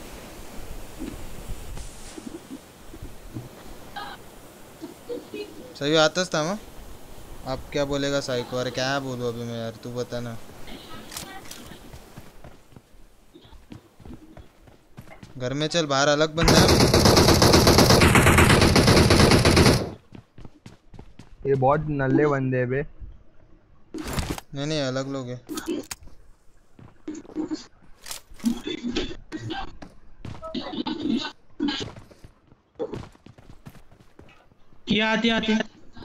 सही आताच थांब। हाँ? आप क्या बोलेगा साइको? अरे क्या बोलूं अभी मैं यार, तू बता ना। घर में चल, बाहर अलग बंदा है। ये बहुत नल्ले बंदे हैं बे। नहीं नहीं, अलग लोग हैं। ये आती आती।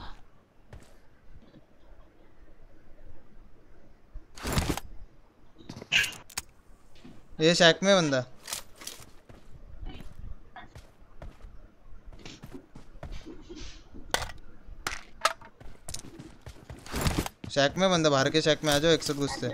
ये शैक में बंदा। शैक में बंदा, बाहर के शैक में आ जाओ, इकसठ घुसते।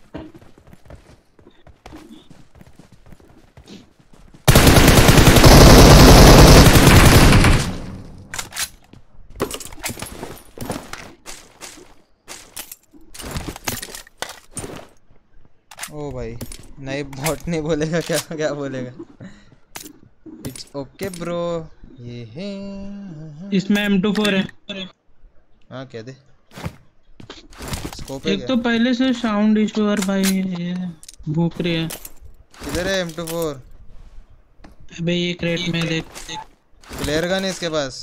ओ भाई नहीं, बॉट नहीं बोलेगा, क्या क्या बोलेगा? It's okay bro. ये है इसमें एम टू फोर है। हाँ कह दे। स्कोप है एक क्या? तो पहले से साउंड इशू और भाई ये भूख रही है। किधर है एम टू फोर? अबे ये क्रेट में देख। प्लेयर गन है इसके पास।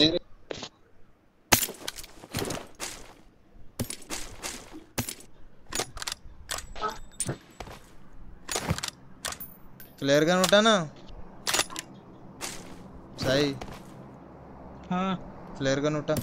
प्लेयर गन उठा ना सही। हाँ फ्लेयर गन उठा।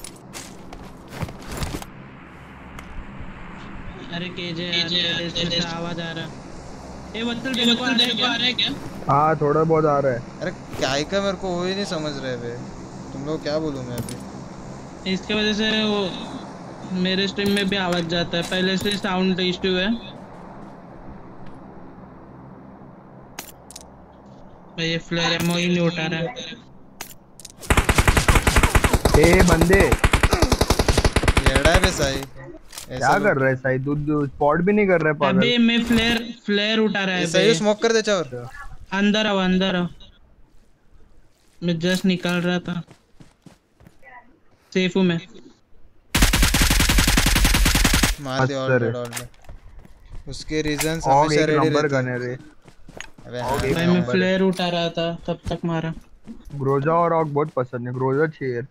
अरे केजे यार, इसमें से आवाज आ रहा है। ये बत्तल तेरे को आ रहा है क्या? हाँ थोड़ा बहुत आ रहा है। अरे क्या ही का, मेरे को वो ही नहीं समझ रहे बे। तुम लोग क्या बोलूं मैं अभी? इसके वजह से वो मेरे स्ट्रीम में भी आवाज जाता है, पहले से साउंड इशू है। भाई ये फ्लेयर एमओ ही नहीं उठा रहा है। ए बंदे येड़ा है बे साई। क्या कर रहा है साई? तू स्पॉट भी नहीं कर रहा है पागल। अबे मैं फ्लेयर फ्लेयर उठा रहा है बे। सही स्मोक कर दे चावर। अंदर आओ अंदर आओ, मैं जस्ट निकल रहा था। सेफ हूँ मैं। मार दे ऑल रेड ऑल रेड। उसके रीजंस और हमेशा एक रेडी नंबर रहते गन हैं। है रे। अबे और हाँ, एक भाई हाँ, मैं नंबर फ्लेयर उठा रहा था तब तक मारा। ग्रोजा और ऑक बहुत पसंद है। ग्रोजा चाहिए।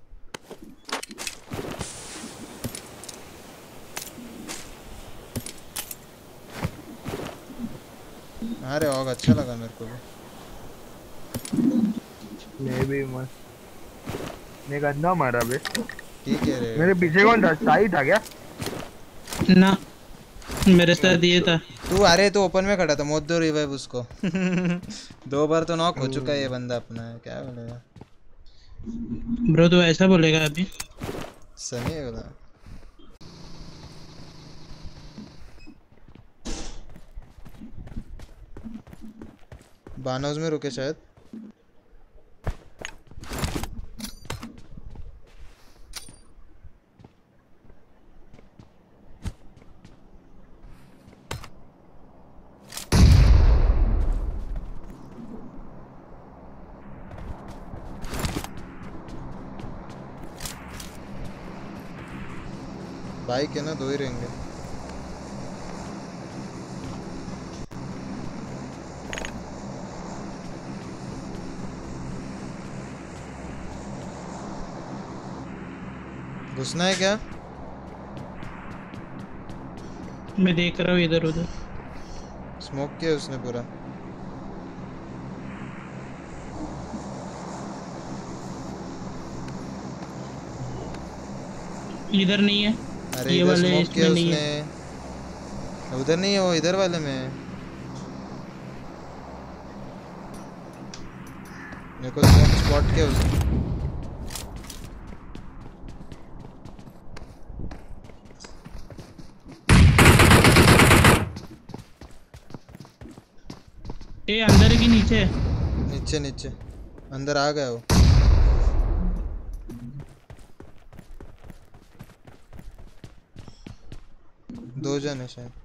अरे ऑग अच्छा लगा मेरे को भी। मैं भी मस्त। मैं गंदा मारा बे। ठीक है रे। मेरे पीछे कौन था? साई था क्या? ना मेरे साथ ये था। तू अरे तू ओपन में खड़ा था, मौत दो रिवाइव उसको। दो बार तो नॉक हो चुका है ये बंदा अपना, क्या बोलेगा? ब्रो तू ऐसा बोलेगा अभी? सही है बोला। बानोज में रुके शायद। बाइक है ना, दो ही रहेंगे। घुसना है क्या? मैं देख रहा हूँ इधर उधर। स्मोक किया उसने पूरा। इधर नहीं है। अरे ये इधर वाले स्मोक इसमें किया नहीं उसने। है। उधर नहीं है वो, इधर वाले में है। मेरे को स्मोक स्पॉट किया उसने। ए अंदर है कि नीचे है? नीचे नीचे अंदर आ गया वो। दो जन है शायद।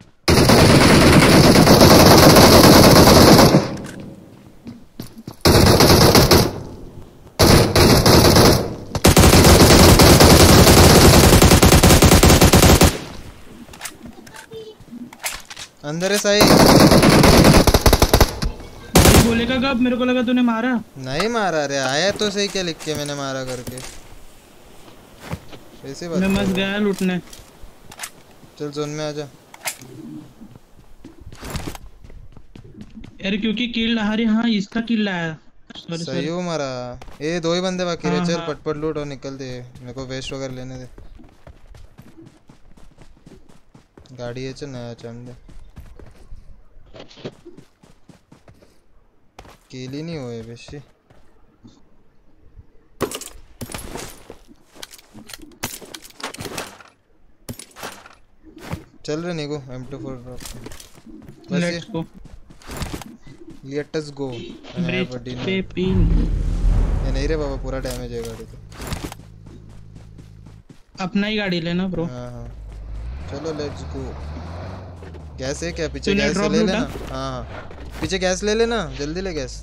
अंदर है साई। बोलेगा कब? मेरे को लगा तूने मारा। नहीं मारा रे, आया तो सही क्या लिख के मैंने मारा करके। ऐसे बात मैं कर मस्त रहा गया लूटने। चल जोन में आजा। यार क्योंकि किल हमारे हाँ इसका किल आया। सॉरी सही सॉरी। हो मारा। ये दो ही बंदे बाकी रहे। हाँ, चल हाँ। पटपट लूट और निकल दे। मेरे को वेस्ट वगैरह लेने दे। गाड़ी है चल नया चम दे। किल ही नहीं हुए बेशी। चल रहे निको एम टू फोर ड्रॉप। बस ये let's go. Let us go. Bridge बड़ी पे पिन। ये नहीं रे बाबा, पूरा डैमेज है गाड़ी तो। अपना ही गाड़ी लेना ब्रो। हाँ हाँ चलो लेट्स गो। गैस है क्या पीछे? तूने गैस drop ले लूटा? लेना। हाँ हाँ पीछे गैस ले लेना, जल्दी ले गैस।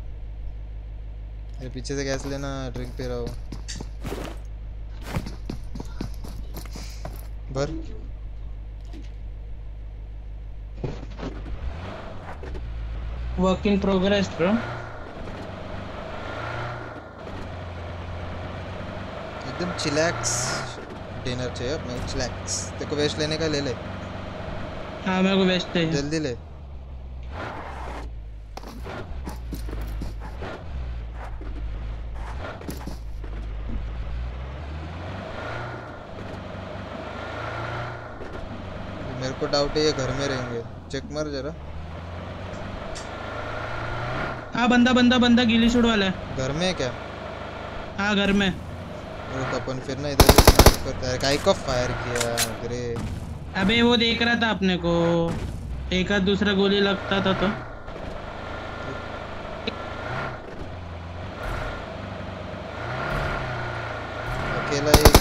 अरे पीछे से गैस लेना, ड्रिंक पे रहो। भर। Work in progress bro. एकदम चिलैक्स डिनर चाहिए अपने को। चिलैक्स तेरे को वेस्ट लेने का ले ले। हाँ मेरे को वेस्ट है। जल्दी ले। मेरे को डाउट है ये घर में रहेंगे। चेक मार जरा। हाँ बंदा बंदा बंदा गिली शूट वाला है। घर में है क्या? हाँ घर में। रुक अपन फिर ना इधर से स्नाइप करते हैं। काई को फायर किया ग्रे। अबे वो देख रहा था अपने को। एक आध दूसरा गोली लगता था तो। अकेला ही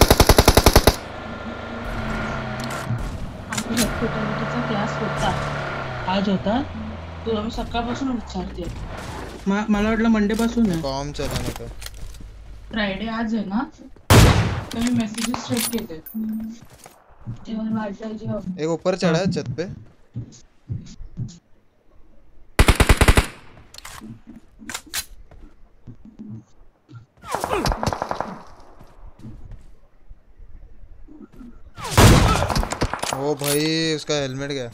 हॉस्पिटॅलिटीचा क्लास होता आज होता? तू आम्ही सकाळपासून विचारते मा- मला वाटलं मंडे पासून आहे। कॉम चलाने का। फ्रायडे आज आहे ना तर मी मेसेजेस चेक केले तेव्हा वाटलं जे एक ऊपर चढ़ा है छत पे। ओ भाई उसका हेलमेट गया।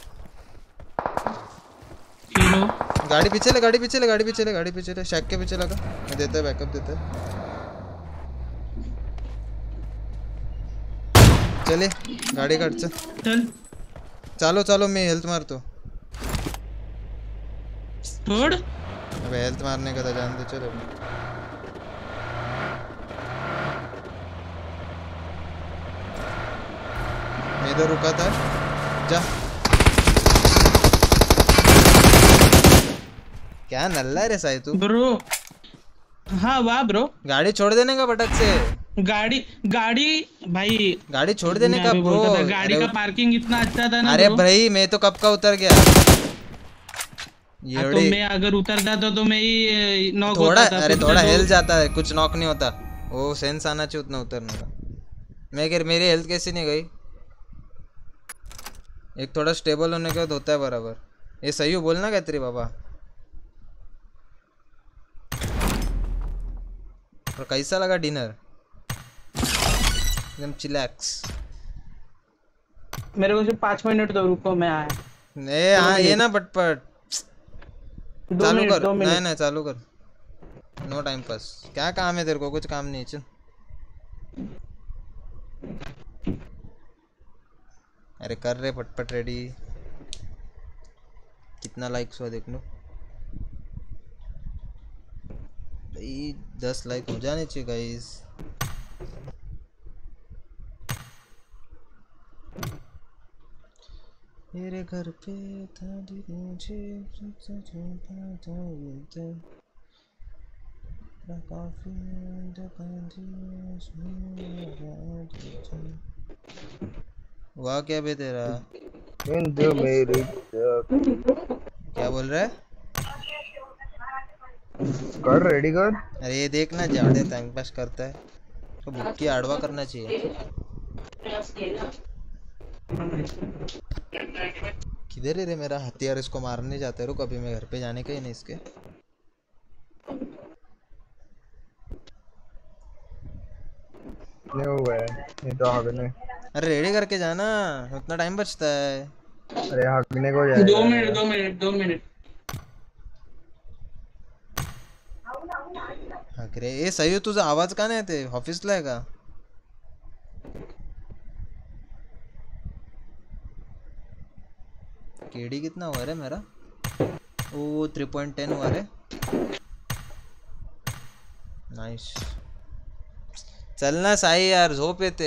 हीरो गाड़ी पीछे ले, गाड़ी पीछे ले, गाड़ी पीछे ले, गाड़ी पीछे ले। शैक के पीछे लगा। मैं देता है बैकअप देता है। चले गाड़ी काट चल। चल चालो चालो मैं हेल्थ मारतो। छोड़। अबे हेल्थ मारने का था, जान दे। चलो मैं इधर रुका था। जा। क्या नल्ला रे साई तू? ब्रो हाँ वाह ब्रो। गाड़ी छोड़ देने का पटक से। गाड़ी गाड़ी भाई गाड़ी छोड़ देने मैं का अभी ब्रो। बोलता था, गाड़ी अरे का पार्किंग इतना अच्छा था ना अरे ब्रो। भाई मैं तो कब का उतर गया। हाँ, तो ये मैं अगर उतर जाता तो मैं ही नॉक थोड़ा होता था। अरे फिर थोड़ा तो- हेल्थ जाता है, कुछ नॉक नहीं होता। वो सेंस आना चाहिए उतना उतरने का। मैं कह मेरी हेल्थ कैसे नहीं गई? एक थोड़ा स्टेबल होने के बाद होता है बराबर। ये सही हो बोलना क्या तेरी बाबा? और कैसा लगा डिनर? एकदम चिलैक्स। मेरे को सिर्फ पाँच मिनट दो, रुको मैं आया। ए हाँ ये ना पटपट दो चालू मिनट, कर। दो नहीं मिनट। नहीं चालू कर। No time pass. क्या काम है तेरे को? कुछ काम नहीं। चल अरे कर रहे पटपट रेडी। कितना लाइक्स हुआ देख लो भाई। दस लाइक हो जाने चाहिए गाइस। मेरे घर पे था मुझे वाह क्या बे तेरा। मेरी क्या बोल रहा है? कर रेडी कर। अरे ये देखना जाड़े टाइम पास करता है तो बुक्की आड़वा करना चाहिए। किधर है रे मेरा हथियार? इसको मारने जाते रुक। अभी मैं घर पे जाने का ही नहीं इसके। नहीं हुआ है ये तो हगने। अरे रेडी करके जाना, उतना टाइम बचता है। अरे हगने को जाएगा। दो मिनट दो मिनट दो मिनट। अरे ए सही हो तुझा आवाज का नाही ते ऑफिसला आहे का? केडी कितना हुआ रे मेरा? ओ थ्री पॉइंट टेन हुआ रे। नाइस। चलना साई यार, झोप येते।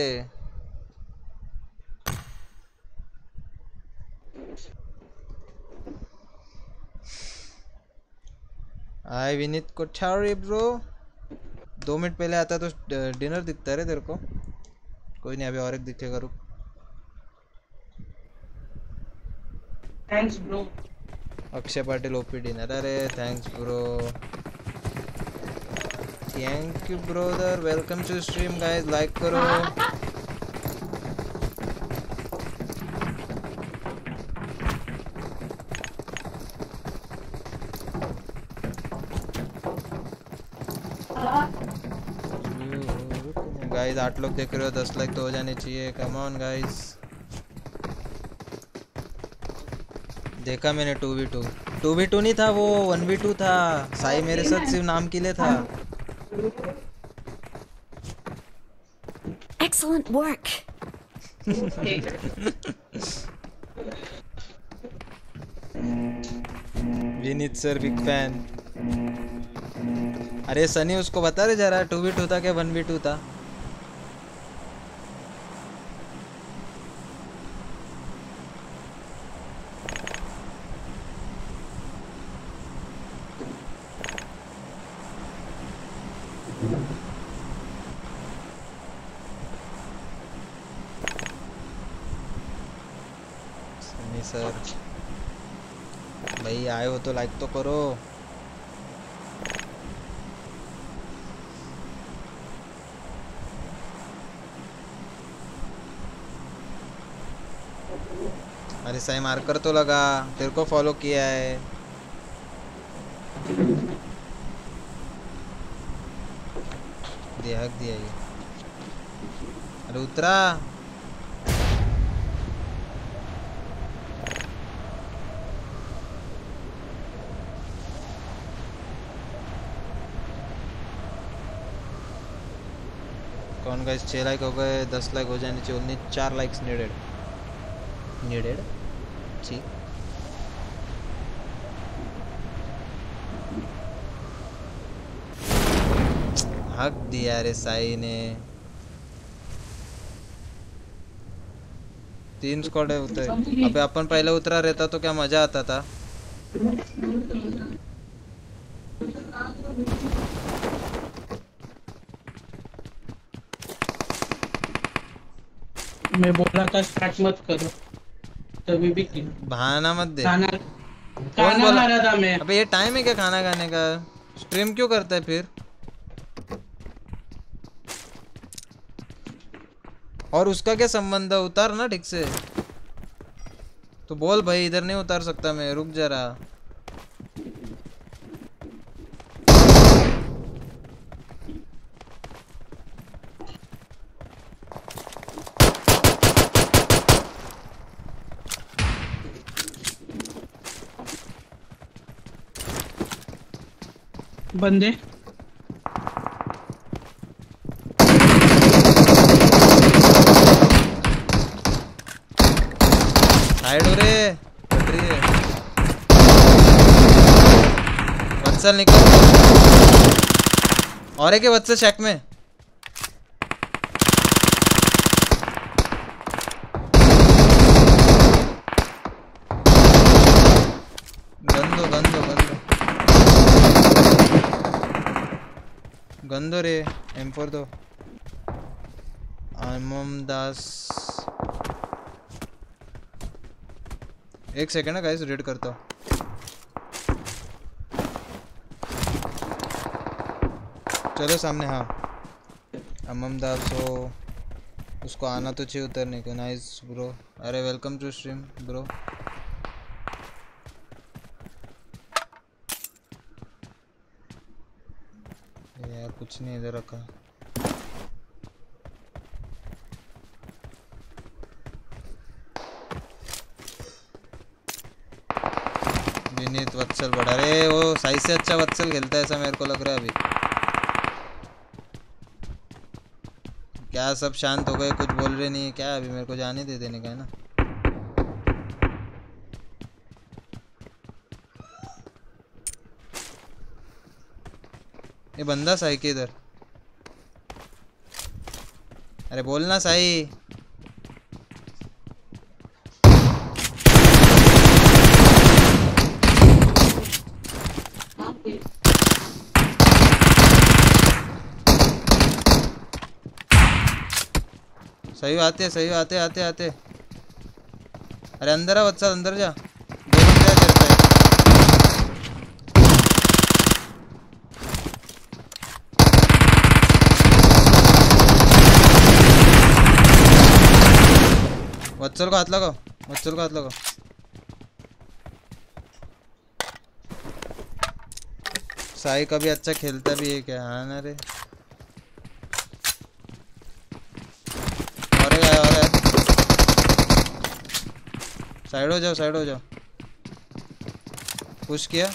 Hi Vineet Kothari bro. दो मिनट पहले आता तो डिनर दिखता है रे तेरे को। कोई नहीं अभी और एक दिखेगा रुक। Thanks bro. Akshay Patil OP dinner. अरे thanks bro. Thank you brother. Welcome to stream guys. Like करो। गाइस आठ लोग देख रहे हो, दस लाइक तो हो जाने चाहिए। Come on guys. देखा मैंने two v two. Two v two नहीं था वो, वन वी टू था। साई मेरे साथ सिर्फ नाम के लिए था। Excellent work. Vineet sir big fan. अरे सनी उसको बता रहे जरा टू वी टू था क्या वन वी टू था? सनी सर भाई आए हो तो लाइक तो करो। अरे सही मार्कर तो लगा, तेरे को फॉलो किया है। दिया हक दिया ये। अरे उतरा। कौन गाइस छह लाइक हो गए, दस लाइक हो जाने चाहिए। ओनली चार लाइक्स नीडेड। नीडेड जी। हक दिया रे साई ने। तीन स्क्वाड है उतरे। अबे अपन पहले उतरा रहता तो क्या मजा आता था। मैं बोला था स्टार्ट मत करो, तभी भी की बहाना मत दे। खाना कौन खाना बोला? खा रहा था मैं। अबे ये टाइम है क्या खाना खाने का? स्ट्रीम क्यों करता है फिर? और उसका क्या संबंध है? उतार ना ठीक से तो बोल भाई, इधर नहीं उतार सकता मैं, रुक जरा। बंदे साइड हो रे हट रही है वत्सल निकल और एक है वत्सल शैक में गंदो गंदो गंदो गंदो रे एम फोर दो अमम दास एक सेकंड है गाइस रीड करता हूँ चलो सामने हाँ अमम दास हो उसको आना तो चाहिए उतरने को नाइस ब्रो अरे वेलकम टू स्ट्रीम ब्रो यार कुछ नहीं इधर रखा विनीत वत्सल बड़ा अरे वो साइज से अच्छा वत्सल खेलता है ऐसा मेरे को लग रहा है अभी क्या सब शांत हो गए कुछ बोल रहे नहीं है क्या अभी मेरे को जाने दे देने का है ना ये बंदा साई के इधर अरे बोलना साई सही आते सही आते आते आते अरे अंदर आ वत्सल अंदर जा दो बंदे आ तेरे पे वत्सल को हाथ लगाओ वत्सल को हाथ लगाओ साई कभी अच्छा खेलता भी है क्या हाँ ना रे और है और है साइड हो जाओ साइड हो जाओ पुश किया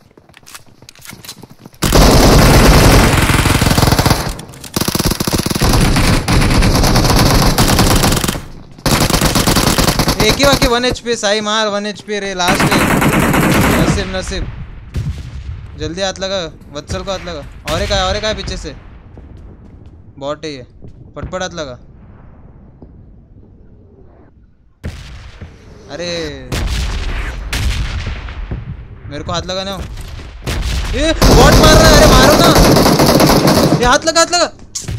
एक ही बाकी वन एच पी साई मार वन एच पी रे लास्ट है नसीब नसीब जल्दी हाथ लगा वत्सल को हाथ लगा और एक आया और एक आया पीछे से बॉट है ये फटफट हाथ लगा अरे मेरे को हाथ लगा ना ये बॉट मार रहा है अरे मारो ना ये हाथ लगा हाथ लगा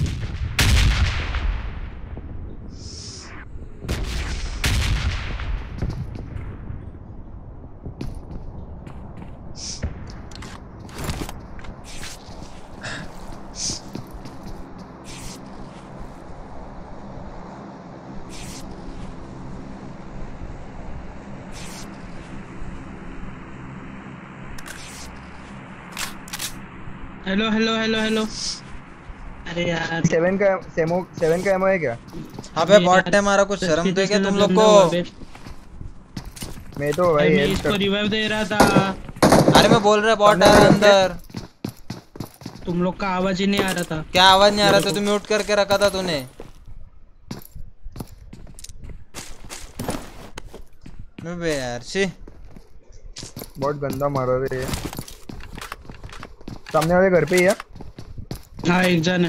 हेलो हेलो हेलो हेलो अरे यार सेवन का सेमो सेवन का एमओ है क्या अबे बॉट है हमारा कुछ शर्म तो है क्या तुम लोग को मैं तो भाई मैं इसको रिवाइव दे रहा था अरे मैं बोल रहा बॉट है अंदर तुम लोग का आवाज ही नहीं आ रहा था क्या आवाज नहीं आ रहा था तू म्यूट करके रखा था तूने बे यार शी बहुत गंदा मारा रे सामने वाले घर पे ही है हाँ एक जन है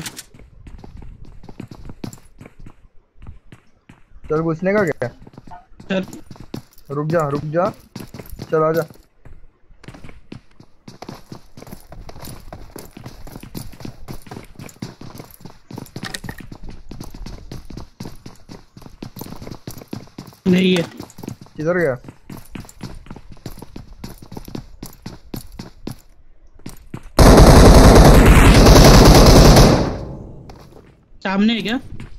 चल घुसने का क्या चल रुक जा रुक जा चल आजा नहीं है किधर गया सामने है क्या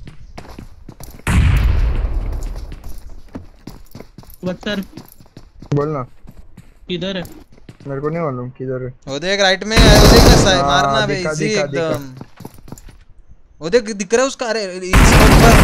वत्सल बोलना किधर है मेरे को नहीं मालूम किधर है वो देख राइट में है वो देख ना हाँ, मारना बे दिखा, इजी दिखा, एकदम वो देख दिख रहा है उसका अरे इजी पर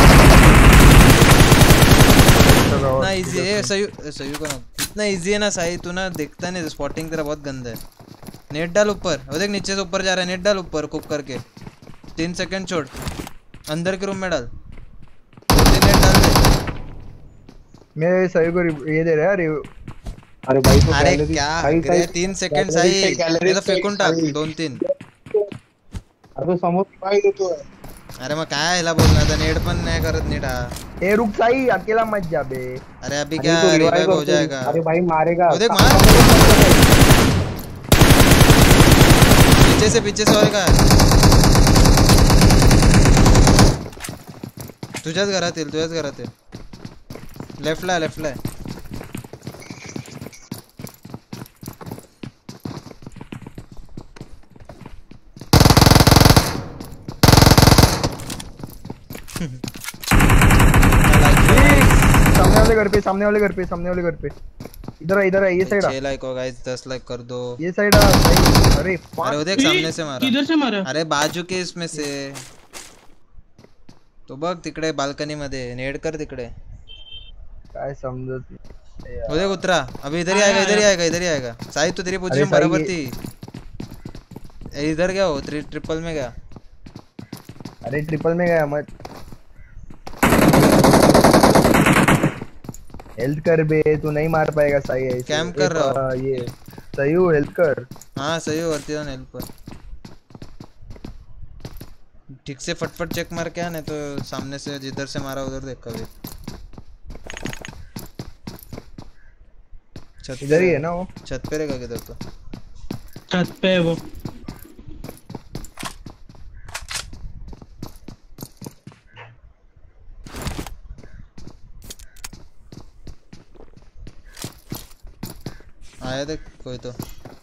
इतना इजी है सही सही को ना इतना इजी है ना सही तू ना देखता नहीं स्पॉटिंग तेरा बहुत गंदा है नेट डाल ऊपर, वो देख नीचे से ऊपर जा रहा है, नेट डाल ऊपर कुक करके, तीन सेकंड छोड़, अंदर के रूम में डाल, दो तीन नेट डाल दे। मैं सही को ये दे रहा है। अरे भाई तो अरे गैलरी क्या सही गिरे, सही तीन सेकंड गैलरी सही, पे, गैलरी ये तो पे फेकून टाक सही। दोन तीन। अरे तो समोर भाई देतो है अरे मग काय ह्याला बोलणार था, नेट पण नाही करत नीट हा। ए रुक साई, अकेला मत जा बे। अरे अभी अरे क्या तो revive रिवाइव हो करते- जाएगा। अरे भाई मारेगा। वो देख मार, पीछे से पीछे से होएगा, तुझ्याच घरात येईल, तुझ्याच घरात येईल, लेफ्टला लेफ्टला आहे। सामने वाले घर पे, सामने वाले घर पे, सामने वाले घर पे, इधर है, इधर है, ये साइड छह लाइक हो गाइस, दस लाइक कर दो। ये साइड आ भाई। अरे अरे वो देख सामने से मारा, किधर से मारा? अरे बाजू के इसमें से, तो बघ तिकडे बाल्कनी मध्ये, नेड कर तिकडे, काय समजत नाही यार। वो देख उतरा, अभी इधर ही आएगा, इधर ही आएगा, इधर ही आएगा। साई तो तेरी पोजीशन साई बराबर ये- थी, ए, इधर गया हो, ट्रि, ट्रिपल में गया। अरे ट्रिपल में गया मत, हेल्थ कर बे, तू नहीं मार पाएगा साई ऐसे। कैम्प कर एक, रहा हूँ। आ, ये सही हो, हेल्थ कर। हाँ सही हो, वरती जाऊन हेल्प कर, ठीक से फटफट चेक मार के आ, नहीं तो सामने से जिधर से मारा उधर देख कभी। छत इधर ही है ना वो। छत पे रहेगा किधर तो, छत पे है वो। आया देख कोई तो,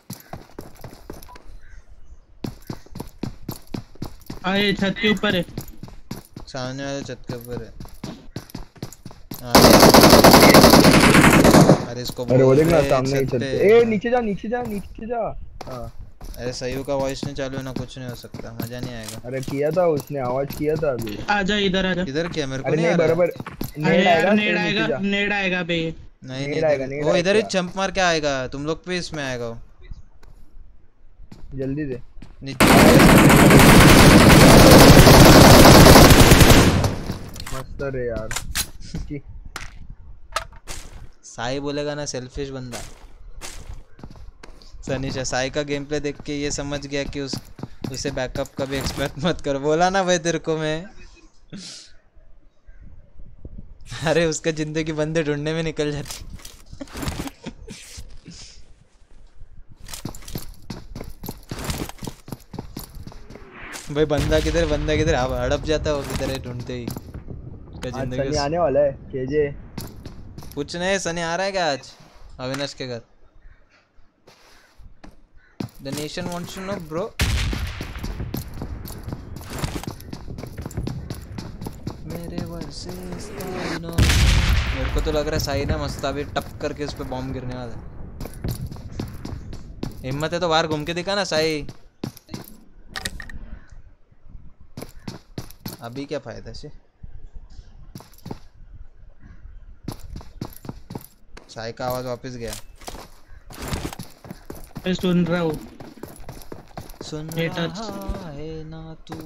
आए छत के ऊपर है, सामने वाले छत के ऊपर है। हाँ। अरे इसको अरे वो बोल देखना रहे सामने ही छत छत पे। पे। ए नीचे जा, नीचे जा, नीचे जा। हाँ अरे सही का वॉइस नहीं चालू है ना, कुछ नहीं हो सकता, मजा नहीं आएगा। अरे किया था उसने, आवाज किया था अभी। आजा इधर आजा। इधर क्या मेरे को अरे नहीं नहीं आ रहा है। बराबर, अरे नेड यार आएगा, नेड तो नीचे आएगा, जा। नेड आएगा बे। नहीं नेड नहीं आएगा, इधर- नेड वो इधर ही आएगा। जंप मार के आएगा, तुम लोग पे इसमें आएगा वो, जल्दी दे। नीचे। मस्त रे यार। की- साई बोलेगा ना सेल्फिश बंदा। सनीशा साई का गेम प्ले देख के ये समझ गया कि उस उसे बैकअप का भी एक्सपेक्ट मत कर, बोला ना भाई तेरे को मैं। अरे उसका जिंदगी बंदे ढूंढने में निकल जाती। भाई बंदा किधर, बंदा किधर, अब हड़प जाता है वो किधर है ढूंढते ही। उसका आज जिंदगी सनी आने वाला है, केजे। कुछ नहीं, सनी आ रहा है क्या आज अविनाश के घर? The nation wants to know, bro. मेरे वर्सेस ताइनो। मेरे को तो लग रहा है साई ने मस्त अभी टप करके उस पे बॉम्ब गिरने वाला है। हिम्मत है तो बाहर घूम के दिखा ना साई। अभी क्या फायदा से? साई का आवाज वापस गया। मैं सुन रहा हूँ। सुन ये रहा touch। है ना तू,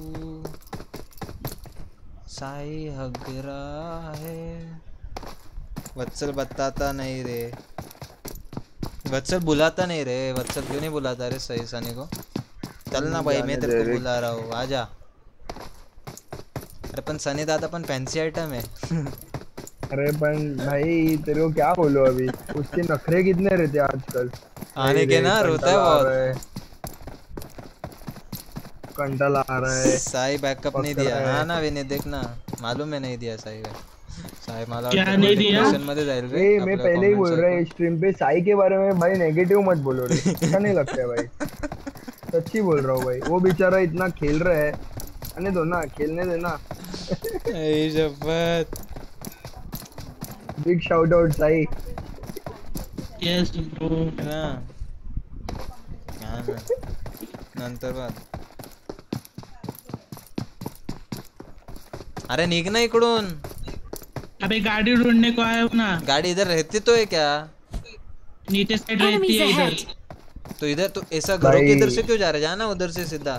साई हग रहा है। वत्सल बताता नहीं रे, वत्सल बुलाता नहीं रे। वत्सल क्यों नहीं बुलाता रे सही सनी को? चल ना भाई, मैं तेरे को बुला रहा हूँ, आजा। अरे पण सनी दादा पण फैंसी आइटम है। अरे पण भाई तेरे को क्या बोलो अभी, उसके नखरे कितने रहते हैं आजकल। आने के ना रोता है बहुत। कंटल आ रहा है। साई बैकअप नहीं पकड़ दिया। रहा है। हाँ ना विनय, देखना मालूम है नहीं दिया साई का। साई माला क्या नहीं दिया? मध्ये जाईल रे। ए, मैं आपल्या पहले ही comments बोल रहा है ऐकून। स्ट्रीम पे साई के बारे में भाई नेगेटिव मत बोलो रे, अच्छा नहीं लगता है भाई। सच्ची बोल रहा हूँ भाई, वो बेचारा इतना खेल रहा है, आने दो ना, खेलने देना। ए शपथ। Big shout out Sai. Yes bro. ना क्या ना नंतर बात। अरे निघ ना इकडून। अबे गाड़ी ढूंढने को आया हूँ ना। गाड़ी इधर रहती तो है क्या? नीचे साइड रहती Enemies है ahead. इधर। तो इधर तो ऐसा घरों के इधर से क्यों जा रहे, जाना उधर से सीधा।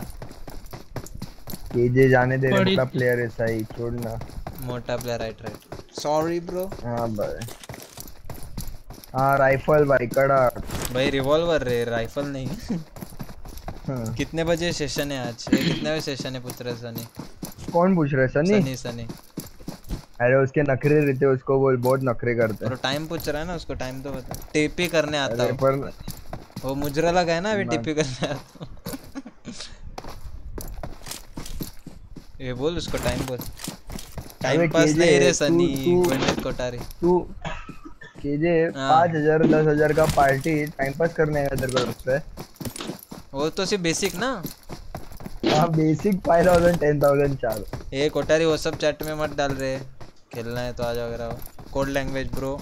केजे जाने दे, बड़ी- मोटा प्लेयर है सही, छोड़ना। मोटा player, right right, sorry bro. हाँ भाई, हाँ राइफल भाई कड़ा। भाई रिवॉल्वर रे, राइफल नहीं। हाँ। कितने बजे सेशन है आज, ये कितने बजे सेशन है पूछ रहे सनी। कौन पूछ रहा है, सनी? सनी सनी। अरे उसके नखरे रहते, उसको बोल, बहुत नखरे करते और हैं। टाइम पूछ रहा है ना, उसको टाइम तो बता। टीपी करने आता अरे हूँ, पर वो मुजरा लगा है ना अभी, ना। टीपी करने आता हूँ। ये बोल उसको टाइम बोल। टाइम अबे पास केजे, नहीं रे तू- सनी, तू- विनीत कोठारी। तू केजे हाँ। पाँच हजार दस हजार का पार्टी टाइम पास करने आया तेरे को लगता है? वो तो सिर्फ बेसिक ना। हाँ basic five thousand ten thousand चार। ये कोठारी वो सब चैट में मत डाल रहे, खेलना है तो आ जाओ वगैरह। Code language bro.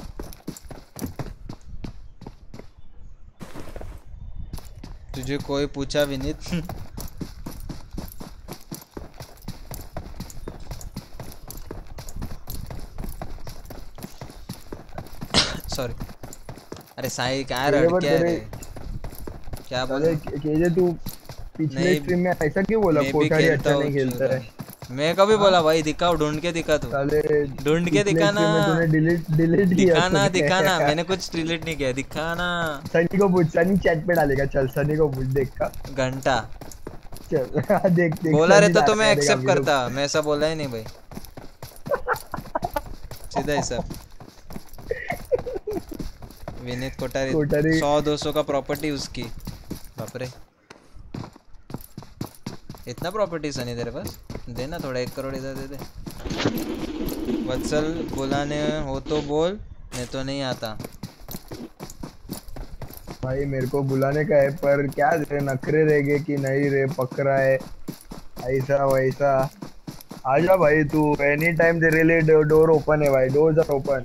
तुझे कोई पूछा विनीत? सॉरी। अरे साई क्या तेरे रड़ पर क्या है तेरे- रे? क्या बोल अरे केजे तू पिछले नहीं, स्ट्रीम में ऐसा क्यों बोला, मैं भी कोठारी खेलता अच्छा हूँ नहीं खेलता चूरा। है? मैं कभी बोला भाई, दिखाओ, ढूंढ के दिखा तू। साले ढूंढ के पिछले दिखाना। stream में तूने डिलीट डिलीट किया दिखाना तूने। दिखाना, मैंने कुछ डिलीट नहीं किया, दिखाना। सनी को पूछ, सनी चैट पे डालेगा, चल सनी को पूछ, देख का घंटा चल। हाँ, देख देख बोला सनी रहता तो डालेगा मैं एक्सेप्ट वीडियो। करता, मैं ऐसा बोला ही नहीं भाई, सीधा ही सब। विनीत कोठारी कोठारी- सौ दो सौ का प्रॉपर्टी उसकी, बाप रे। इतना प्रॉपर्टी सनी तेरे पास, देना थोड़ा, एक करोड़ इधर दे दे। वत्सल बुलाने हो तो बोल, नहीं तो नहीं आता। भाई मेरे को बुलाने का है, पर क्या रे नखरे रहेंगे कि नहीं रे, पकड़ा है ऐसा वैसा। आजा भाई तू, एनी टाइम तेरे लिए डोर ओपन है भाई, डोर्स आर ओपन।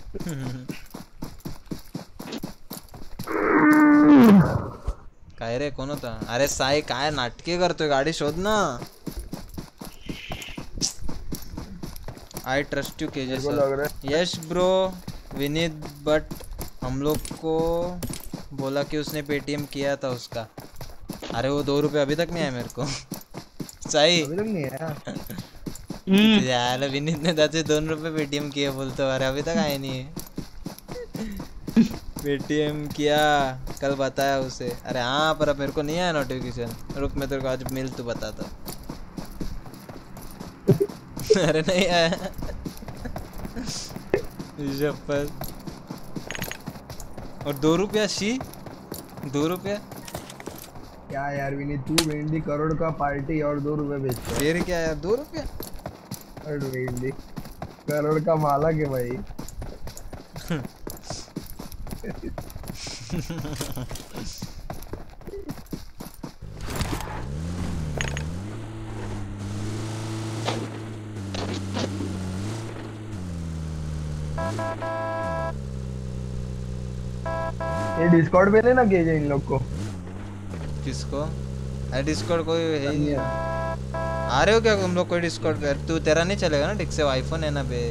काय रे, कोण होता? अरे साई काय नाटके करतोय, गाडी शोध ना। आई ट्रस्ट यू केजे मेरे को लग सर। रहा यस ब्रो विनीत, बट हम लोग को बोला कि उसने पेटीएम किया था उसका। अरे वो दो रुपए अभी तक नहीं आया मेरे को। साई अभी तक नहीं आया। यार विनीत ने दाचे दोन रुपए पेटीएम किए बोलते, अरे अभी तक आए नहीं है। पेटीएम किया कल बताया उसे। अरे हाँ, पर अब मेरे को नहीं आया नोटिफिकेशन। रुक मैं तेरे को आज मिल तो बताता। अरे नहीं आया। पर और दो रुपया शी, दो रुपया क्या यार विनीत, तू वेंडी करोड़ का पार्टी और दो रुपए बेचता है। फिर क्या यार, दो रुपया। अरे वेंडी करोड़ का मालक है भाई। ये डिस्कॉर्ड पे लेना केजे इन लोग को। किसको? अरे डिस्कॉर्ड कोई है ही नहीं। आ रहे हो क्या तुम लोग कोई डिस्कॉर्ड पे? तू तेरा नहीं चलेगा ना ठीक से, आईफोन है ना बे।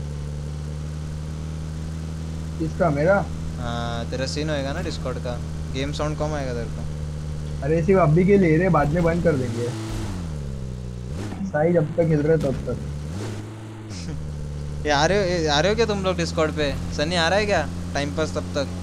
किसका? मेरा? हाँ तेरा सीन होएगा ना डिस्कॉर्ड का, गेम साउंड कम आएगा तेरे को। अरे सिर्फ अभी के लिए रे, बाद में बंद कर देंगे। साई जब तक खेल रहे तब तक। ये आ रहे हो, ये आ रहे हो क्या तुम लोग डिस्कॉर्ड पे? सनी आ रहा है क्या टाइम पास तब तक?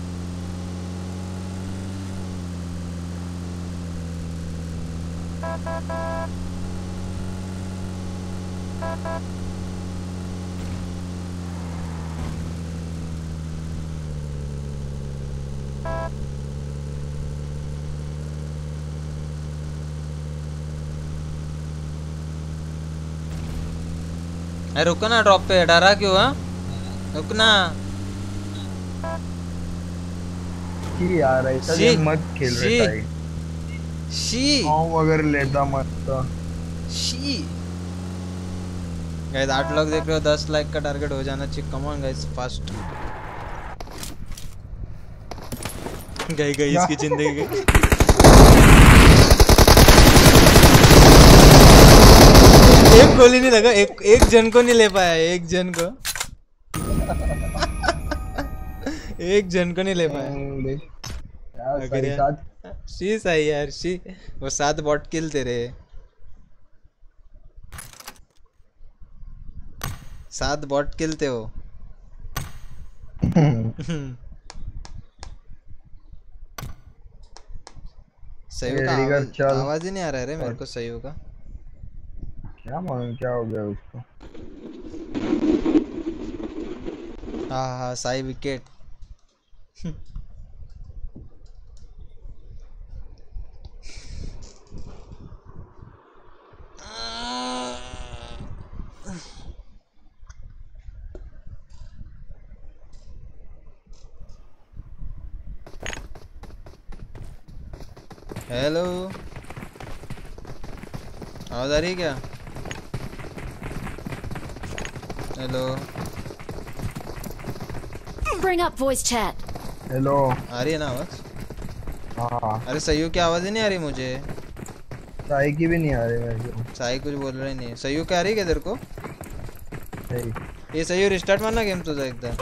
अरे रुको ना, ड्रॉप पे डरा क्यों? हाँ रुकना। कि यार ऐसा शी- गेम मत खेल शी- रहे साई। शी पाँव अगर लेता मत तो। शी गाइस, आठ लोग देख रहे हो, दस लाइक का टारगेट हो जाना चाहिए। Come on guys, fast. गई गई इसकी जिंदगी गई। एक गोली नहीं लगा, एक एक जन को नहीं ले पाया, एक जन को एक जन को नहीं ले पाया। यार अगर सही यार- साथ शी सही यार शी वो सात बॉट किल तेरे सात बॉट किल थे वो सही का रेडी कर, आवाज चल। आवाज ही नहीं आ रहा है रे मेरे को सही का क्या मालूम क्या हो गया उसको। हाँ हाँ साई विकेट हेलो आवाज आ रही है क्या hello Bring up voice chat. Hello आ रही है ना आवाज हाँ अरे सही की आवाज ही नहीं आ रही मुझे साई की भी नहीं आ रही मेरे को। साई कुछ बोल रहा ही नहीं सही क्या आ रही है क्या तेरे को सही ये सही रिस्टार्ट मारना गेम तुझा एकदा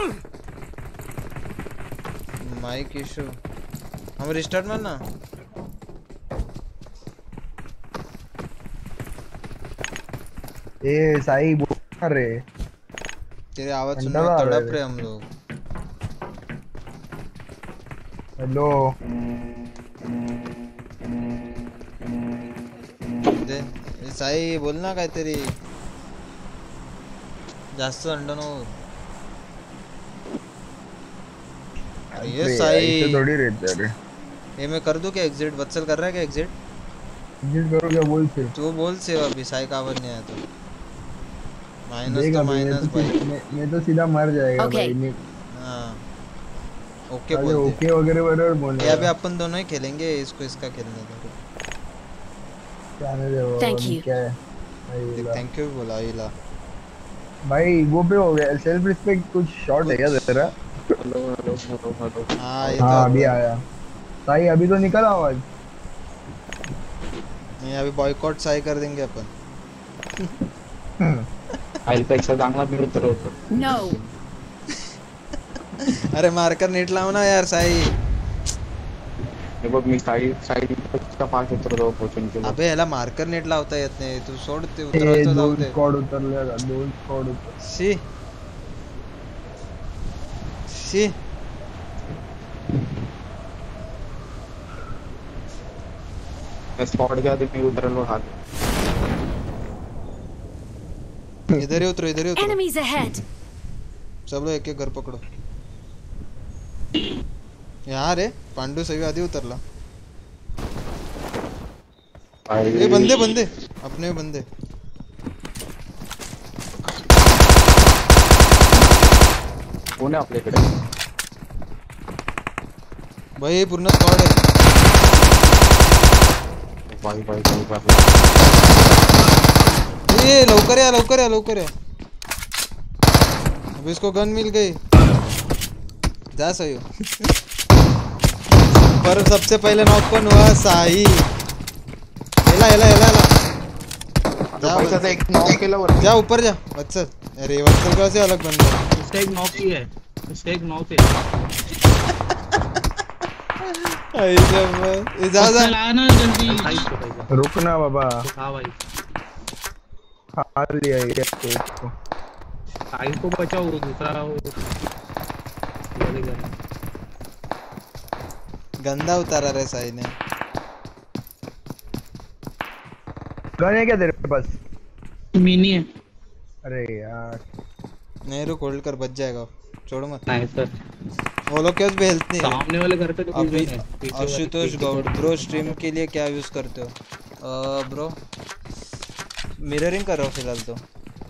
माइक इशू हम रिस्टार्ट मारना ए साई बोल कर रहे तेरी आवाज अंदर सुनने आ में रहा तड़प है। रहे हम लोग हेलो दे ए, साई बोल ना काहीतरी जास्त अंड नो अरे ये अरे साई ऐसे थोड़ी रहते अरे ये मैं कर दूं क्या एग्जिट वत्सल कर रहा है क्या एग्जिट जिस करो क्या बोल से तू बोल से अभी साई का आवाज नहीं आया तो माइनस देख तो अभी मैं माइनस तो भाई सीधा- मैं मैं तो सीधा मर जाएगा Okay. भाई नहीं हाँ ओके अरे बोल दे ओके वगैरह वगैरह बोल ये अभी अपन दोनों ही खेलेंगे इसको इसका खेलने दो जाने दे वो Thank अभी you. क्या है भाई ला। थैंक यू बोला इला भाई वो पे हो गया सेल्फ रिस्पेक्ट कुछ शॉर्ट है क्या तेरा हाँ ये हाँ तो अभी आया साई अभी तो निकल आवाज नहीं अभी बॉयकॉट साई कर देंगे अपन No. अरे मारकर नीट लाव ना यार साई अबे याला मार्कर नेट लावता येत नाही तू सोड ते ए, उतरवतो जाऊ दोन दे स्क्वॉड उतरले का दोन स्क्वॉड उतर शी शी इधर ही उतरो इधर ही उतरो Enemies ahead. सब लोग एक एक घर पकड़ो यहाँ रे पांडू सही आधी उतरला ये बंदे बंदे अपने बंदे कोण आहे आपल्याकडे भाई हे पूर्ण स्क्वॉड आहे भाई भाई भाई भाई ये लवकर या लवकर या लवकर या अब इसको गन मिल गई जा सही पर सबसे पहले नॉक कौन हुआ साई हेला हेला हेला हेला जा पैसा एक नॉक केला वर जा ऊपर जा वत्सल अरे वत्सल का से अलग बंदा है इसका एक नॉक ही है इसका एक नॉक है ऐसा बस ये जा जा चल आना जल्दी भाई को भाई रुकना बाबा हाँ भाई खा लिया ये इसको साई को बचाओ दूसरा वो वाले घर में। गंदा उतारा रे साई ने गन है क्या तेरे पास मिनी है अरे यार नहीं रुक होल्ड कर बच जाएगा छोड़ मत नहीं सर वो लोग क्या उस पे हेल्थ नहीं है सामने वाले घर पे तो कोई अभी नहीं है पीछे वाले- आशुतोष पीछे गौड़ वाले- ब्रो स्ट्रीम के लिए क्या यूज करते हो ब्रो मिररिंग कर रहा हूँ फिलहाल तो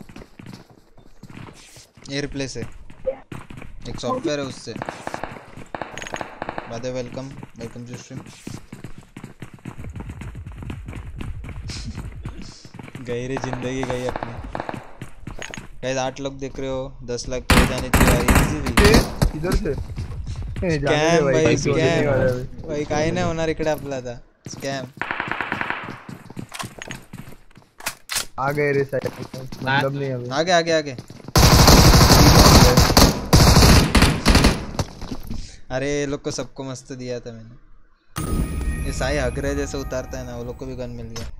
ये रिप्लेस है एक सॉफ्टवेयर है उससे bye welcome welcome to stream गई रे जिंदगी गई अपनी गाइस आठ लोग देख रहे हो दस लाख पे जाने चाहिए इधर से ए, जाने दे स्कॅम भाई पैसे होने वाले स्कॅम हैं। भाई काही नाही होणार इकडे आपला आता स्कॅम आ गए रे साइड मतलब नहीं अभी आगे आगे आगे अरे ये लोग को सबको मस्त दिया था मैंने ये साई अग्रे जैसे उतारता है ना, वो लोग को भी गन मिल गया।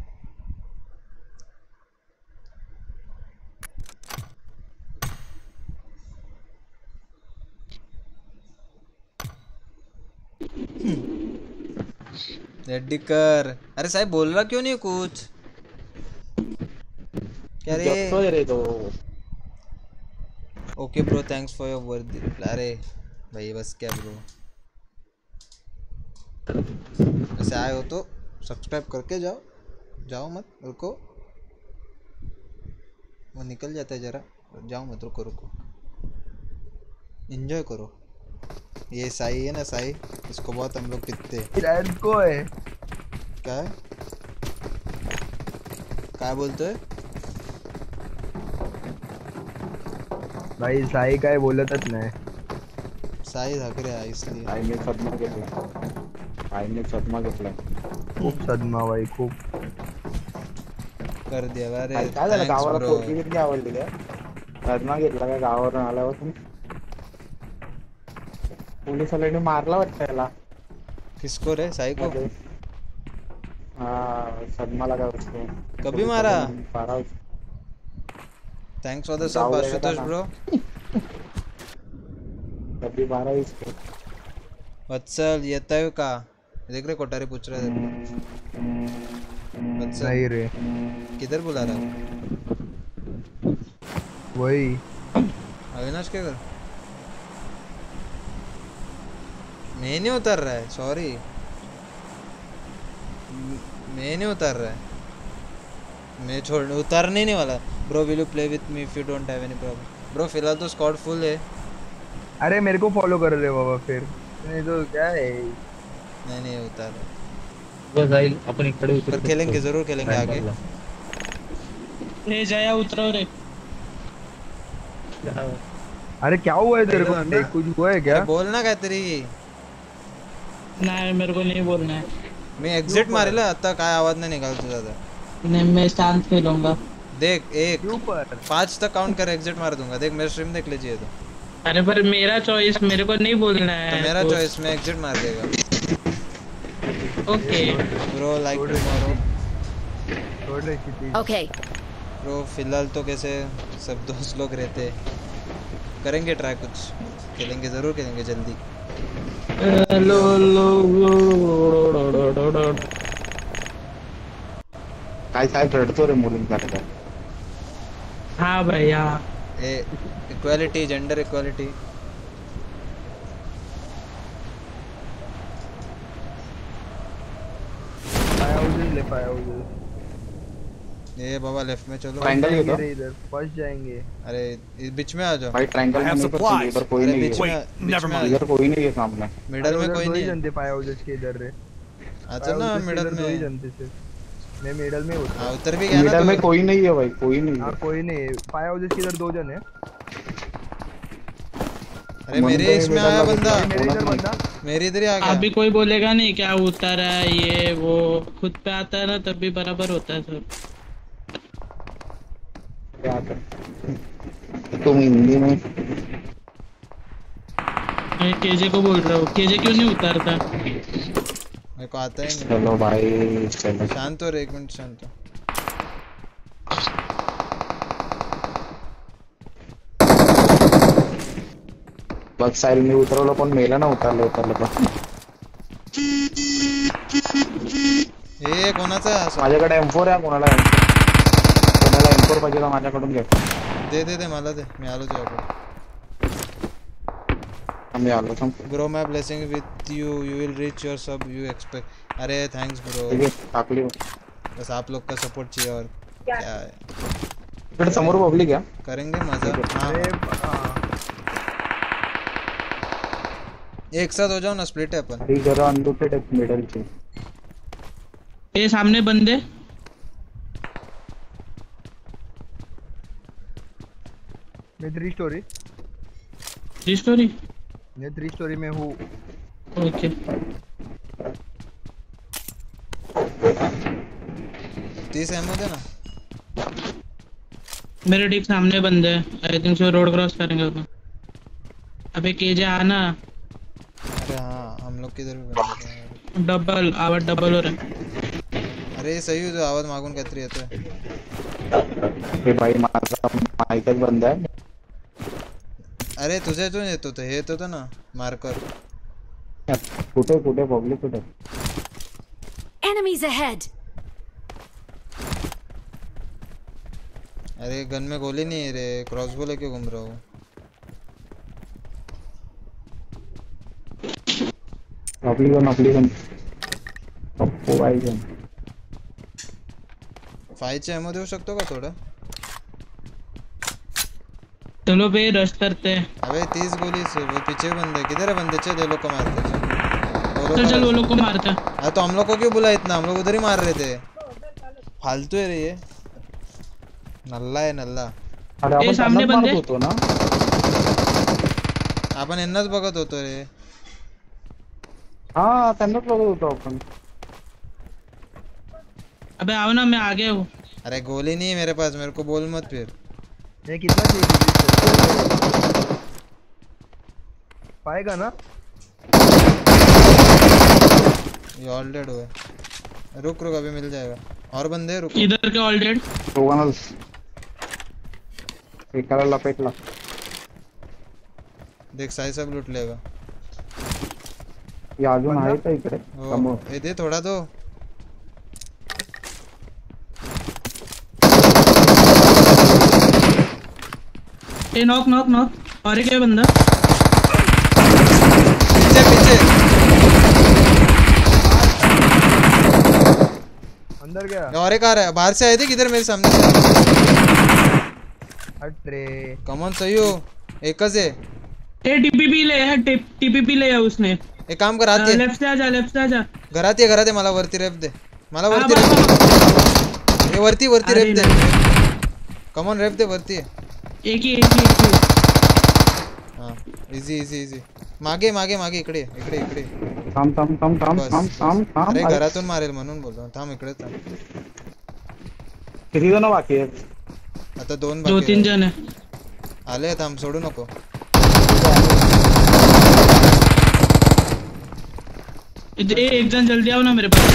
रेडी कर। अरे साई बोल रहा क्यों नहीं कुछ? क्या रे? जब तो रे तो okay bro, thanks for your वर्दी। अरे भाई बस क्या ब्रो, ऐसे आए हो तो सब्सक्राइब करके जाओ, जाओ मत रुको, वो निकल जाता है जरा, जाओ मत रुको रुको, एंजॉय करो। ये साई है ना, साई इसको बहुत हम लोग पीते हैं। शायद को है क्या है, क्या बोलते हैं भाई? साई काय बोलतच नाही। साई धाकरे आहे इसलिए आईने सदमा घेतला, आईने सदमा घेतला, खूप सदमा भाई, खूप कर दिया। अरे काय काय झालं गावाला? पोरगी किती आवडली का? सदमा घेतला का गावावरून आल्यावर तुम्ही? पोलिसांनी मारला वाटतं त्याला। किसको रे? साई को? हाँ सदमा लगा उसको। कभी मारा? मारा। थैंक्स फॉर द सब आशुतोष ब्रो। कभी मारा इसको। वत्सल येताय का? देख रहे कोटारी पूछ रहा है। वत्सल नहीं रे, किधर बुला रहा है? वही अविनाश के घर। मैं नहीं उतर रहा है, सॉरी मैं नहीं उतर रहा है, मैं छोड़ उतरने नहीं वाला। Bro will you play with me if you don't have any problem? Bro फिलहाल तो स्क्वाड फुल है। अरे मेरे को फॉलो कर रहे बाबा, फिर नहीं तो क्या है। नहीं नहीं उतर बस आई अपन खड़े पर खेलेंगे, जरूर खेलेंगे आगे। ए जाया उतरो रे। अरे क्या हुआ है तेरे को? अंदर? कुछ हुआ है क्या? बोलना काय तरी। नाही मेरे को नहीं बोलना है। मैं एग्जिट मारेला आता, काय आवाज नहीं निकालतो ज्यादा। नहीं मैं शांत खेलूंगा। देख एक ऊपर पाँच तक काउंट कर एग्जिट मार दूंगा। देख मेरा स्ट्रीम देख लीजिए तो। अरे पर मेरा चॉइस, मेरे को नहीं बोलना है। तो मेरा चॉइस, मैं एग्जिट मार देगा। Okay bro like tomorrow. छोड़ रही थी। Okay. ब्रो फिलहाल तो कैसे सब दोस्त लोग रहते हैं, करेंगे ट्राई, कुछ खेलेंगे, जरूर खेलेंगे जल्दी। लो लो काय काय रडतो रे मुलींकडे? हाँ भाई हाँ। ए equality, gender equality. Fire houses ले, फायर हाउसेस। ये बाबा लेफ्ट में चलो। ट्रायंगल ये तो इधर फंस जाएंगे। अरे इस बीच में आ जाओ भाई, ट्रायंगल में नहीं पड़ती, इधर कोई अरे नहीं बीच है। में, बीच में आ इधर जाओ। कोई नहीं है सामने। मिडल में कोई नहीं है। जनते फायर हाउसेस के इधर रे। अच्छा ना मिडल दो ही में। जनते से मैं मिडल में होता। हाँ उधर भी गया ना। मिडल में तो कोई नहीं है भाई, कोई नहीं हाँ है। कोई नहीं, फायर हाउसेस के इधर दो जन है। अरे मेरे इसमें आया बंदा, मेरे इधर बंदा। मेरे इधर ही आ गया। अभी कोई बोलेगा नहीं क्या उतारा है ये वो, खुद पे आता है ना तब भी बराबर होता है सब। क्या कर तुम हिंदी में? मैं केजे को बोल रहा हूँ, केजे क्यों नहीं उतारता? मेरे को आता ही नहीं। चलो भाई चलो। शांत हो रे, एक मिनट शांत हो। बग साइड में उतरवलं पण मेला ना, उतरलं उतरलं पण। ए कोणाचा आहे असं? माझ्याकडे एम फोर आहे, कोणाला एम फोर कोणाला एम फोर पाहिजे का माझ्याकडून घे। दे दे दे मला दे, मी आलो तुझ्याकडे। आम्ही आलो थांब। Bro my blessing with you, you will reach your sub you expect. अरे थैंक्स ब्रो, ठीक है टाकली। बस आप लोग का सपोर्ट चाहिए और क्या है। इकडे समोर पब्लिक आहे, करेंगे मजा। हाँ एक साथ हो जाओ ना, स्प्लिट है अपन। अरे जरा अनलूटेड है मिडल से। ये सामने बंदे। मैं थ्री स्टोरी थ्री स्टोरी मैं थ्री स्टोरी में हूँ। ओके तीस एमओ दे ना। मेरे ठीक सामने बंदे हैं, I think so road cross करेंगे अपन। अबे केजे आना। अरे हाँ हम लोग किधर भी बंद है। डबल आवाज डबल हो रहा है। अरे सही हो, आवाज मागून काहीतरी येतोय। हे भाई माझा माईकच बंद आहे. अरे तुझ्या इथून येत होतं, हे येत होतं ना मार्कर. कुठे कुठे पब्लिक कुठे? Enemies ahead! अरे गन में गोली नहीं है रे, क्रॉसबो लेके घूम रहा हूँ. आपली गन आपली गन पप्पू भाई गन. फायचे एमो देऊ शकतो का थोड़ा? चलो बे रश करते हैं. अबे तीस गोली से वो पीछे बंदे, किधर है बंदे? चल ये लोग को मारते चल. चल चल वो लोग को मारते. हाँ तो हम लोग को क्यों बुला इतना? हम लोग उधर ही मार रहे थे. फालतू है रे ये. नल्ला है नल्ला. अरे ए सामने बंदे होतो ना. आपण यांनाच बघत होतो रे. हाँ त्यांनाच बघत होतो आपण. अबे आओ ना, मैं आगे हूँ. अरे गोली नहीं है मेरे पास, मेरे को बोल मत फिर. ये कितना चाहिए? पाएगा ना? ये ऑल डेड हुआ. रुक रुक अभी मिल जाएगा. और बंदे रुक. इधर के ऑल डेड. दोघांनाच एकाला लपेटला. देख साई सब लूट लेगा. ये अजून आहे का इकडे? ओ, ये दे थोड़ा दो. ए नॉक नॉक नॉक. और एक है बंदा पीछे पीछे. अंदर गया. और एक आ रहा है बाहर से. आए थे किधर मेरे सामने से. हट रे. कमॉन सही हो. एकच आहे. ए टीपीपी ले है. टीपीपी ले है उसने. एक काम कर आते. लेफ्ट से आजा लेफ्ट से आजा. घरात ये घरात ये. मला वरती रेप दे. मला वरती रेप. ये वरती वरती रेप दे. कमॉन रेप दे वरती. एक ही एक ही एक ही. हां इजी इजी इजी. मागे मागे मागे इकडे इकडे इकडे. थांब थांब थांब थांब थांब थांब थांब. अरे घरातून मारेल म्हणून बोलतो. थांब इकडे थांब. किती जण बाकी आहेत? आता दोन दो बाकी तीन जन है. आले. थांब सोडू नको. ए एक जन जल्दी आओ ना मेरे पास.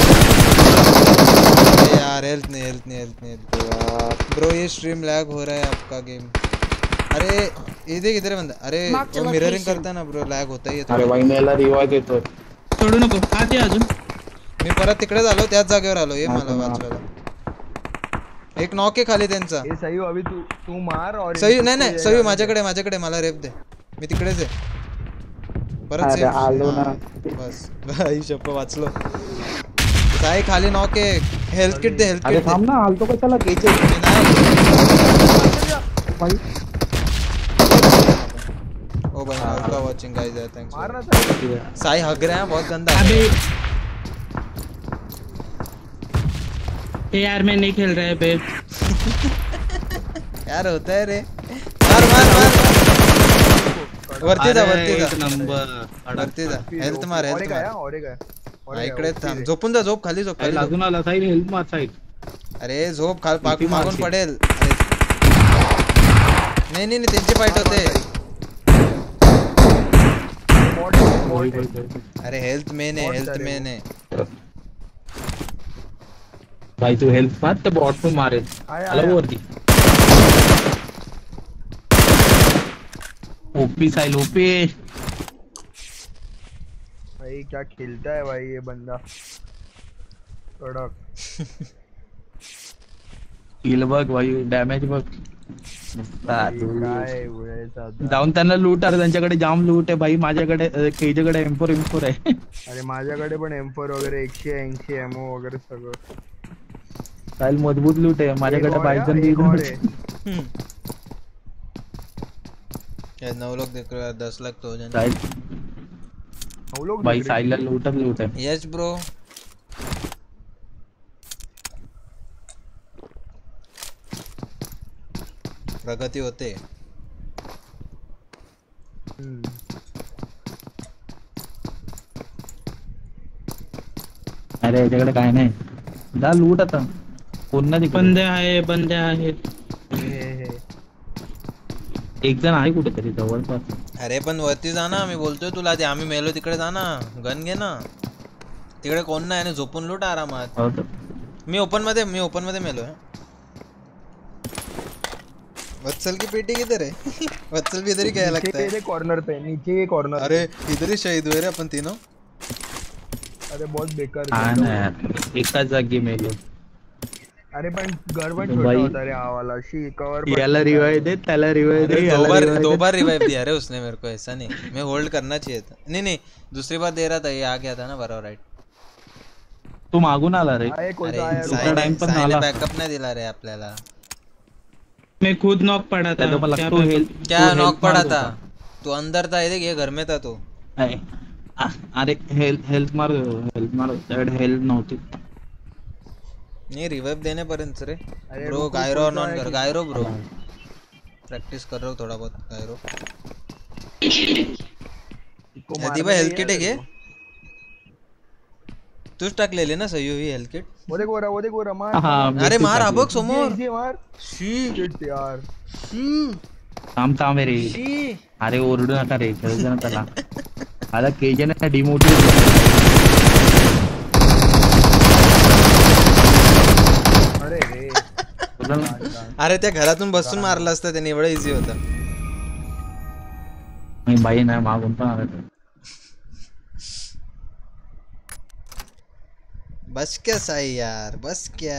अरे यार हेल्थ नहीं हेल्थ नहीं हेल्थ नहीं. ब्रो ये स्ट्रीम लैग हो रहा है आपका गेम. अरे ये देख इधर बंदा. अरे वो मिररिंग करता है ना ब्रो, लैग होता ही है. अरे भाई मेला रिवाइव येतोय. सोडू नको. आते अजून. मी परत तिकडेच आलो, त्याच जागेवर आलो. ये मला वाचवायला. एक नॉक आहे खाली त्यांचा. ये सही हो. अभी तू तू मार और सही नाही नाही सही माझ्याकडे माझ्याकडे. मला रेप दे. मी तिकडेच आहे. परत अरे सेफ. आलो ना. बस भाई शप्प वाचलो. साई खाली नॉक आहे. हेल्थ किट दे. हेल्थ अरे किट दे. थांब ना. आलतो कशाला केचे भाई. ओ भाई आपका वाचिंग गाइस यार. थैंक्स. मारना सही. साई हग रहा है बहुत गंदा. अबे यार मैं नहीं खेल रहा है बे. यार होता है रे. मार मार मार. वरती जा वरती जा. नंबर वरती जा. हेल्थ मार और हेल्थ एक मार. आया और एक आया. हा इकडे थांब. झोपून जा. झोप खाली झोप. खाली झोप. अजून आला साईड. हेल्प मार साईड. अरे झोप खाल पाक किती मागून मारशील? पडेल. नाही नाही नाही त्यांची फाईट होते. अरे हेल्थ मेन है. हेल्थ मेन है. भाई तू हेल्प मार तर बॉट पण मारेल. आया, आला आया. वरती. OP Sahil OP. भाई क्या खेलता है भाई ये बंदा. कड़क. किल बघ भाई. डॅमेज बघ. भाई काय बोलायचं आता. जाऊन त्यांना लूट. अरे त्यांच्याकडे जाम लूट आहे भाई. माझ्याकडे केजकडे एम फोर एम फोर आहे. अरे माझ्याकडे पण एम फोर वगैरे एकशे ऐंशी एमओ वगैरे सगळं. साहिल मजबूत लूट आहे. माझ्याकडे बायजन एक और दी. है. यार नौ लोग देख रहे हो यार. दस लाख तो हो जाने. साहिल हम लोग भाई देख रहे साहिलला लूटच लूट आहे. Yes bro. प्रगती होते. हम्म. अरे याच्याकडे काय नाही. जा लूट आता. कोण ना बंदे आहे बंदे आहे. हे हे हे. एक जण आहे कुठेतरी जवळपास. अरे पण वरती जा ना, मी बोलतोय तुला ते आम्ही मेलो तिकडे जा ना, गन घे ना. तिकडे कोण नाही आणि झोपून लूट आरामात. मी ओपन मध्ये मी ओपन मध्ये मेलोय. वत्सल की पेटी किधर है? वत्सल भी इधर ही क्या लगता है? कॉर्नर पे नीचे कॉर्नर. अरे इधर ही शहीद हुए रे अपन तीनों. अरे बहुत बेकार. हां ना यार, एकाच जागी मेलो. अरे पण घर पण छोटा होता रे हा वाला. शी कवर याला रिवाइव दे, त्याला रिवाइव दे. दो बार दो बार रिवाइव दिया रे उसने मेरे को. ऐसा नहीं, मैं होल्ड करना चाहिए था. नहीं नहीं दूसरी बार दे रहा था, ये आ गया था ना बराबर. राइट तू मागून आला रे. साईने बॅकअप नाही दिला रे आपल्याला. मैं खुद नॉक पड़ा था. क्या तू क्या नॉक पड़ा था? तू अंदर था, ये घर में था तू. अरे हेल्थ हेल्थ मार हेल्थ मार त्याड हेल्थ नव्हती. नहीं रिवाइव देने पर्यंत रे. ब्रो गायरो ऑन ऑन कर. गायरो ब्रो प्रैक्टिस कर रहा हूं थोड़ा बहुत. गायरो दिबा हेल्थ किट है क्या? तूच टाकलेले ना सही ही हेल्थ किट. वो देखो रा वो देखो रा मार. अरे मार हा बघ समोर. जी मार. शिट यार. थांब थांब रे. अरे ओरडू नका रे, खेळू दे ना त्याला. आता केजन डिमोटिवेट. अरे रे. अरे त्या घरातून बसून मारला असता त्याने, एवढं इझी होतं. मी बाई नाही मागून पण आला. बस क्या साई यार, बस क्या.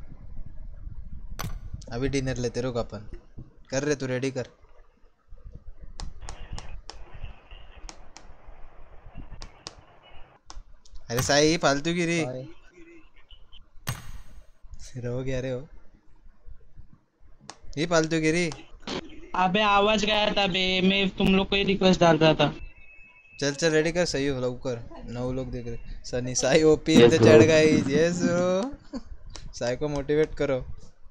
अभी डिनर लेते रुक अपन. कर रे तू रेडी कर. अरे साई फालतू की रे. रहो गया रे हो. ये फालतू की रे. अबे आवाज गया था बे, मैं तुम लोग को ही रिक्वेस्ट डाल रहा था. चल चल रेडी कर. सही हो लवकर. नौ लोग देख रहे. सनी साई ओपी पे चढ़ गई. Yes bro. साई को मोटिवेट करो.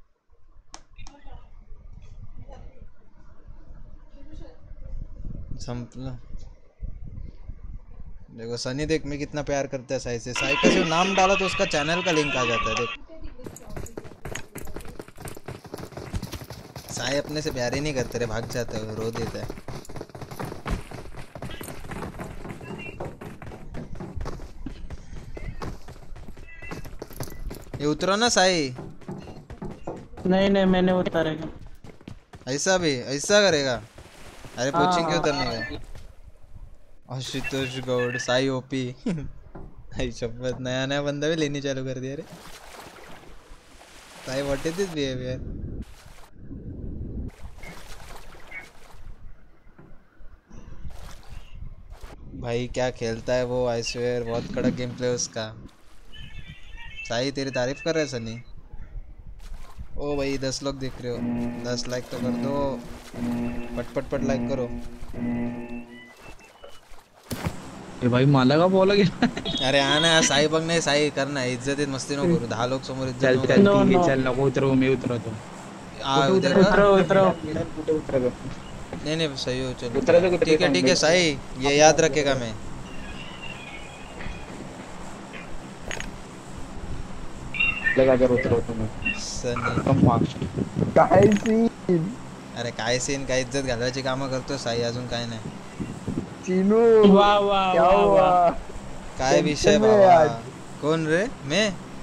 संपला. देखो सनी देख मैं कितना प्यार करता है साई से. साई का जो नाम डाला तो उसका चैनल का लिंक आ जाता है. देख साई अपने से प्यार ही नहीं करते रे, भाग जाता है, रो देता है. ये उतरो ना साई. नहीं नहीं मैंने उतारेगा. ऐसा भी ऐसा करेगा. अरे पूछेंगे क्यों उतरने का. Ashutosh Gaur say OP. आई शपथ नया नया बंदा भी लेनी चालू कर दिया रे. Say what is this behaviour. भाई क्या खेलता है वो. आई स्वेयर बहुत कड़क गेम प्ले उसका. साई तेरी तारीफ कर रहे हैं सनी. ओ भाई दस लोग देख रहे हो, दस लाइक तो कर दो. पट पट पट लाइक करो. ए भाई मला का बोला गेला. अरे आना साई बघ. नाही साई करना इज्जत मस्ती नको करू. दहा लोक समोर इज्जत चल चल ठीक है चल नको उतरो. मी उतरतो. उतरो उतरो. कुठे उतरतो. नहीं नहीं सही हो. चलो ठीक है ठीक है साई ये याद रखेगा मैं. लगा कर उतरो तुम्ही. सनी काय सीन. अरे काय सीन काय इज्जत घालवायची कामं करतो साई. अजून काय नाही. चिनू वाह वाह क्या हुआ. काय विषय बाबा. कौन रे. मैं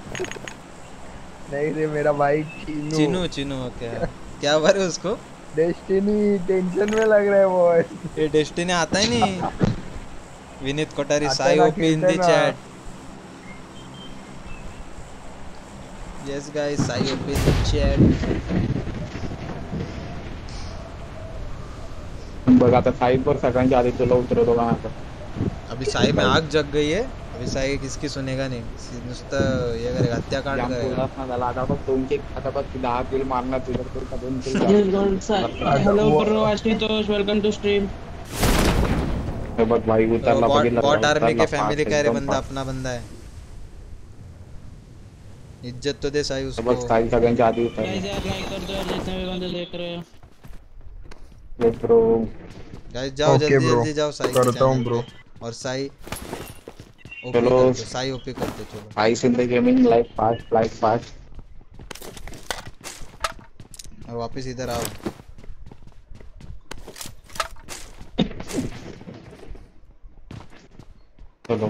नहीं रे मेरा भाई चिनू. चिनू चिनू ओके. क्या हुआ रे उसको. डेस्टिनी टेंशन में लग रहा है वो. ये डेस्टिनी आता ही नहीं. Vineet Kothari say OP in the chat. Yes guys say OP in the chat. बघ आता साईड पर सगळ्यांच्या आधी तुला उतरवतो का आता. अभी साई में आग जग गई है. अभी साई किसकी सुनेगा नहीं. नुसतं ये करेगा हत्याकांड करेगा. आता बघ दोन के आता बघ दहा किल मारणार तुझ्याकडे का दोन kill. Hello bro Ashutosh welcome to stream. बघ भाई उतरला बघितला. बॉट आर्मी के फैमिली का रे बंदा अपना बंदा है. इज्जत तो दे साई उसको. बघ साई सगळ्यांच्या आधी उतरला. लाइक कर दो जितने भी बंदे देख रहे हो. ब्रो गाइस जाओ जल्दी जल्दी जाओ. साई करता हूं ब्रो. और साई चलो साई ओपी करते. चलो say in the gaming like fast like fast. और वापस इधर आओ. चलो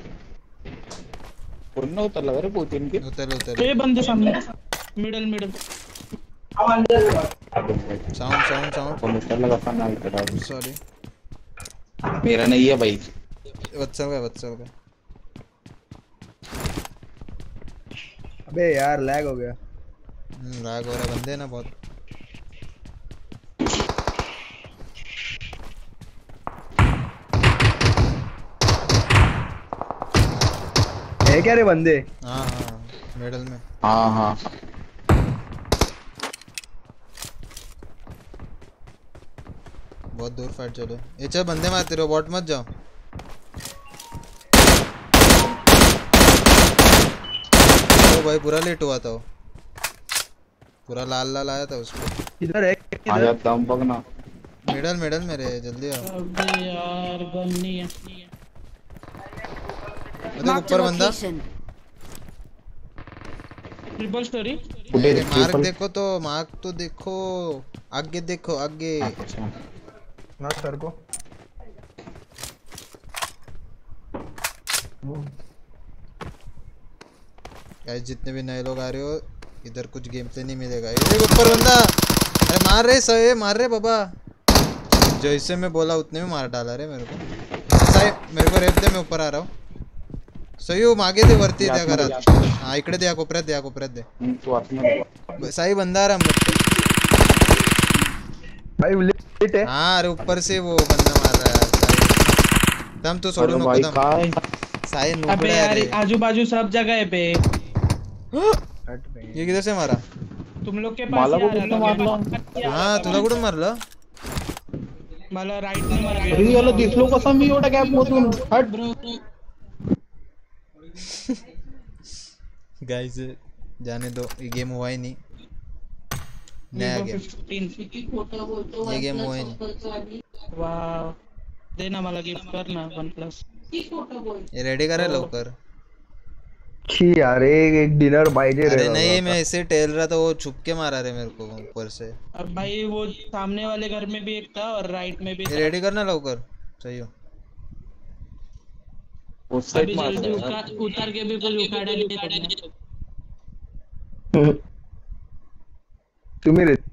पूर्ण उतरला रे पुतिन की उतर उतर ये बंदे सामने middle middle sound sound sound कमिस्टर लगा फना इधर सॉरी मेरा नहीं है भाई वत्सल का वत्सल का अबे यार लैग हो गया लैग हो रहा बंदे ना बहुत है क्या रे बंदे हाँ हाँ मिडल में हाँ हाँ बहुत दूर फाइट चलो ये चल बंदे मारते रहो बॉट मत जाओ ओ भाई पूरा लेट हुआ था वो पूरा लाल लाल आया था उसको इधर है आ जा दम पकना मिडल मिडल मेरे जल्दी आओ अबे यार गन नहीं है देखो ऊपर बंदा ट्रिपल स्टोरी मेरे मार्क देखो तो मार्क तो देखो आगे देखो आगे ना सर को गाइस जितने भी नए लोग आ रहे हो इधर कुछ गेम प्ले नहीं मिलेगा ये देखो ऊपर बंदा अरे मार रहे सही मार रहे बाबा जैसे मैं बोला उतने में मार डाला रे मेरे को साई मेरे को रेप दे मैं ऊपर आ रहा हूँ सही हो मागे दे वरती द्या घरात हाँ इकडे द्या कोपऱ्यात द्या कोपऱ्यात दे साई बंदा आ रहा भाई लेट है हाँ अरे ऊपर से वो बंदा मार रहा है दम तो छोड़ो नको दम साई अबे यार आजू बाजू सब जगह है पे ये किधर से मारा तुम लोग के पास यार मारलो हाँ तुला कुठून मारलं मला राइट ने मार अरे याला दिसलो कसा मी एवढा गॅप मधून हट ब्रो गाइस जाने दो ये गेम हुआ ही नहीं नया गेम ये गेम हुआ ही नहीं वाव देना मला गिफ्ट कर ना वन प्लस ये रेडी करा लवकर छी यार एक एक डिनर पाहिजे रे अरे नहीं मैं ऐसे टेल रहा था वो छुप के मारा रे मेरे को ऊपर से अब भाई वो सामने वाले घर में भी एक था और राइट में भी ये रेडी करना लवकर सही हो उस साइड अभी मार जल्दी उका- उतर के भी कुछ उखाड़ा नहीं था तुम्ही रे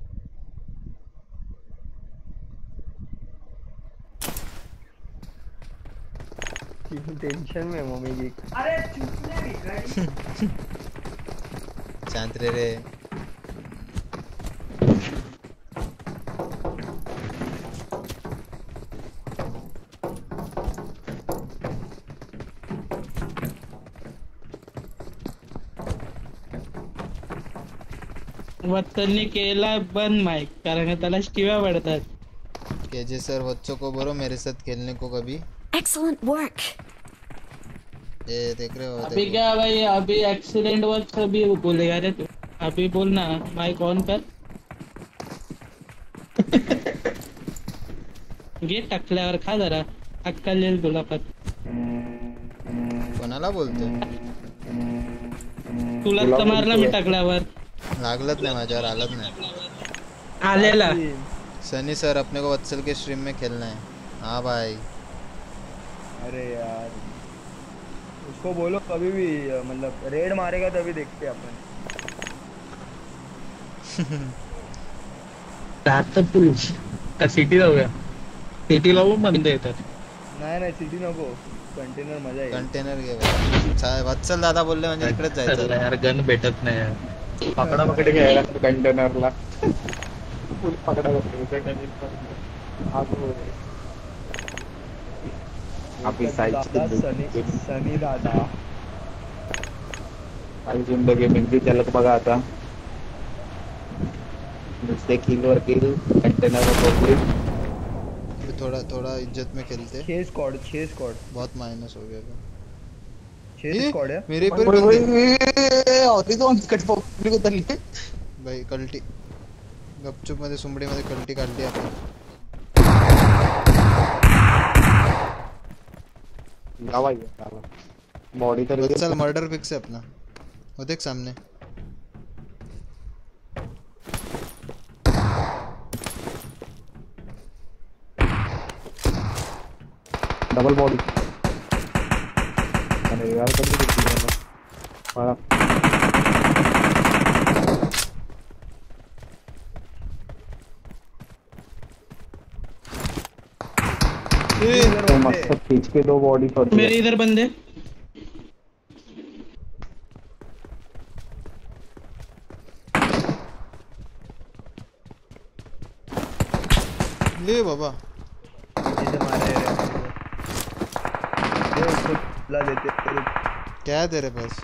टेंशन में मम्मी की अरे शांत रे रे वत्सलने केला बंद माइक कारण त्याला शिव्या पडतात केजे सर बच्चों को बोलो मेरे साथ खेलने को कभी Excellent work. ये देख रहे हो अभी देखो। क्या भाई अभी एक्सीडेंट हुआ सभी बोलेगा रे तू अभी बोलना माइक ऑन कर घे टाकल्यावर खा जरा अक्कल येईल तुला पण कोणाला बोलते तुला तर मारला मी टाकल्यावर लागलत नाही माझ्यावर आलत नाही आलेला सनी सर अपने को वत्सल के स्ट्रीम में खेलना है हाँ भाई अरे यार उसको बोलो कभी भी मतलब रेड मारेगा तभी देखते हैं अपन आता पुलिस का सिटी जाऊया सिटी लावू बंद येतात नाही नाही सिटी नको कंटेनर मजा येईल कंटेनर घे भाई. चा- वत्सल दादा बोलले म्हणजे तिकडेच जायचं यार गन भेटत नाही यार पकडा पकड घ्यायला कंटेनरला पकडा पकड आपली दादा सनी साईड सनी दादा आई जिंदगी मिलती झलक बघा आता नुसते किल वर किल कंटेनर वर अभी थोड़ा थोड़ा इज्जत में खेलते छह स्क्वाड छह स्क्वाड बहुत माइनस हो गया था. छह ये, स्क्वाड है मेरे पर बंदे होती दोन कट पकडी उतरली भाई कल्टी गपचूप मध्ये सुंबडी मध्ये कल्टी काढली आपण गावा बॉडी तर चल मर्डर फिक्स है अपना वो देख सामने डबल बॉडी अरे यार कभी कुछ नहीं वाला तो मस्त खींच के दो बॉडी पर मेरे इधर बंदे ले बाबा इसे मारे ये उसको ला देते हैं। क्या है तेरे पास?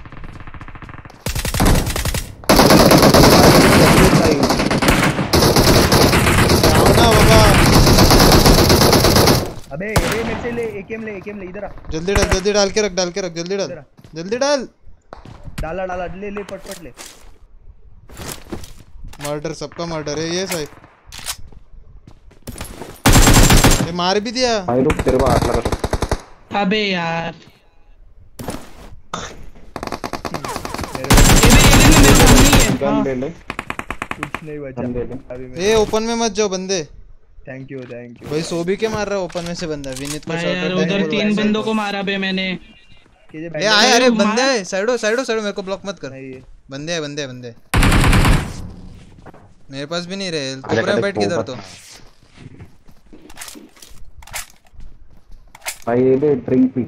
ना बाबा अबे ये मेरे से ले एकेएम ले एकेएम ले इधर आ जल्दी डाल जल्दी डाल के रख डाल के रख जल्दी डाल जल्दी डाल डाला डाला ले ले पट पट ले मर्डर सबका मर्डर है ये सही ये मार भी दिया भाई रुक तेरे को हाथ लगा अबे यार गन ले ले कुछ नहीं बचा गन ले ले अभी मैं ए ओपन में मत जाओ बंदे थैंक यू थैंक यू भाई सोबी के मार रहा है ओपन में से बंदा विनीत को भाई शॉट यार करता है उधर तीन बंदों को मारा बे मैंने ए आए अरे बंदे आए साइडो साइडो साइडो मेरे को ब्लॉक मत कर बंदे है बंदे है बंदे मेरे पास भी नहीं रहे ऊपर में बैठ किधर तो भाई ये ले ड्रिंक पी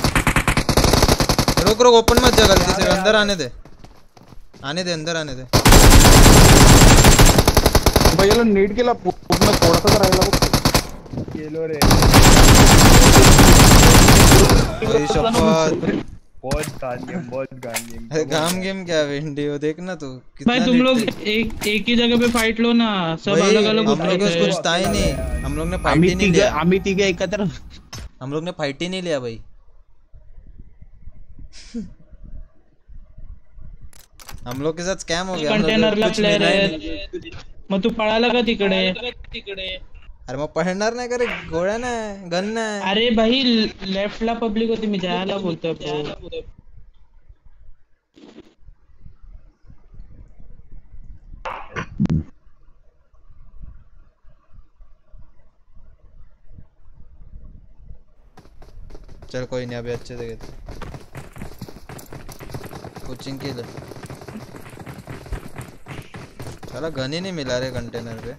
रुक रुक ओपन मत जा गलती से अंदर आने दे आने दे अंदर आने दे भाई यार नीड केला पूर्ण थोड़ा सा राहिला केलो रे भाई शपथ बहुत गान गेम बहुत गान गेम अरे गाम गेम क्या वीडियो देखना तू भाई तुम लोग एक एक ही जगह पे फाइट लो ना सब अलग अलग हम लोग को कुछ था ही नहीं हम लोग ने फाइट ही नहीं लिया आम्ही तिघे एकत्र हम लोग ने फाइट ही नहीं लिया भाई हम लोग के साथ स्कैम हो गया कंटेनरला प्लेयर आहे मग तू पळाला का तिकडे तिकडे अरे मग पळणार नाही का रे गोळ्या नाही गन नाही अरे भाई लेफ्टला पब्लिक होती मी जायला बोलतोय चल कोई नहीं अभी अच्छे से गए कोचिंग के लिए चला गन ही नहीं मिला रे कंटेनर पे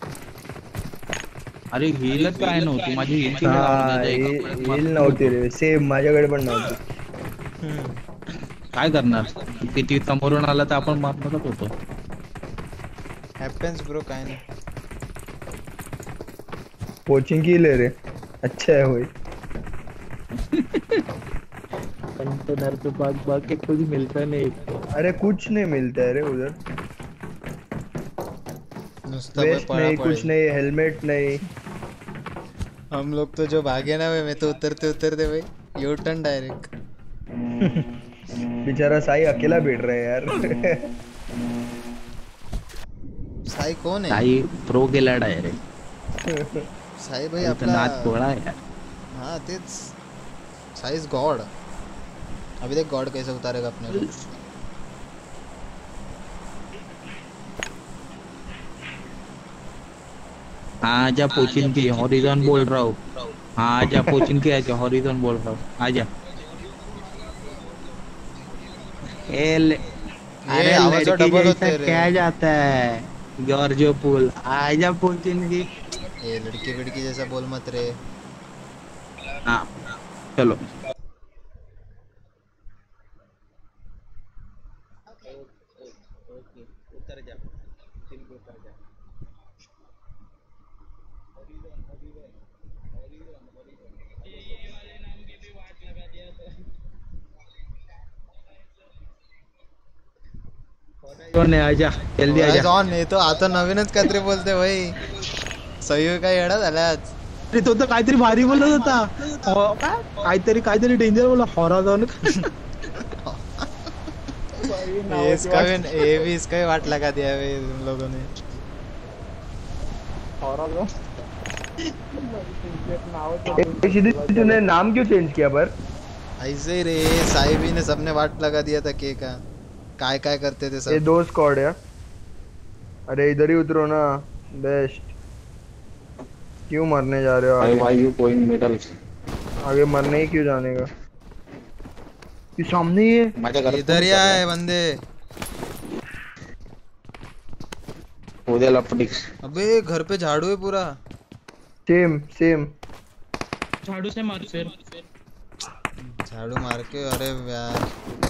अरे हीलच काय नव्हती माझी हील नव्हती रे सेम माझ्याकडे पण नव्हती काय करणार किती समोरून आला तर आपण मारणारच होतो हैपेंस ब्रो काय नाही कोचिंग की ले रे अच्छा है वही कंटेनर पे भाग भाग के कुछ मिलता नहीं अरे कुछ नहीं मिलता है रे उधर वेस्ट नहीं कुछ नहीं हेलमेट नहीं हम लोग तो जो भागे ना भाई मैं तो उतरते उतरते भाई यू टर्न डायरेक्ट बेचारा साई अकेला बैठ रहा है यार साई कौन है साई प्रो गेला डायरेक्ट साई भाई आपला नाच पोळा आहे यार हाँ तेच साई इज गॉड अभी देख गॉड कैसे उतारेगा अपने को हाँ आजा पोचिन की हॉरिजॉन बोल रहा हूँ हाँ आजा पोचिन की आजा हॉरिजॉन बोल रहा हूँ आजा एल अरे आवाज डबल होते रे क्या जाता है जॉर्जियो पुल आजा पोचिन की ये लड़की लड़की जैसा बोल मत रे हाँ चलो उतर जा उतर जा कौन है आजा जल्दी आजा कौन नाही तो आता नवीनच काहीतरी बोलते भाई सही काय येडा झाला आज अरे तो तर काहीतरी भारी बोलत होता काहीतरी काहीतरी डेंजर बोला हॉरॉझॉन इसका भी ये भी इसका भी वाट लगा दिया है तुम लोगों ने तूने नाम क्यों चेंज किया पर ऐसे ही रे साहिबी ने सबने वाट लगा दिया था के का काय काय करते थे सब ये दो स्क्वाड है अरे इधर ही उतरो ना बेस्ट क्यों मरने जा रहे हो आगे why you going middle आगे मरने ही क्यों जाने का ये सामने ही है। माझ्या घरात इधर ही आए बंदे। उद्या लपडिक्स। अबे घर पे झाड़ू है पूरा। सेम सेम झाड़ू से मार फिर। झाड़ू मार के। अरे यार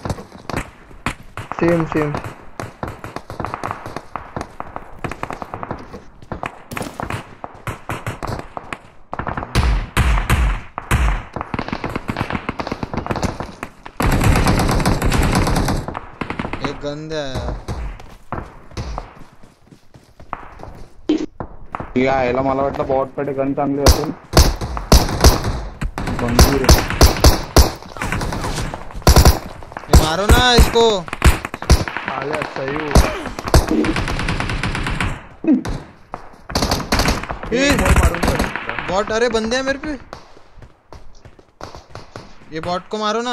सेम सेम एक गंद है यायला मला वाटलं बॉट कडे गन चांगली असेल. गंभीर आहे. ये मारो ना इसको. आया सही बॉट. अरे बंदे हैं मेरे पे. ये बॉट को मारो ना.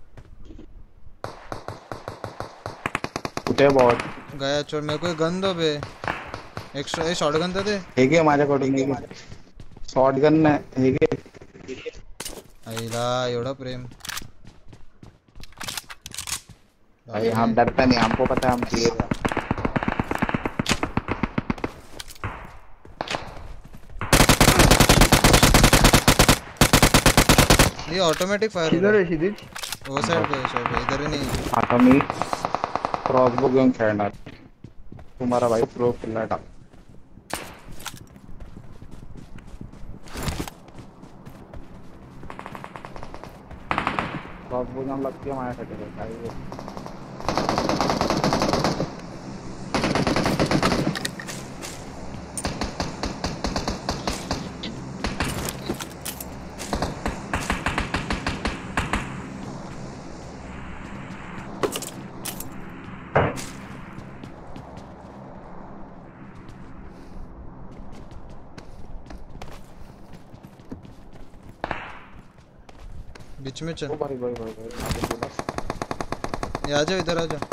कुठे बॉट गया छोड़. मेरे को गन दो बे. एक्स्ट्रा ये शॉटगन तर दे. हे घे माझ्याकडून. हे घे शॉटगन नाही. हे घे. आईला एवढा प्रेम. भाई हम डरता नहीं. हमको पता है हम तेज हैं. ये ऑटोमेटिक फायर. किधर है क्षितिज? वो साइड पे साइड पे. इधर ही नहीं. आता मी क्रॉसबो घेऊन खेळणार. तुम्हारा भाई प्रो खेळला टाक. क्रॉसबो जाम लागते माझ्यासाठी. काही बीच में चल. भाई भाई भाई भाई ये आ जाओ इधर आ जाओ.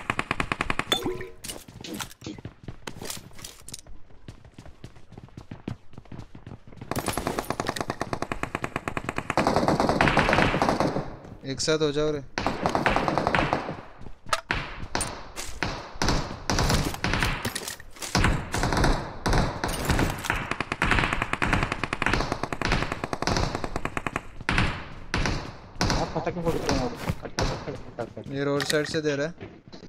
एक साथ हो जाओ रे. ये रोड साइड से दे रहा है.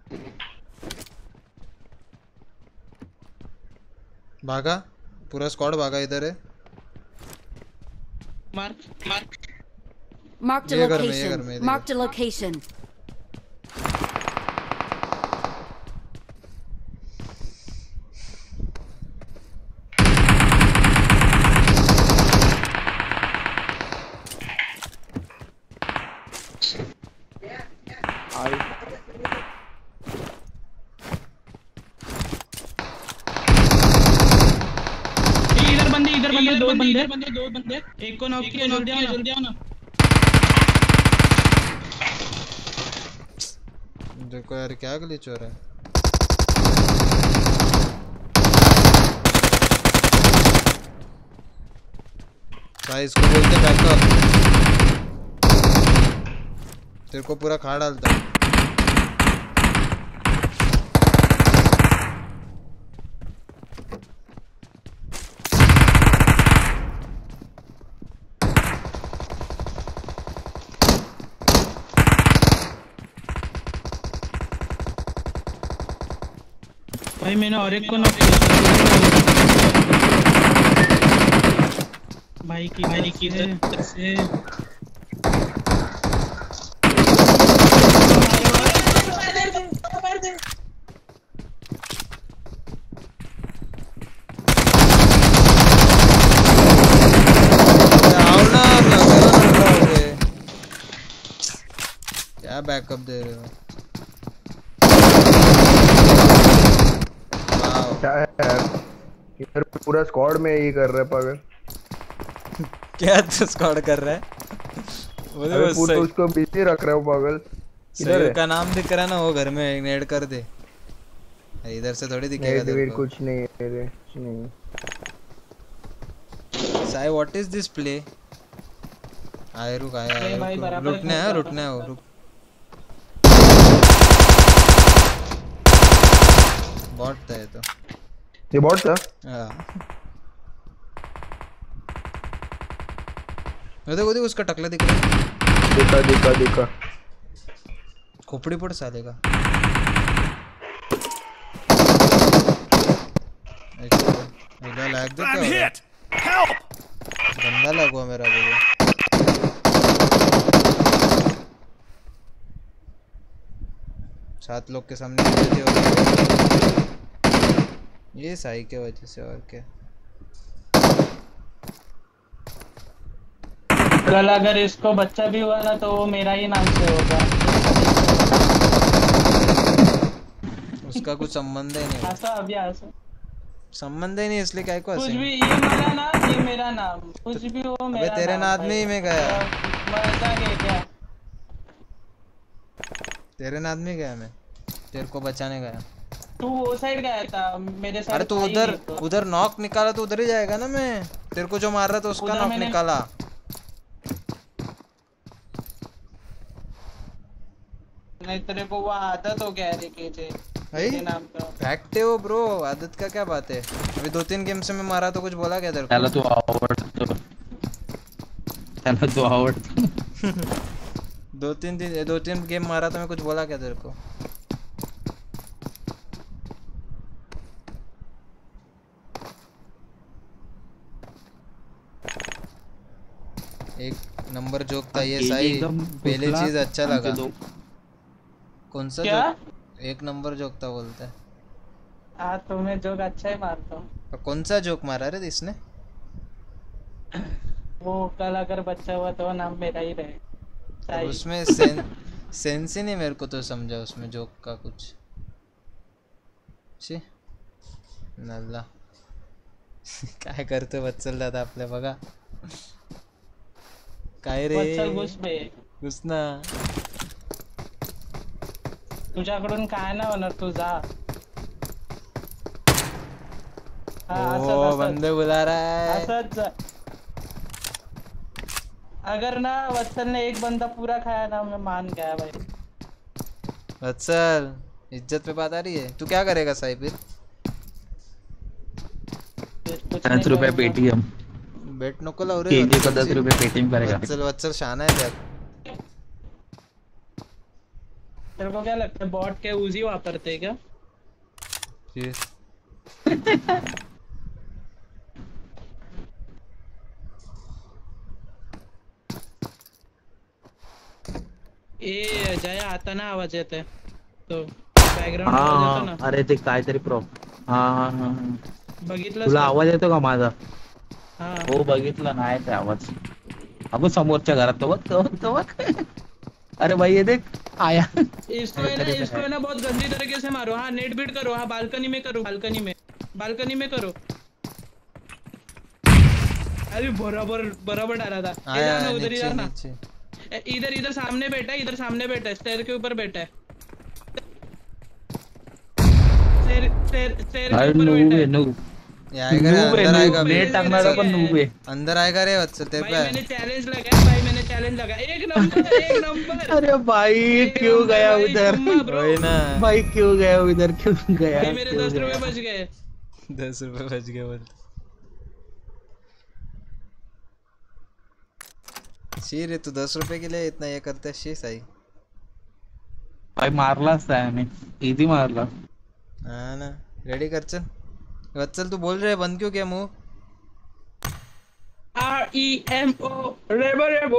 भागा. पूरा स्क्वाड भागा. इधर है. मार मार. Marked a ये घर में, ये घर location. में, Marked a location. इधर बंदे इधर बंदे दो बंदे बंदे दो बंदे. एक को नॉक किया. जल्दी आओ जल्दी आओ ना. देखो यार क्या ग्लिच हो रहा है. भाई इसको बोलते बैकअप. तेरे को पूरा खा डालता है. भाई मैंने और एक को नॉक किया. भाई की भाई की तरफ से क्या बैकअप दे रहे हो. क्या है यार. इधर पूरा स्क्वाड में यही कर रहा है पागल. क्या तो स्क्वाड कर रहा है. वो अरे पूरा उसको बिजी रख रहा है वो पागल. इधर है. का नाम दिख रहा है ना. वो घर में नेड कर दे. इधर से थोड़ी दिखेगा. नहीं कुछ नहीं है रे. कुछ नहीं. Say what is this play. आए रुक आया. भाई बराबर रुकना है रुकना है. रुक बॉट था ये तो। ये बॉट था? हाँ। ये देखो देखो उसका टकला दिख रहा है। देखा देखा देखा। खोपड़ी पड़ साले का। मेरा लैग दे क्या हो रहा है? गंदा लग हुआ मेरा भी। सात लोग के सामने हो ये साई के वजह से और क्या। कल अगर इसको बच्चा भी हुआ ना तो वो मेरा ही नाम से होगा। उसका कुछ संबंध ही नहीं। ऐसा अभी ऐसा संबंध ही नहीं इसलिए क्या को कुछ भी ये मेरा नाम ये मेरा नाम कुछ भी हो मेरा अबे तेरे नाद में ही मैं गया। मजा गया क्या? तेरे नाद में गया मैं तेरे को बचाने गया। तू वो साइड गया था मेरे साइड। अरे तो उधर उधर नॉक निकाला तो उधर ही जाएगा ना। मैं तेरे को जो मार रहा था उसका नॉक निकाला। नहीं तेरे को वो आदत हो गया है देखे नाम का। फैक्ट है वो ब्रो। आदत का क्या बात है। अभी दो तीन गेम से मैं मारा तो कुछ बोला क्या तेरे को? त्याला तू आवडतो त्याला तू आवडतो दो तीन दिन दो तीन गेम मारा तो मैं कुछ बोला क्या तेरे को? एक नंबर जोक था ये सही। पहले चीज अच्छा लगा। कौन सा जोक? एक नंबर जोक था बोलता है। हाँ तो मैं जोक अच्छा ही मारता हूँ। कौन सा जोक मारा रे इसने? वो कल अगर बच्चा हुआ तो नाम मेरा ही रहे। तो उसमें सें, सेंस ही नहीं मेरे को तो समझा उसमें जोक का कुछ। शी नल्ला काय करतो वत्सल दादा आपल्या बघा काय रे वत्सल घुस बे घुस ना। तुझ्याकडून काय ना होणार तू जा। ओ बंदे बुला रहा है। असंच अगर ना वत्सल ने एक बंदा पूरा खाया ना मैं मान गया भाई। वत्सल इज्जत पे बात आ रही है। तू क्या करेगा साई फिर? दस रुपये पेटीएम बेट नको लावू रे। केजी को दस रुपये पेटीएम करेगा। वत्सल वत्सल शाना है त्यात। तेरे को क्या लगता है बॉट के उजी वापरते हैं क्या? ए जया आता ना आवाज येते तो बॅकग्राऊंड आवाज येतो ना। अरे ते काहीतरी प्रॉ हा हा हा बघितलं तुला आवाज येतो का माझा? हा हो बघितलं नाही ते आवाज। अब समोरच्या घरात तो बघ तो तो बघ। अरे भाई ये देख आया। इसको है ना इसको है ना बहुत गंदी तरीके से मारो। हाँ नेट बीट करो। हाँ बालकनी में करो। बालकनी में बालकनी में करो। अरे बराबर बराबर डाला था। आया इधर उधर इधर ना नीचे इधर इधर सामने बैठा है। इधर सामने बैठा है स्टेयर के ऊपर बैठा है। स्टेयर स्टेयर स्टेयर के ऊपर बैठा है। नूब ये आएगा रे अंदर आएगा। नेट टाकणारा पण नूब आहे। अंदर आएगा रे वत्सल तेरे पे। भाई मैंने चैलेंज लगाया भाई मैंने चैलेंज लगाया। एक नंबर एक नंबर। अरे भाई क्यों गया उधर? वही ना भाई क्यों गया उधर? क्यों गया? भाई मेरे दस रुपए बच गए। दस रुपए बच गए बोल। शी रे तू दस रुपए के लिए इतना ये करता है शी सही। भाई मारलाच आहे मी इजी मारला। हाँ ना रेडी कर चल। वत्सल तू बोल रहे बंद क्यों किया मुंह? आर ई एम ओ रेबो रेबो।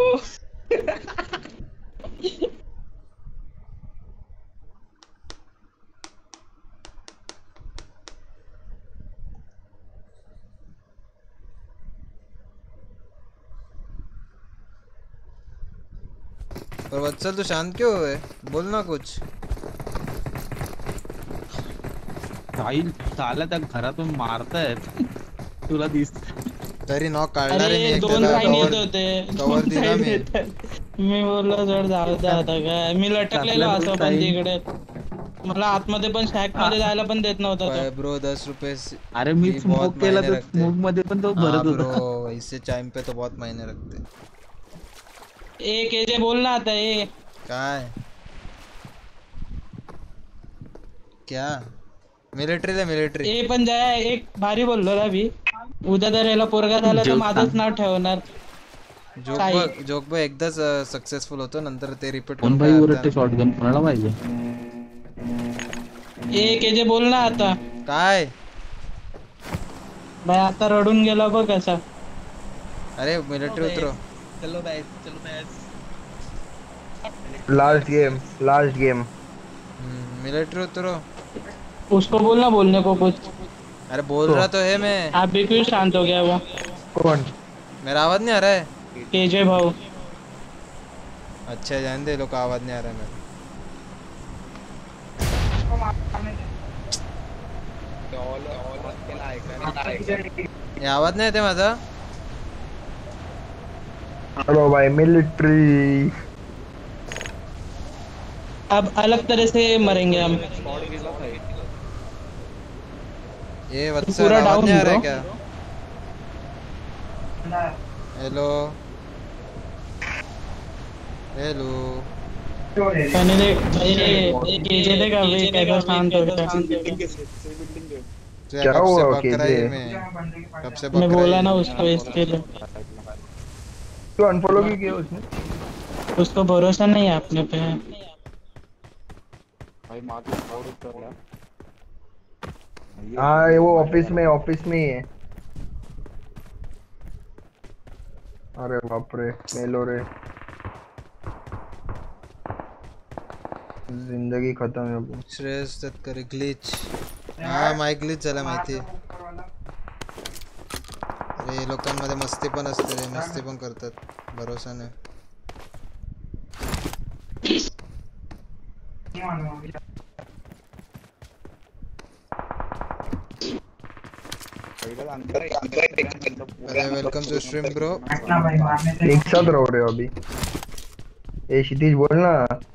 पर वत्सल तू शांत क्यों है? बोलना कुछ। काही साला त्या घरातून मारतायत तुला दिसत तरी नॉक काढणार अरे आहे मी दोन एकदा साईन येत कवर होते कवर दोन दिला साईन मी येत होते. मी बोललो जर जाऊ दे आता काय मी लटकलेलो असं पण तिकडे मला आतमध्ये पण शॅक मध्ये जायला पण देत नव्हता तो. ब्रो दस रुपए से अरे मी भी स्मोक बहुत केला मायने तर रखते हैं। स्मोक मध्ये पण तो हाँ भरत होता. ब्रो इससे टाइम पे तो बहुत मायने रखते हैं. ए केजे बोलना आता है काय क्या मिलिटरी ले मिलिटरी ए पण जाया एक भारी बोललो रे अभी उद्या जर याला पोरगा झाला तर माझंच नाव ठेवणार जोक बघ जोक बघ एकदाच सक्सेसफुल होतो नंतर ते रिपीट कोण भाई उरटे शॉटगन कोणाला पाहिजे ए केजे बोल ना आता काय भाई आता रडून गेला बघ कसा अरे मिलिटरी उतरो चलो गाइस चलो guys last game last game military उतरो उसको बोलना बोलने को कुछ अरे बोल रहा तो है मैं आप भी क्यों शांत हो गया वो कौन मेरा आवाज नहीं आ रहा है केजे भाऊ अच्छा जान दे लोग का आवाज नहीं आ रहा है मेरा ये आवाज नहीं येते माझा हेलो भाई मिलिट्री अब अलग तरह से मरेंगे हम ये वत्सल पूरा आवाज डाउन नहीं आ रहा है ब्रो। क्या हेलो हेलो मैंने ये केजे देगा वे कैसा शांत हो गया क्या हुआ केजे में कब से मैं बोला ना उसको इसके लिए तो अनफॉलो भी किया उसने उसको भरोसा नहीं है अपने पे भाई मार और कर ले हाँ ये वो ऑफिस में ऑफिस में ही है अरे बाप रे मेलो रे जिंदगी खत्म है अब श्रेयस तत्कर ग्लिच हाँ माय ग्लिच झाला माहिती अरे लोकांमध्ये मस्ती पण असते रे मस्ती पण करतात भरोसा नाही अरे वेलकम टू स्ट्रीम ब्रो एक साथ रहो रहे हो अभी ए क्षितिज बोलना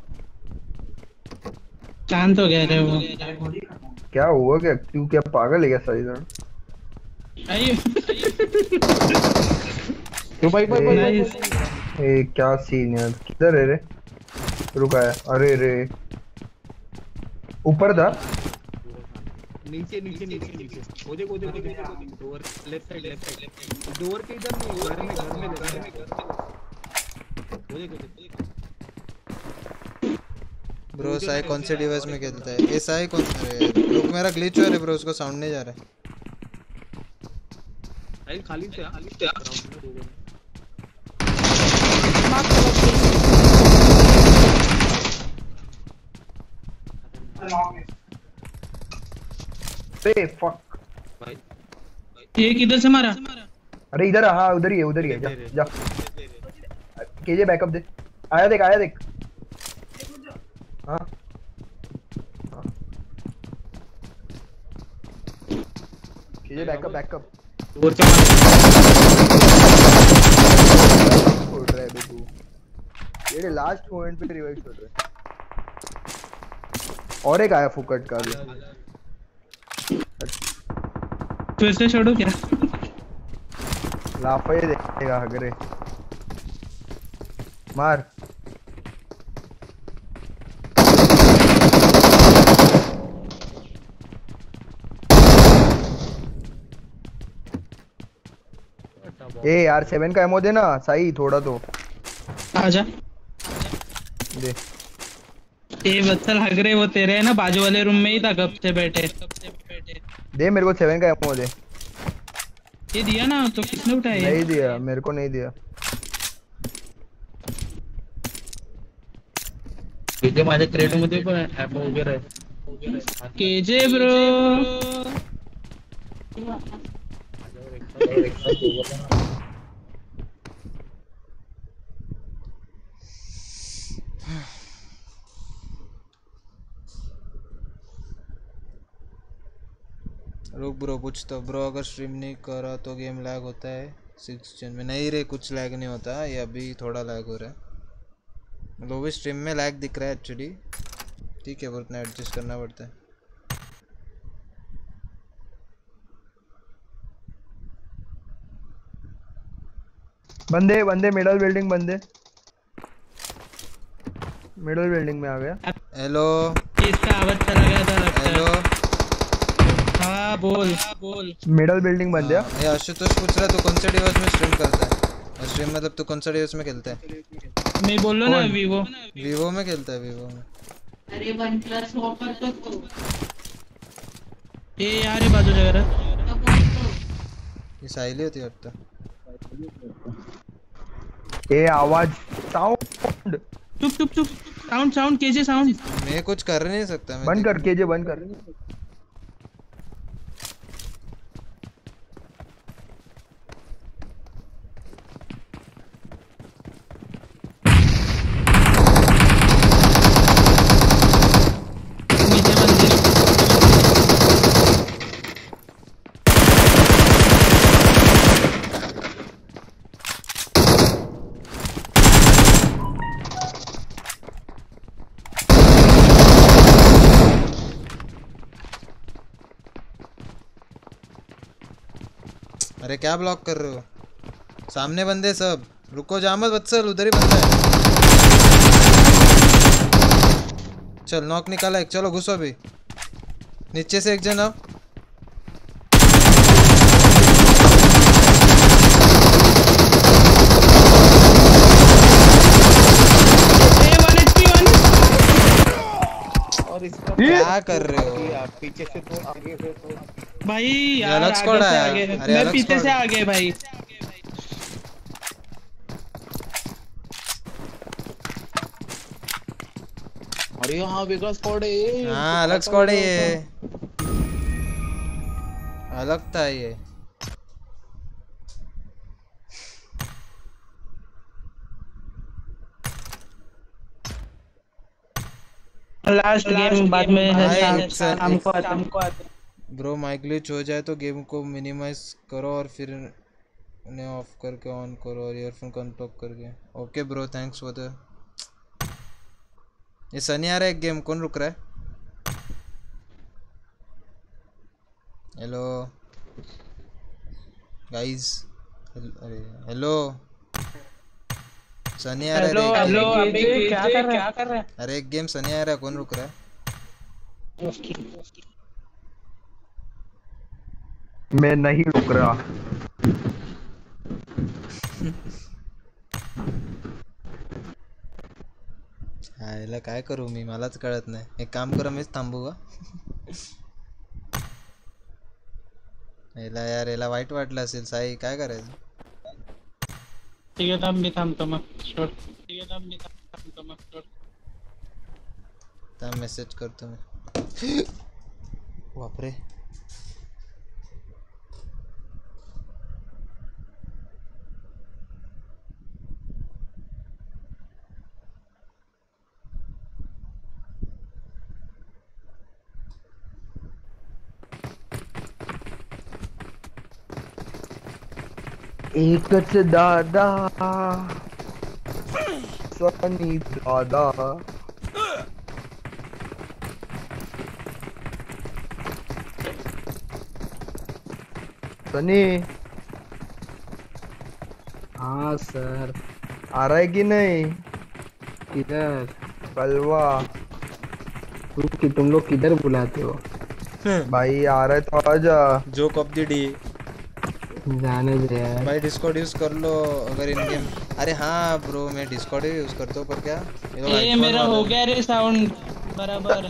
शांत हो गया रे वो क्या हुआ क्या तू क्या पागल है क्या सही सर तो भाई भाई भाई ए क्या सीन है किधर है रे रुका है अरे रे ऊपर था नीचे नीचे नीचे नीचे वो देखो देखो door left side left side door के इधर नहीं घर में घर में घर में वो देखो ब्रो साई कौन से डिवाइस में खेलता है ये साई कौन अरे रुक मेरा ग्लिच हो रहा है ब्रो उसको साउंड नहीं जा रहा है भाई खाली से खाली से ए फक भाई ये किधर से मारा अरे इधर हाँ उधर ही है उधर ही है जा जा केजे बैकअप दे आया देख आया देख हाँ हाँ केजे बैकअप बैकअप डोर से छोड़ रहा है बे तू ये लास्ट मोमेंट पे रिवाइव कर रहा है और एक आया फुकट का भी फिर से छोड़ो क्या लाफा ये देखेगा हगरे मार ए यार सेवन का एमो दे ना सही थोड़ा तो आजा दे ये वत्सल हगरे वो तेरे है ना बाजू वाले रूम में ही था कब से बैठे दे मेरे को सेवन का एमो दे ये दिया ना तो किसने उठाया नहीं दिया मेरे को नहीं दिया केजे माझ्या क्रेट मध्ये पण ऍप वगैरे आहे केजे ब्रो रुक ब्रो कुछ तो ब्रो अगर स्ट्रीम नहीं करा तो गेम लैग होता है सिक्स जन में नहीं रे कुछ लैग नहीं होता ये अभी थोड़ा लैग हो रहा है मतलब भी स्ट्रीम में लैग दिख रहा है एक्चुअली ठीक है वो उतना एडजस्ट करना पड़ता है बंदे बंदे मिडल बिल्डिंग बंदे मिडल बिल्डिंग में आ गया हेलो इसका आवाज चला गया था लगता है हेलो हाँ बोल बोल मिडल बिल्डिंग बन गया। ये आशुतोष पूछ रहा तू कौन से डिवाइस में स्ट्रीम करता है? स्ट्रीम मतलब तू कौन सा डिवाइस में खेलता है? मैं बोल लो ना वीवो वीवो में खेलता है वीवो में। अरे वन प्लस ऑफर तो करो। ये यार ये बाजू जगह रहा ये साइली होती है अब तो। ए आवाज साउंड चुप चुप चुप साउंड साउंड केजे साउंड। मैं कुछ कर नहीं सकता मैं। बंद कर केजे बंद कर। अरे क्या ब्लॉक कर रहे हो? सामने बंदे सब। रुको जा मत वत्सल, उधर ही बंदा है। चल नॉक निकाला एक, चलो घुसो अभी। नीचे से एक जन आओ। और इसका क्या कर रहे हो? पीछे से तो आगे से तो भाई ये यार अलग स्क्वाड आगे से है। आगे अरे मैं अलग पीछे स्क्वाड से है। आगे भाई। अरे हाँ वेगा स्क्वाड है ये। हाँ अलग स्क्वाड है ये। अलग था ये। लास्ट गेम बाद में भाई, शाम एक सर- शाम एक- को आता हमको आता ब्रो माइक ग्लिच हो जाए तो गेम को मिनिमाइज करो और फिर उन्हें ऑफ करके ऑन करो और ईयरफोन को अनप्लग करके। Okay bro thanks for the. ये सनी आ रहा है एक गेम, कौन रुक रहा है? Hello guys. अरे हेलो सनी आ रहा है। हेलो एक हेलो गेम। अभी क्या कर रहा है क्या कर रहा है? अरे एक गेम सनी आ रहा है, कौन रुक रहा है? मैं नहीं रुक रहा। हा याला काय करू मी, मलाच कळत नाही. एक काम करा मीच थांबू का? याला यार याला वाईट वाटलं असेल. साई काय करायचं? ठीक आहे थांब मी थांबतो मग शॉट. ठीक आहे थांब मी थांबतो मग शॉट. त्या मेसेज करतो मी. बापरे एकच दादा सनी दादा. सनी हाँ सर. आ रहा है कि नहीं? किधर? कलवा. तू कि तुम लोग किधर बुलाते हो? भाई आ रहा है तो आजा. Joke of the day. जाने दे यार. भाई डिस्कॉर्ड यूज कर लो अगर इन गेम. अरे हाँ ब्रो मैं डिस्कॉर्ड ही यूज करता हूँ, पर क्या ये मेरा हो गया रे साउंड बराबर.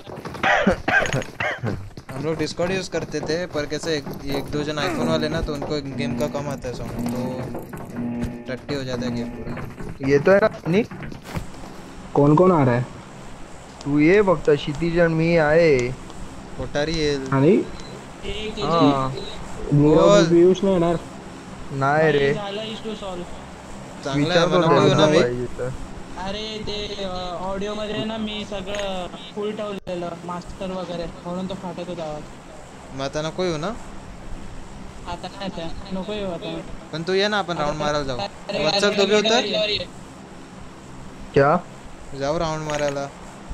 हम लोग डिस्कॉर्ड यूज करते थे, पर कैसे एक, एक दो जन आईफोन वाले ना तो उनको गेम का कम आता है साउंड, तो टट्टी हो जाता है गेम पूरा. ये तो है ना सनी. कौन कौन आ रहा है? तू ये फक्त क्षितिजन मी आहे. कोठारी येईल. हाँ नहीं हाँ बोल व्यूज नाही येणार. नाही रे. झाला इश्यू सॉल्व. चांगला आहे विचार मला तो बोलू ना मी. पाहिजे तर. अरे ते ऑडिओ मध्ये ना मी सगळं फुल ठेवलेलं मास्टर वगैरे, म्हणून तो फाटत होता आवाज. मग आता नको येऊ ना. आता काय आता नको येऊ आता. पण तू ये ना आपण राऊंड मारायला जाऊ. व्हाट्सअप दोघे होतं. क्या जाऊ राऊंड मारायला.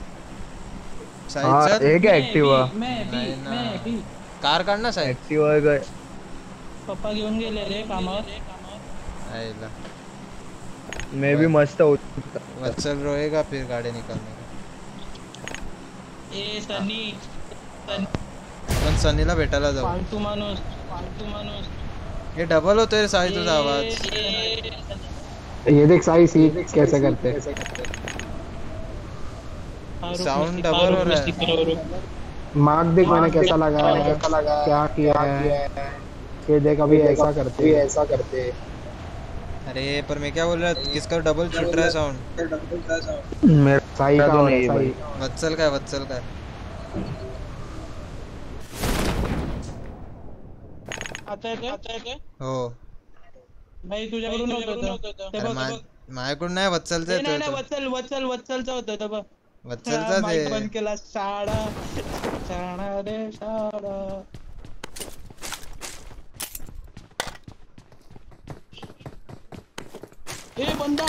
हाँ साईड एक ऍक्टिवा. मैं भी नाही ना. मैं भी कार काढ ना साईड. ऍक्टिवा आहे काय? पप्पा घेऊन गेले रे कामावर. आईला मैं भी मस्त होत. वत्सल रोएगा फिर गाड़ी निकालने का. ए सनी पण सनीला भेटायला जाऊ. फालतू माणूस फालतू माणूस. हे डबल होतोय रे साई तुझा आवाज. ये देख साई सी कैसे करते हैं. साउंड डबल हो रहा है. मार्क देख मैंने कैसा लगा है, क्या किया है. ये देख अभी ऐसा करते ऐसा करते. अरे पर मैं क्या बोल रहा किसका डबल छूट रहा है साउंड. मेरा साई का तो नहीं है भाई. वत्सल का है वत्सल का है. आता है क्या आता है क्या हो भाई तुझ्याकडून होतं. माझ्याकडून नाही वत्सलचा नाही नाही वत्सल वत्सल वत्सलचा होतं तर बघ. वत्सलचा माईक बंद केला. शाळा शाळा रे शाळा. ए बंदा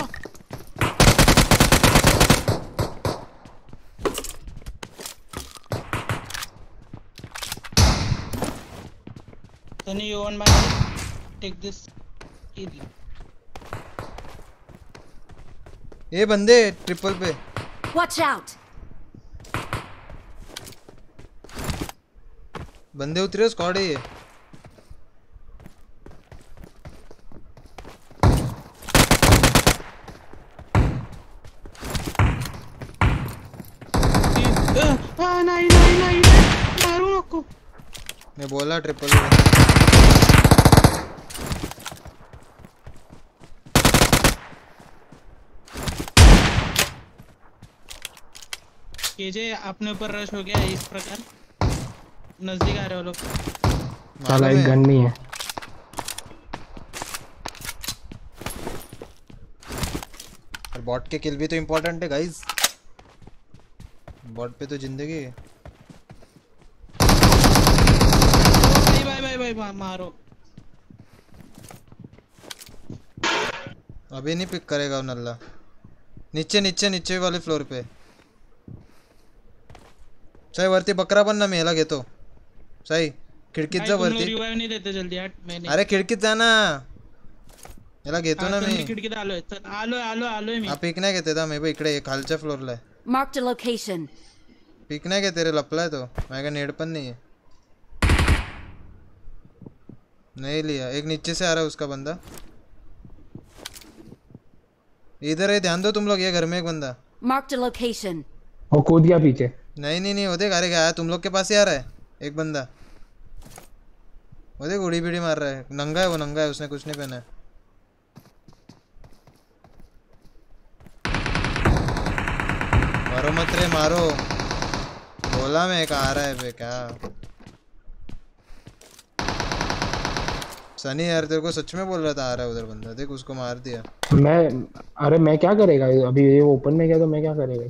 Sunny, you want my take this easy. ये बंदे ट्रिपल पे. Watch out! बंदे उतरे स्क्वाड है ये. हाँ नहीं नहीं नहीं मारो नको. मैं बोला ट्रिपल. केजे अपने ऊपर रश हो गया इस प्रकार. नजदीक आ रहे हो लोग. साला एक गन नहीं है. और बॉट के किल भी तो इम्पोर्टेंट है गाइस. बॉट पे तो जिंदगी है. भाई भाई भाई भाई मा, मारो. अभी नहीं पिक करेगा नल्ला. नीचे नीचे नीचे वाले फ्लोर पे. साई वरती बकरा पण ना मी ह्याला घेतो. साई खिडकीत जा वरती. रिवाइव नाही देते जल्दी हट. मैंने अरे खिडकीत जा ना. याला घेतो ना मी. खिडकीत आलोय. आलोय आलोय आलोय मी. हा पिक नाही घेते दा मी बघ इकडे खालच्या फ्लोरला आहे. Marked a location. पिक नाही घेते रे लपलाय तो. माझ्या नेड पण नहीं है. नहीं लिया. एक नीचे से आ रहा है उसका बंदा. इधर है ध्यान दो तुम लोग. ये घर में एक बंदा. Marked a location. वो कूद गया पीछे. नहीं नहीं नहीं वो देख. अरे क्या तुम लोग के पास ही आ रहा है एक बंदा. वो देख उड़ी बीड़ी मार रहा है. नंगा है वो. नंगा है. उसने कुछ नहीं पहना है. मारो मत रे मारो. बोला मैं एक आ रहा है बे क्या. सनी यार तेरे को सच में बोल रहा था आ रहा है उधर बंदा. देख उसको मार दिया. मैं अरे मैं क्या करेगा अभी. ये ओपन में गया तो मैं क्या करेगा.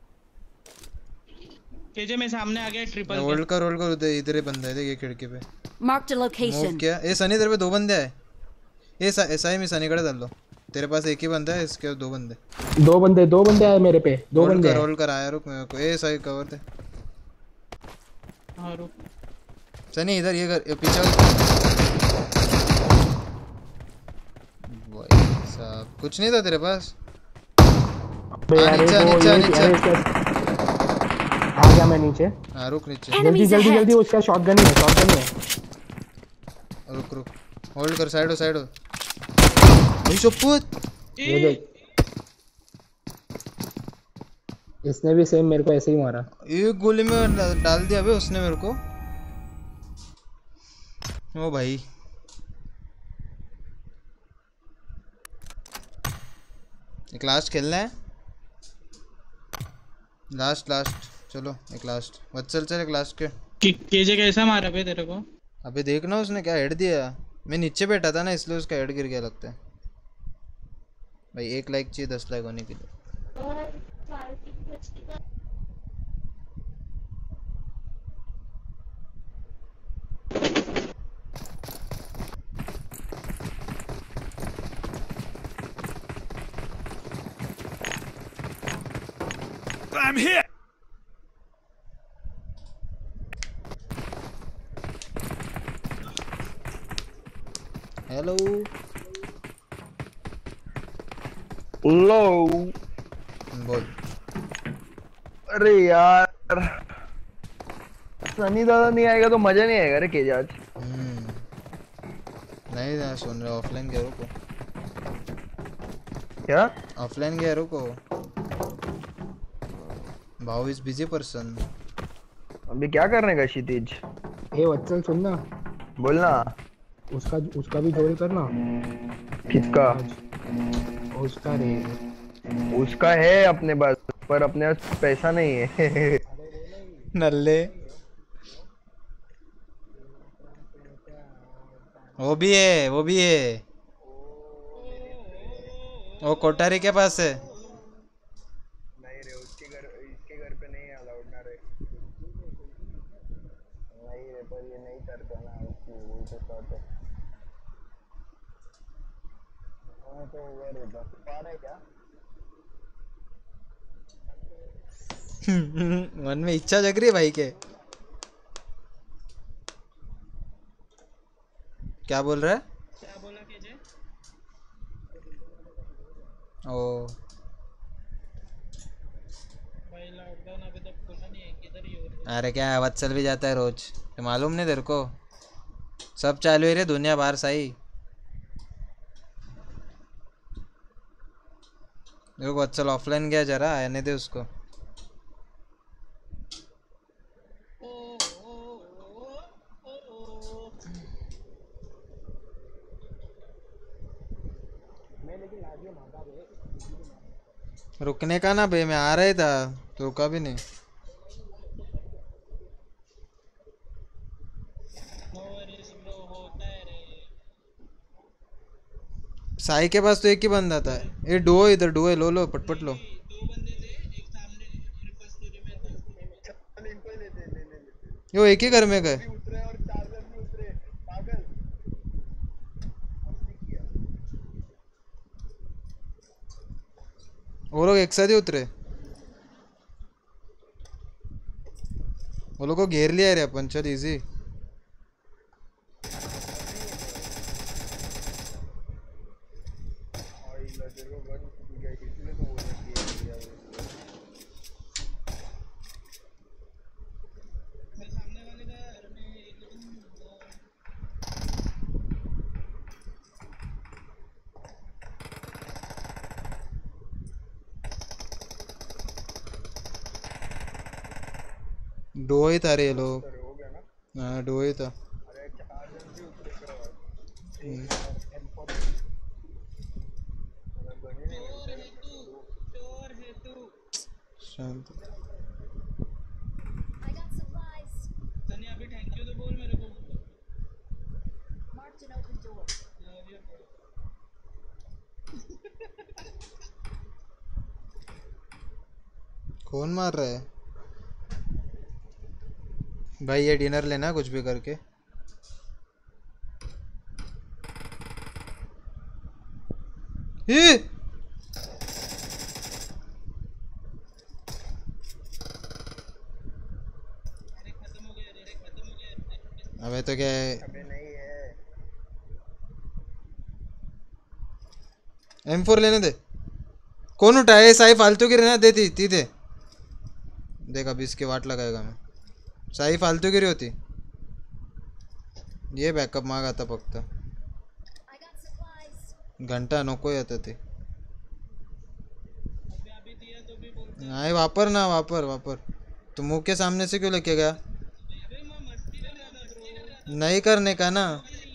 केजे में सामने आ गया ट्रिपल. होल्ड कर होल्ड कर. उधर इधर ही बंदा है. देख ये खिड़की पे. Marked a location. मूव किया. ए सनी तेरे पे दो बंदे आए. ये ऐसा ही मैं सनी कड़े डाल लो. तेरे पास एक ही बंदा है. इसके दो बंदे. दो बंदे दो बंदे आए मेरे पे. दो बंदे. रोल कर आया. रुक मेरे को. ए सही कवर दे. हां रुक. सनी इधर ये कर पीछे. भाई साहब कुछ नहीं था तेरे पास. नीचे नीचे नीचे आ गया मैं नीचे. हां रुक नीचे. जल्दी जल्दी जल्दी. उसका शॉटगन ही है. शॉटगन ही है. रुक रुक. होल्ड कर. साइड हो साइड हो. भाई शपथ. ये देख इसने भी सेम मेरे को ऐसे ही मारा. एक गोली में डाल दिया बे उसने मेरे को. ओ भाई एक लास्ट खेलना है. लास्ट लास्ट चलो एक लास्ट. वत्सल चल एक लास्ट के. केजे कैसा मारा बे तेरे को. अबे देखना उसने क्या हेड दिया. मैं नीचे बैठा था ना इसलिए उसका हेड गिर गया लगता है. भाई एक लाइक चाहिए दस लाइक होने के लिए. I'm hit. हेलो. लो बोल. अरे यार सनी दादा नहीं आएगा तो मजा नहीं आएगा रे केजे आज। हम्म नहीं ना सुन रहे ऑफलाइन गया रुको क्या ऑफलाइन गया रुको भाव इज बिजी पर्सन अभी क्या करने का क्षितिज ए वत्सल सुनना बोलना उसका उसका भी जोड़ करना किसका उसका रे उसका है अपने पास पर अपने पास पैसा नहीं है नल्ले वो भी है वो भी है वो कोठारी के पास है नहीं रे उसके घर इसके घर पे नहीं अलाउड ना रे नहीं रे पर ये नहीं करता ना उसकी वही तो बात है हाँ तो वो रे बस पा रहा है क्या मन में इच्छा जग रही है भाई के क्या बोल रहा है क्या बोला केजे ओ भाई लॉकडाउन अभी तक खुला नहीं है किधर ही हो रहा अरे क्या वत्सल भी जाता है रोज तो मालूम नहीं तेरे को सब चालू है रे दुनिया बाहर सही देखो वत्सल ऑफलाइन गया जरा आने दे उसको रुकने का ना बे मैं आ रहा ही था तो रुका भी नहीं साई के पास तो एक ही बंदा था ये डो इधर डो है लो लो पटपट लो यो एक ही घर में गए वो लोग एक साथ ही उतरे वो लोग को घेर लिया रे अपन चल इजी डो ही था रे ये लोग हाँ डो ही था शांत I got supplies. सनी अभी थैंक यू तो बोल मेरे को Marked an open door. कौन मार रहा है भाई ये डिनर लेना कुछ भी करके ये अबे तो क्या है एम फोर लेने दे कौन उठाए साई फालतू की रहना देती ती दे देख अभी इसके वाट लगाएगा मैं साई फालतू गिरी होती ये बॅकअप माग आता फक्त I got supplies. घंटा नको येत ते नाही वापर ना वापर वापर तू मुंह के सामने से क्यों लेके गया नहीं करने का ना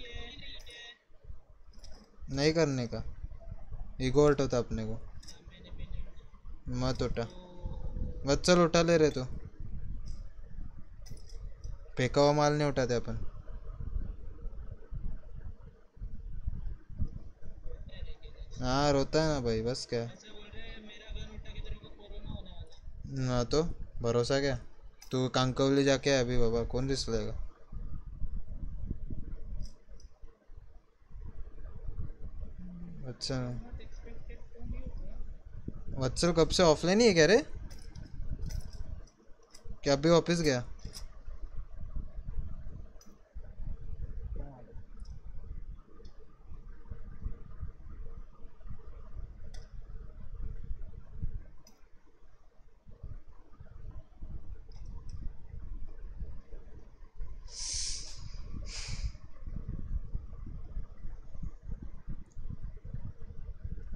नहीं करने का ईगो हर्ट होता अपने को मत उठा वत्सल उठा ले रहे तो फेंका हुआ माल नहीं उठाते अपन हाँ रोता है ना भाई बस क्या ना तो भरोसा क्या तू कांकवली जाके है अभी बाबा कौन रिस्क लेगा अच्छा वत्सल कब से ऑफलाइन ही है क्या रे क्या अभी ऑफिस गया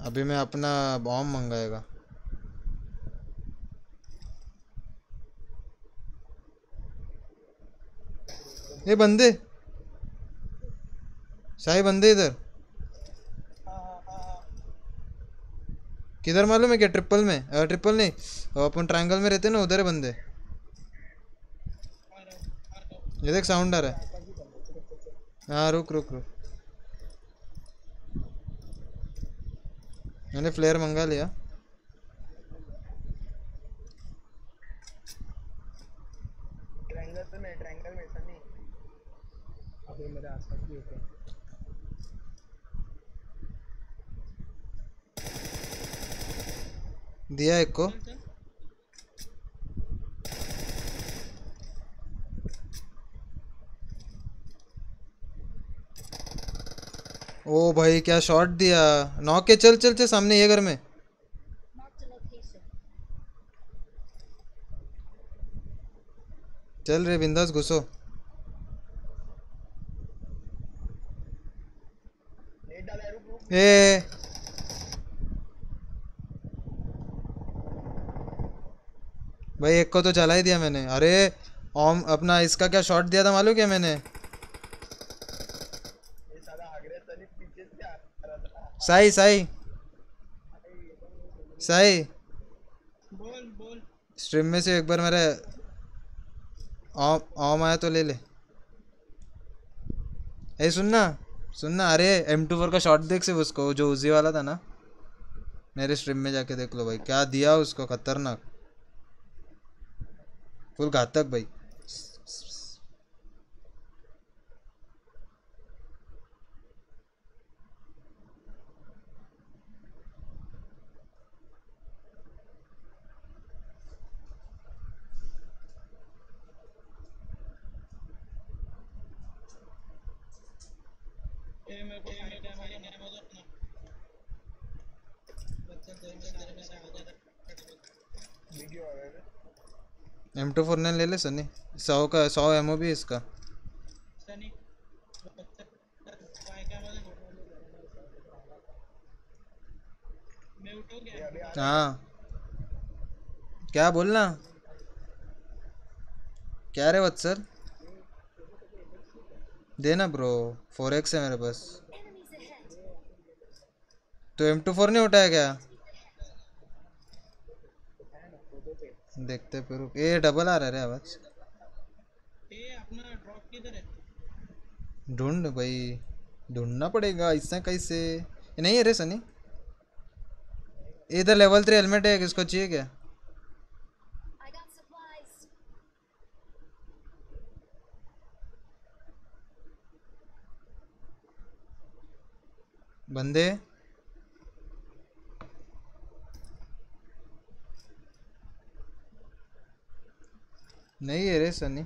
अभी मैं अपना बॉम्ब मंगाएगा। ये बंदे शाही बंदे इधर किधर मालूम है क्या? ट्रिपल में अ, ट्रिपल नहीं अ, अपन ट्रायंगल में रहते ना उधर है बंदे। ये देख साउंड आ रहा है। हाँ रुक रुक रुक मैंने फ्लेयर मंगा लिया। ट्रायंगल में ट्रायंगल में ऐसा नहीं। अभी मेरे आसपास भी होते हैं। दिया एक को। ओ भाई क्या शॉट दिया। नॉक के चल चल चल सामने ये घर में। चल रे बिंदास घुसो। ए भाई एक को तो चला ही दिया मैंने। अरे ओम अपना इसका क्या शॉट दिया था मालूम क्या मैंने? साई साई साई बोल बोल स्ट्रीम में से एक बार मेरे ओम ओम आया तो ले ले। ए सुनना सुनना अरे एम टू फोर का शॉट देख सिर्फ उसको जो उजी वाला था ना। मेरे स्ट्रीम में जाके देख लो भाई क्या दिया उसको। खतरनाक फुल घातक भाई। ए मेरे को फाइट है भाई मैं मदद ना बच्चा देर से देर से आ जाता वीडियो आ रहा है। एम टू फोर ने ले ले सनी। सौ का सौ एमओ भी है इसका। सनी बच्चा फाइट क्या मदद मैं उठो गया। हाँ क्या बोलना क्या रे वत्सल देना ब्रो। फोर एक्स है मेरे पास। तो एम टू फोर नहीं उठाया क्या? देखते फिर ये डबल आ रहा है रे आवाज। ए अपना ड्रॉप किधर है? ढूंढ भाई ढूंढना पड़ेगा इससे कैसे। नहीं है रे सनी। इधर लेवल थ्री हेलमेट है किसको चाहिए क्या? बंदे नहीं है रे सनी।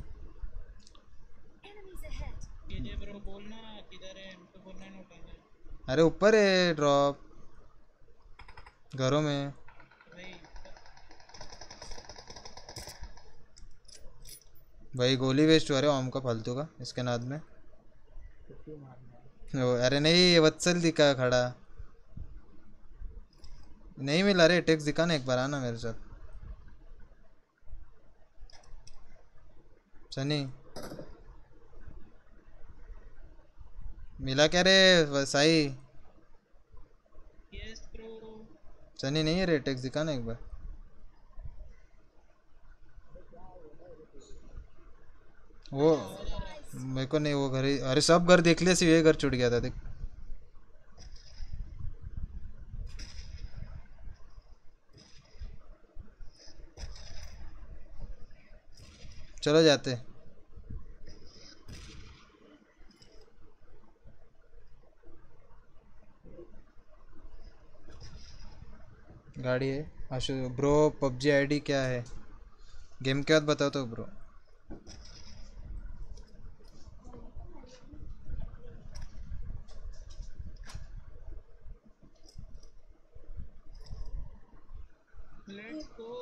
ये ब्रो बोलना किधर है? हमको बोलना नहीं उठाना। अरे ऊपर है ड्रॉप घरों में। भाई भाई गोली वेस्ट हो रहा है ओम का फालतू का इसके नाद में। ओ, अरे नहीं ये वत्सल दिखा खड़ा। नहीं मिला रे टेक्स दिखा ना एक बार आना मेरे साथ सनी। मिला क्या रे साई? यस ब्रो सनी नहीं है रे टेक्स दिखा ना एक बार। वो मेरे को नहीं वो घर ही। अरे सब घर देख लिया सिर्फ ये घर छूट गया था देख। चलो जाते। गाड़ी है आशु ब्रो। पबजी आईडी क्या है? गेम के बाद बताओ तो ब्रो। Let's go.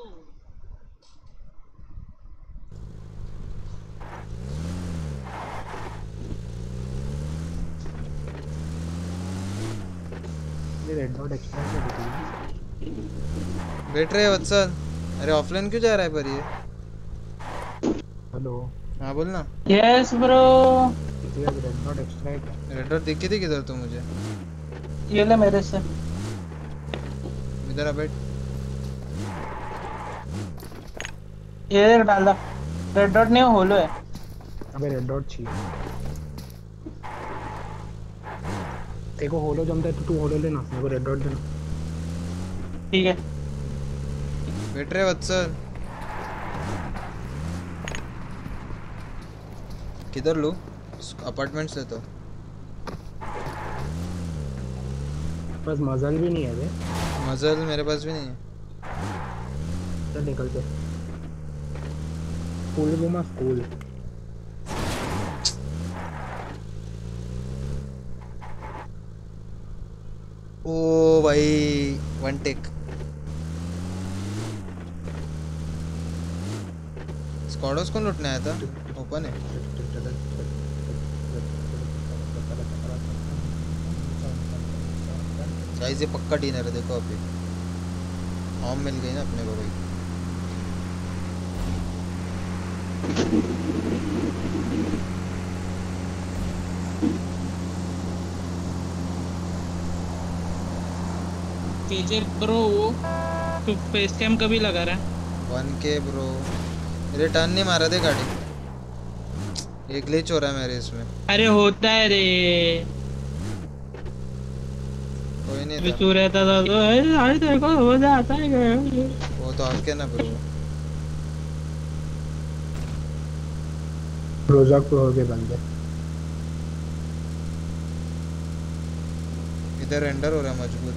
ये रेड डॉट एक्स्ट्रा है बैठ रहे वत्सल। अरे ऑफलाइन क्यों जा रहा है पर ये? हेलो हाँ बोल ना। Yes bro. ये रेड डॉट एक्स्ट्रा है क्या? रेड डॉट दिखी थी किधर तू मुझे? ये ले मेरे से। इधर आ बैठ। ये डाल दो। रेड डॉट नहीं होलो है। अबे रेड डॉट चाहिए। देखो होलो जमता है तो तू होलो लेना, मेरे को रेड डॉट देना। ठीक है। बैठ रहे वत्सल। किधर लूँ? अपार्टमेंट्स ले तो। बस मजल भी नहीं है बे। मजल मेरे पास भी नहीं है। चल निकलते। स्कूल घूमा स्कूल। ओ भाई वन टेक। स्क्वाडोस कौन लूटने आया था? ओपन है। गाइस ये पक्का डिनर है देखो अभी। हॉम मिल गई ना अपने को भाई। केजे ब्रो तू फेस कैम कभी लगा रहा है? वन के ब्रो। मेरे टर्न नहीं मारा दे गाड़ी। एक ग्लिच हो रहा है मेरे इसमें। अरे होता है रे। कोई नहीं अभी था। तू रहता था तो अरे देखो हो जाता है। वो तो हक है ना ब्रो। रोजाक पे हो गए बंदे। इधर रेंडर हो रहा है मजबूत।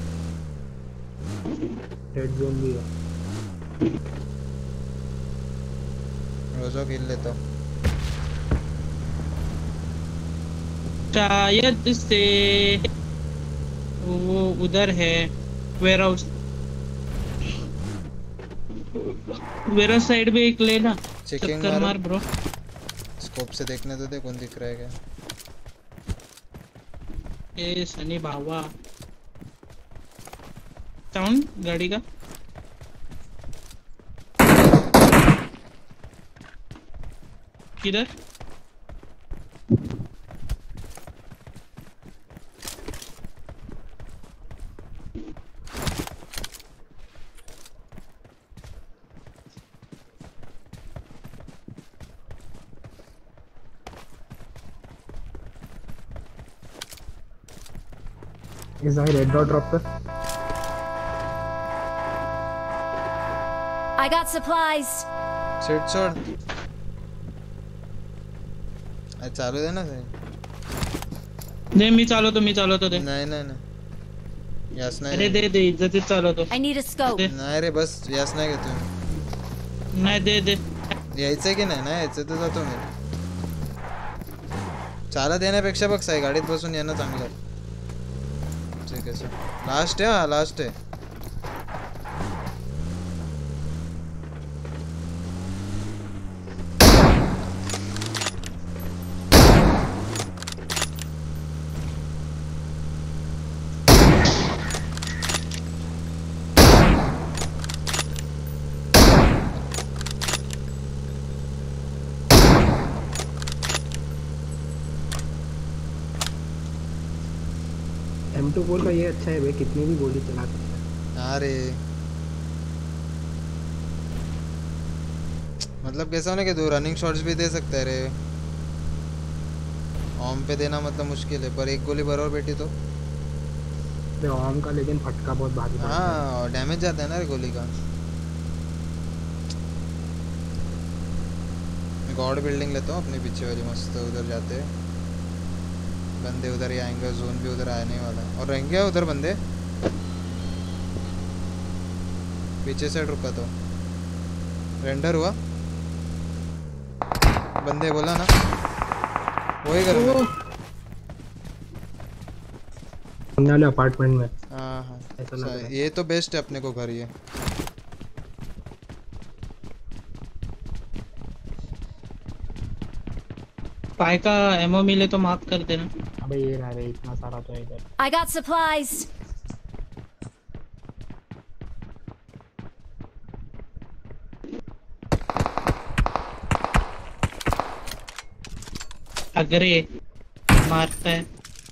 रेड जोन भी है। रोजा किल लेता हूँ। शायद से वो उधर है warehouse. Warehouse side में एक लेना। चेकिंग चक्कर मार ब्रो। स्कोप से देखने तो दे कौन दिख रहा है क्या। ए सनी बाबा साउंड गाड़ी का। किधर? इस भाई रेड डॉट ड्रॉप कर। I got supplies. सिट छोड़। अरे चालू दे ना सही। दे मी चालो तो मी चालो तो दे। नहीं नहीं नहीं यास नाही। अरे दे दे इज्जत चालो तो। I need a scope. नाही रे बस यास नाही घेतो मी। नाही दे दे। यायचंय की नाही? नाही यायचं तर जातो मी। चालत येण्यापेक्षा बघ साई गाडीत बसून येणं चांगलं आहे। ठीक है सर लास्ट है। हाँ लास्ट है। एम टू फोर का ये अच्छा है भाई, कितनी भी गोली चला सकता है। अरे मतलब कैसा होने के दो रनिंग शॉट्स भी दे सकता है रे। ऑम पे देना मतलब मुश्किल है पर एक गोली बराबर बैठी तो। ऑम का लेकिन फटका बहुत भारी पड़ता है। हाँ डैमेज जाता है ना रे गोली का। गॉड बिल्डिंग लेता हूँ अपने पीछे वाली मस्त उधर जाते हैं बंदे। उधर ही आएंगे जोन भी उधर आने वाला है और रहेंगे उधर बंदे। पीछे से रुका तो रेंडर हुआ बंदे बोला ना वही कर वाले अपार्टमेंट में। हाँ हाँ ऐसा लग रहा है। ये तो बेस्ट है अपने को घर ये। पाई का एमओ मिले तो माफ कर देना। अबे ये रहा रे इतना सारा तो है इधर। I got supplies. अगरे मारता है।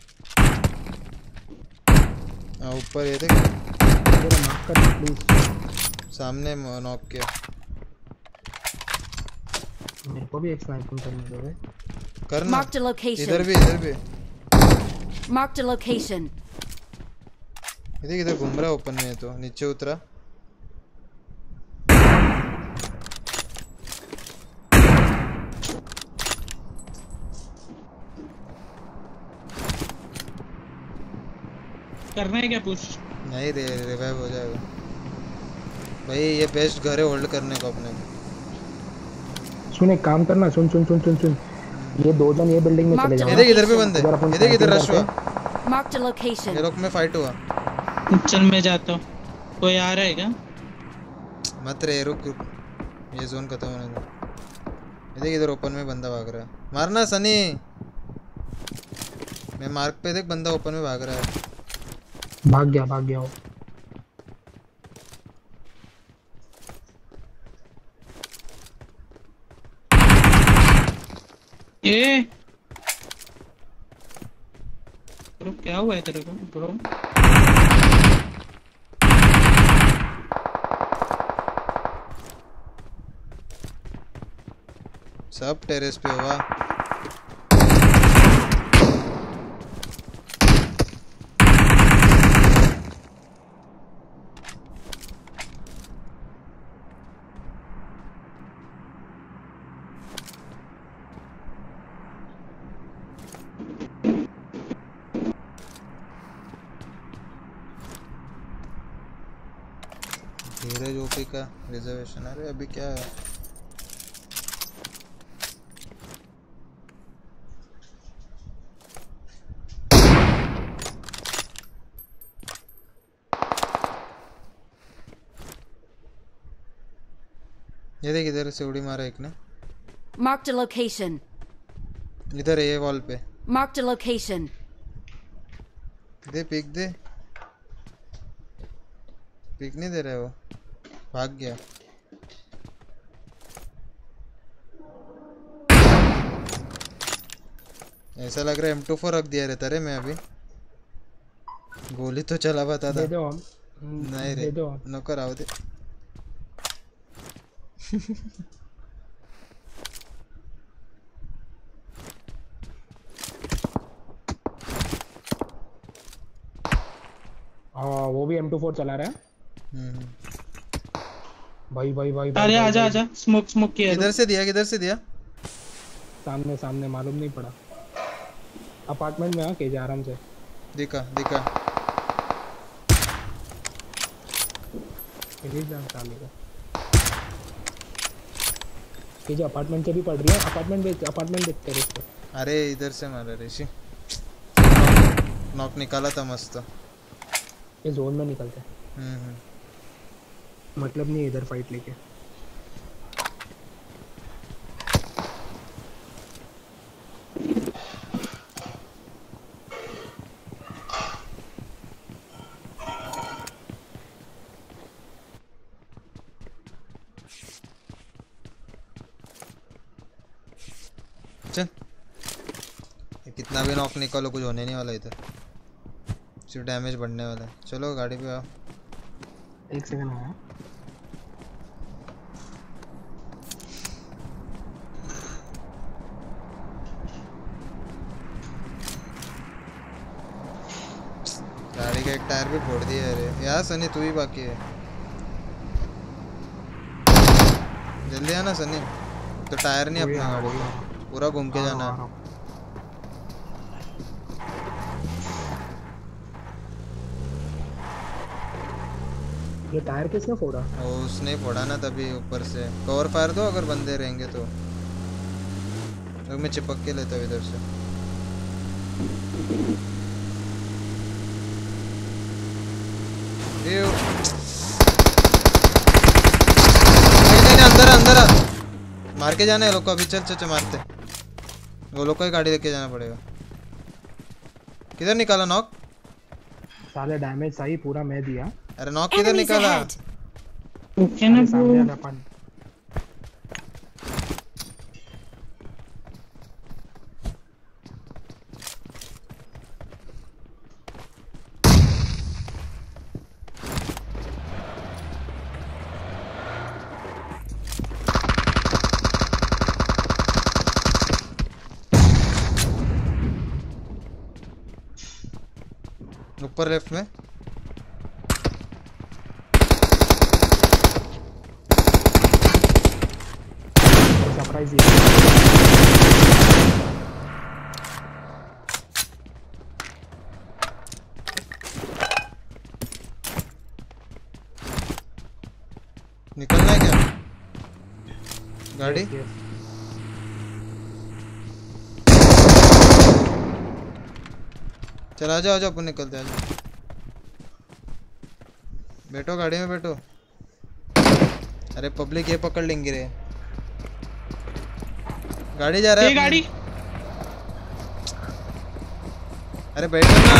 हाँ ऊपर ये देख मेरा माफ कर प्लीज। सामने नॉक किया। मेरे को भी एक स्नाइपिंग करने दो बे। करना Marked a location. इधर भी इधर भी Marked a location. ये देख इधर घूम रहा है ओपन में तो नीचे उतरा। करना है क्या पुश? नहीं रे रिवाइव हो जाएगा भाई। ये बेस्ट घर है होल्ड करने को अपने को। सुन एक काम करना, सुन सुन सुन सुन सुन ये दो जन ये बिल्डिंग में चले जाओ। ये देख इधर भी बंदे, ये देख इधर रश हुआ। Marked a location. ये लोग में फाइट हुआ। चल मैं जाता हूँ। कोई आ रहा है क्या? मत रे रुक रुक ये जोन खत्म होने दो। ये देख इधर ओपन में बंदा भाग रहा है। मारना सनी। मैं मार्क पे देख बंदा ओपन में भाग रहा है। भाग गया भाग गया वो। ए ब्रो क्या हुआ है तेरे को ब्रो? सब टेरेस पे हुआ। धीरज ओपी का रिजर्वेशन। अरे अभी क्या है? ये देख इधर से उड़ी मारा एक ने। Marked a location. इधर है ये वॉल पे। Marked a location. दे पिक दे। पिक नहीं दे रहा है वो, भाग गया। ऐसा लग रहा है एम टू फोर रख दिया रहता रे। मैं अभी गोली तो चला पाता था। दे दो हम। नहीं रे दे दो। नौकर आओ दे। हाँ वो भी एम टू फोर चला रहा है। हम्म भाई भाई भाई अरे आजा आजा स्मोक स्मोक किया। किधर से दिया किधर से दिया? सामने सामने मालूम नहीं पड़ा। अपार्टमेंट में आके जा आराम से। दिखा दिखा रिलीज जान चालू है कि जो अपार्टमेंट से भी पड़ रही है। अपार्टमेंट देख अपार्टमेंट देख कर इसको। अरे इधर से मारा ऋषि। नॉक निकाला था मस्त। ये जोन में निकलते हम्म हम्म मतलब नहीं इधर फाइट लेके। चल कितना भी नॉक निकालो कुछ होने नहीं वाला इधर, सिर्फ डैमेज बढ़ने वाला है। चलो गाड़ी पे आओ। एक सेकंड आया। गाड़ी का एक टायर भी फोड़ दिया है रे यार। सनी तू ही बाकी है, जल्दी आना सनी। तो टायर नहीं अपना गाड़ी का, पूरा घूम के जाना है। ये टायर किसने फोड़ा? वो उसने फोड़ा ना तभी ऊपर से। कवर फायर दो अगर बंदे रहेंगे तो। तो मैं चिपक के लेता हूँ इधर से। ये नहीं नहीं अंदर आ, अंदर आ। मार के जाना है लोग को अभी। चल चल चल मारते। वो लोग को ही गाड़ी लेके जाना पड़ेगा। किधर निकाला नॉक? साले डैमेज सही पूरा मैं दिया। अरे नॉक किधर निकाला? ओके ना सामने वाला अपन। ऊपर लेफ्ट में सरप्राइज निकलना है क्या गाड़ी चल आ जाओ आ जाओ अपन निकलते हैं, आ जाओ बैठो गाड़ी में बैठो। अरे पब्लिक ये पकड़ लेंगे रे, गाड़ी जा रहा है ये गाड़ी। अरे बैठो ना,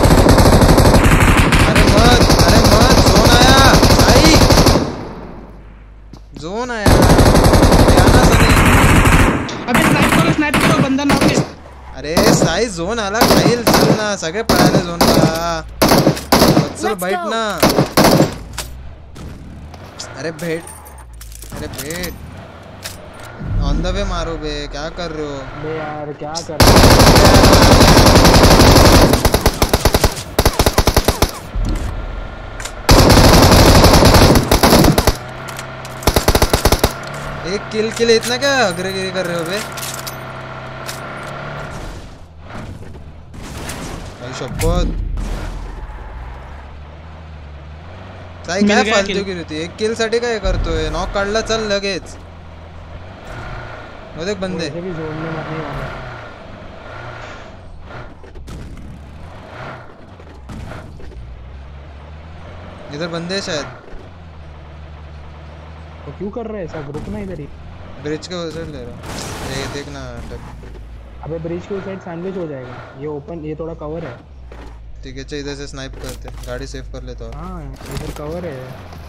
अरे मत अरे मत जोन आया भाई, जोन आया आना सनी। अबे स्नाइप करो स्नाइप करो बंदा ना पे। अरे साई जोन आला खाईल चल ना, सगळे पळाले जोनला चल बैठ ना। अरे भेट अरे भेट ऑन द वे मारो बे, क्या कर रहे हो बे यार क्या कर रहे हो? एक किल के लिए इतना क्या अग्रेगिरी कर रहे हो बे भाई शपथ। साई काय फालतू की होती, एक किल साठी काय करतोय, नॉक काढला चल लगेच। वो देख बंदे ऐसे भी जोड़ने मरने वाले। इधर बंदे हैं शायद, तो क्यों कर रहे हैं सब, रुकना इधर ही। ब्रिज के उस साइड ले रहा हूं, ये देखना अटक। अबे ब्रिज के उस साइड सैंडविच हो जाएगा, ये ओपन ये थोड़ा कवर है। ठीक है चल इधर से स्नाइप करते, गाड़ी सेव कर लेता हूं। हाँ इधर कवर है।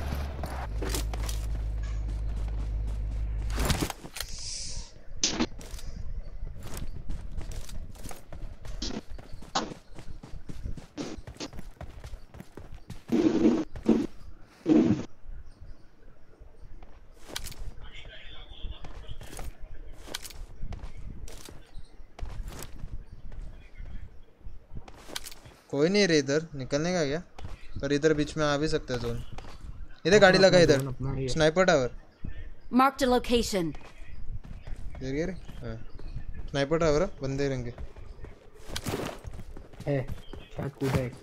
कोई नहीं रे इधर निकलने का क्या, पर इधर बीच में आ भी सकता है जोन। इधर गाड़ी लगा इधर, sniper tower. Marked a location. देख रे हां स्नाइपर टावर बंदे रहेंगे है शायद कूदा है।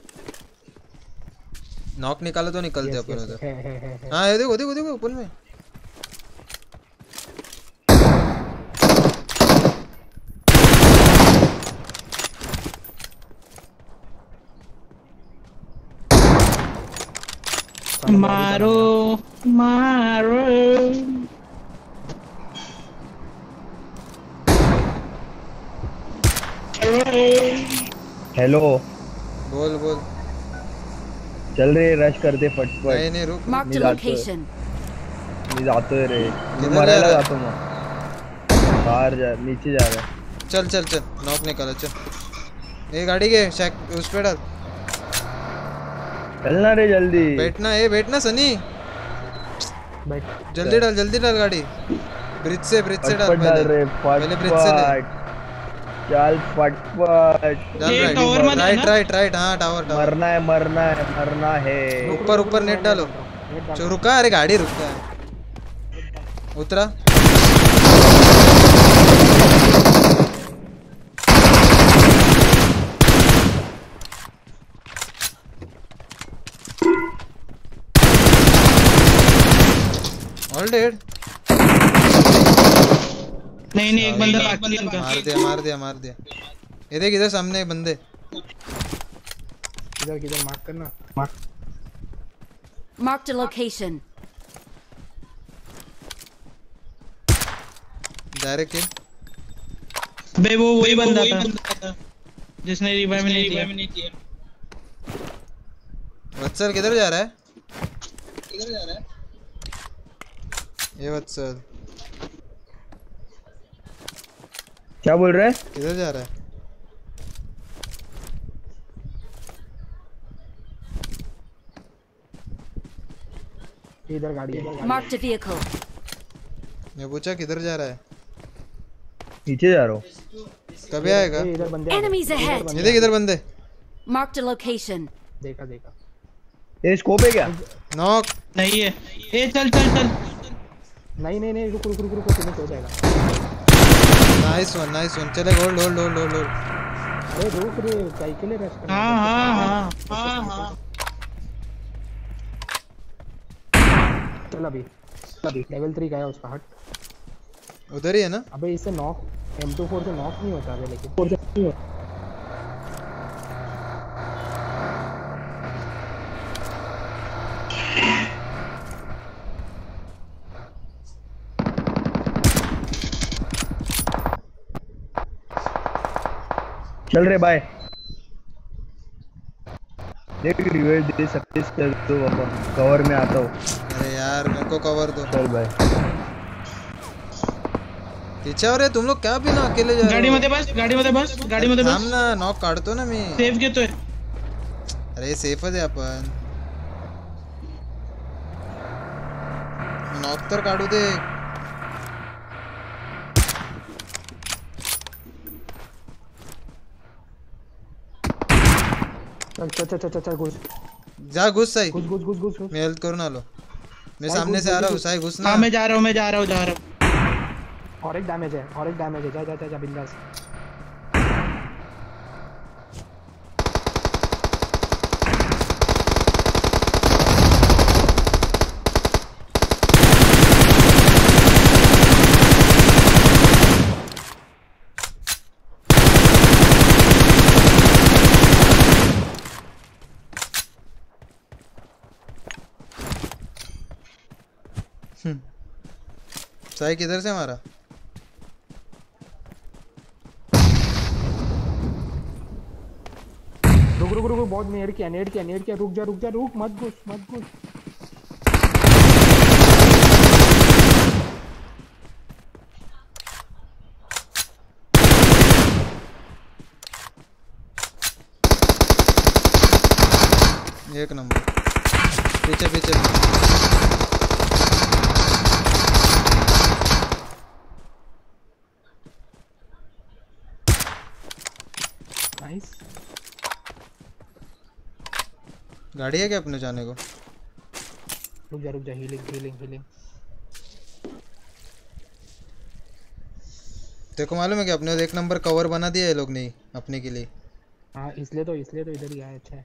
नॉक निकालो तो निकलते Yes, अपन yes, उधर। है, है, है, है। हां ये देखो देखो देखो ओपन में मारो मारो। हेलो बोल बोल चल रे रश करते फटफट। नहीं नहीं रुक, Marked a location. मी जातोय रे, मी किधर मरायला जा रहा है? जातो मग बाहर जा, नीचे जा रहा है। चल चल चल नॉक निकालो चल। ये गाड़ी के शैक उस पे डाल, चलना रे जल्दी। बैठना ए बैठना सनी, बैठ जल्दी डाल जल्दी डाल गाड़ी। ब्रिज से ब्रिज से डाल फटफट डाल पहले रे, पहले ब्रिज से ले। फटफट चल फटफट। डाल ये राइट टावर में राइट ना? राइट राइट हाँ टावर टावर मरना है मरना है मरना है। ऊपर ऊपर नेट डालो। चो रुका, अरे गाड़ी रुका उतरा। All dead. नहीं नहीं एक बंदा बाकी है इनका। मार दिया मार दिया मार दिया। ये देख इधर सामने एक बंदे, इधर किधर मार्क करना, mark. Marked a location. Direct kill. बे वो वही बंदा था जिसने रिवाइव नहीं किया। वत्सल किधर जा रहा है, किधर जा रहा है ये वत्सल, क्या बोल रहे हैं? किधर जा रहा है? इधर गाड़ी है। Marked a vehicle. मैं पूछा किधर जा रहा है, नीचे जा रहा हूँ। कभी आएगा? ए, इधर बंदे आ गए। Enemies ahead. ये देख इधर बंदे। Marked a location. देखा देखा। ये स्कोप है क्या? नॉक नहीं है। ए चल चल चल। नहीं नहीं नहीं रुक रुक रुक रुक फिनिश हो जाएगा। Nice one nice one. चले hold hold hold hold hold. अरे रुक रे काय के लिए रेस्ट करना। हाँ हाँ हाँ हाँ हाँ। चल अभी अभी लेवल थ्री का है उसका हट। उधर ही है ना? अबे इससे नॉक एम टू फोर से नॉक नहीं होता है लेकिन फोर से नहीं होता। चल रहे बाय। देख रिवाइव दे सकते कर दो बाबा। कवर में आता हूँ। अरे यार मेरे को कवर दो। चल बाय। पीछे हो रे तुम लोग क्या बिना अकेले जा रहे हो? गाड़ी मध्ये बस गाडी मध्ये बस गाडी मध्ये बस। थांब ना नॉक काढतो ना मी। सेफ घेतोय। अरे सेफच आहे आपण। नॉक तर काढू दे। चल चल चल चल चल घुस जा घुस साई। घुस घुस घुस घुस। मैं हेल्प करून आलो। मैं सामने से आ रहा हूँ साई घुस ना। हाँ मैं जा रहा हूँ मैं जा रहा हूँ जा रहा हूँ। और एक डैमेज है और एक डैमेज है। जा जा जा जा बिंदास। साई किधर से मारा? रुक रुक रुक बहुत नेड किया नेड किया नेड किया। रुक जा रुक जा रुक मत घुस मत घुस। एक नंबर। पीछे पीछे नाइस। गाड़ी है क्या अपने जाने को? रुक जा रुक जा हीलिंग हीलिंग हीलिंग। तेरे को मालूम है कि अपने एक नंबर कवर बना दिया है लोग नहीं अपने के लिए। हाँ इसलिए तो इसलिए तो इधर ही आया। अच्छा है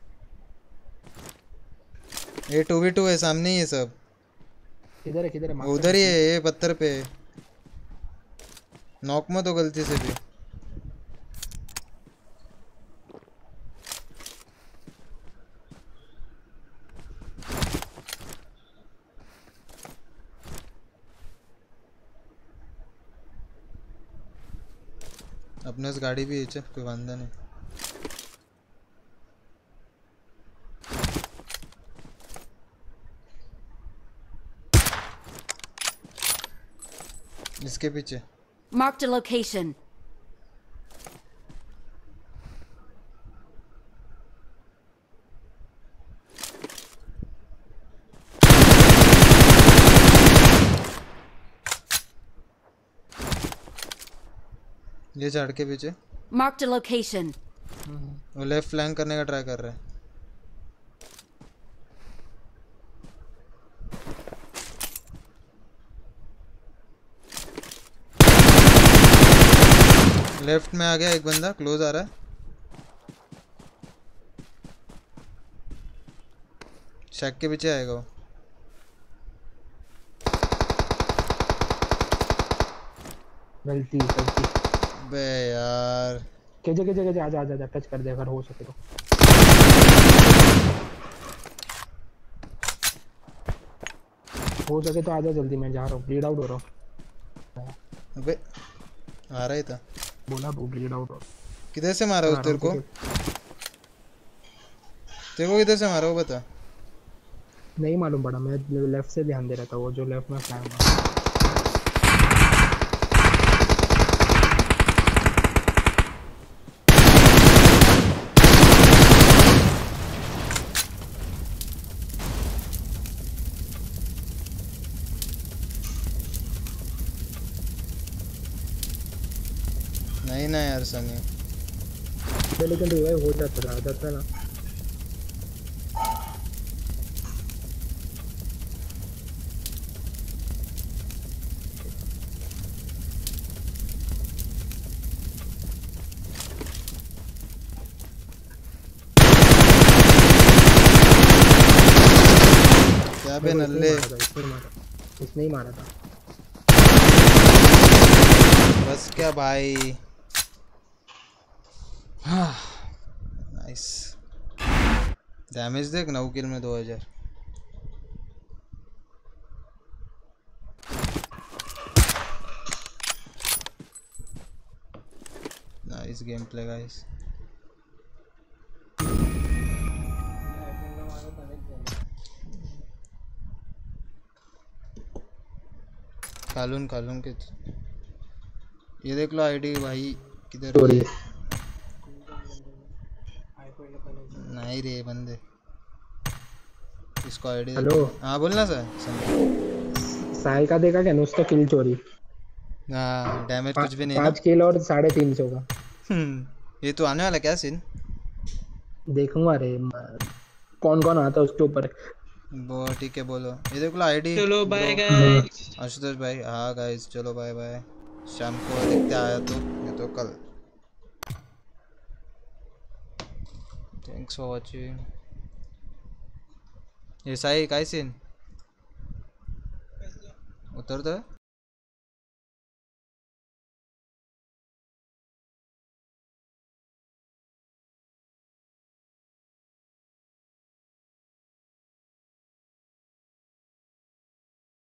ये टू वी टू है सामने ही है सब। किधर है किधर है? उधर ही है ये पत्थर पे। नॉक मत हो गलती से भी। अपने से गाड़ी भी है चल कोई वांदा नहीं। इसके पीछे। Marked a location. ये झाड़ के पीछे। Marked a location. वो लेफ्ट फ्लैंक करने का ट्राई कर रहा है। लेफ्ट में आ गया एक बंदा क्लोज आ रहा है। शैक के पीछे आएगा वो। गलती गलती। बे यार केजे केजे केजे आजा आजा आजा टच कर दे अगर हो सके तो। हो सके तो आजा जल्दी मैं जा रहा हूँ ब्लीड आउट हो रहा हूँ। अबे आ रहा ही था। बोला वो ब्लीड आउट हो। किधर से मारा उस तेरे को? तेरे को किधर से मारा वो बता। नहीं मालूम पड़ा मैं लेफ्ट से ध्यान दे रहा था। वो जो लेफ्ट में फ्लैंक मारा। नहीं ना यार सनी। लेकिन रिवाइव हो जाता था जाता ना। अबे इसने नल्ले मारा था, इसने मारा इसने ही मारा था। बस क्या भाई। नाइस डैमेज देख नौ किल में दो हजार। Nice game play guys. खालून खालून के ये देख लो आईडी भाई किधर हो रही है? है। नहीं रे बंदे इसको आईडी। हेलो। हाँ बोलना सर संदीप। साई का देखा क्या नुस्ता किल चोरी। हाँ डैमेज कुछ भी नहीं ना। पाँच किल और साढ़े तीन सौ का। ये तो आने वाला क्या सीन। देखूंगा रे कौन कौन आता है उसके ऊपर। वो ठीक है बोलो। ये देख लो आईडी। चलो बाय गाइस। आशुतोष भाई हाँ गाइस चलो बाय बाय। शाम को देखते आया तो ये तो कल। Thanks for watching. ये साई काय सीन उतर दो।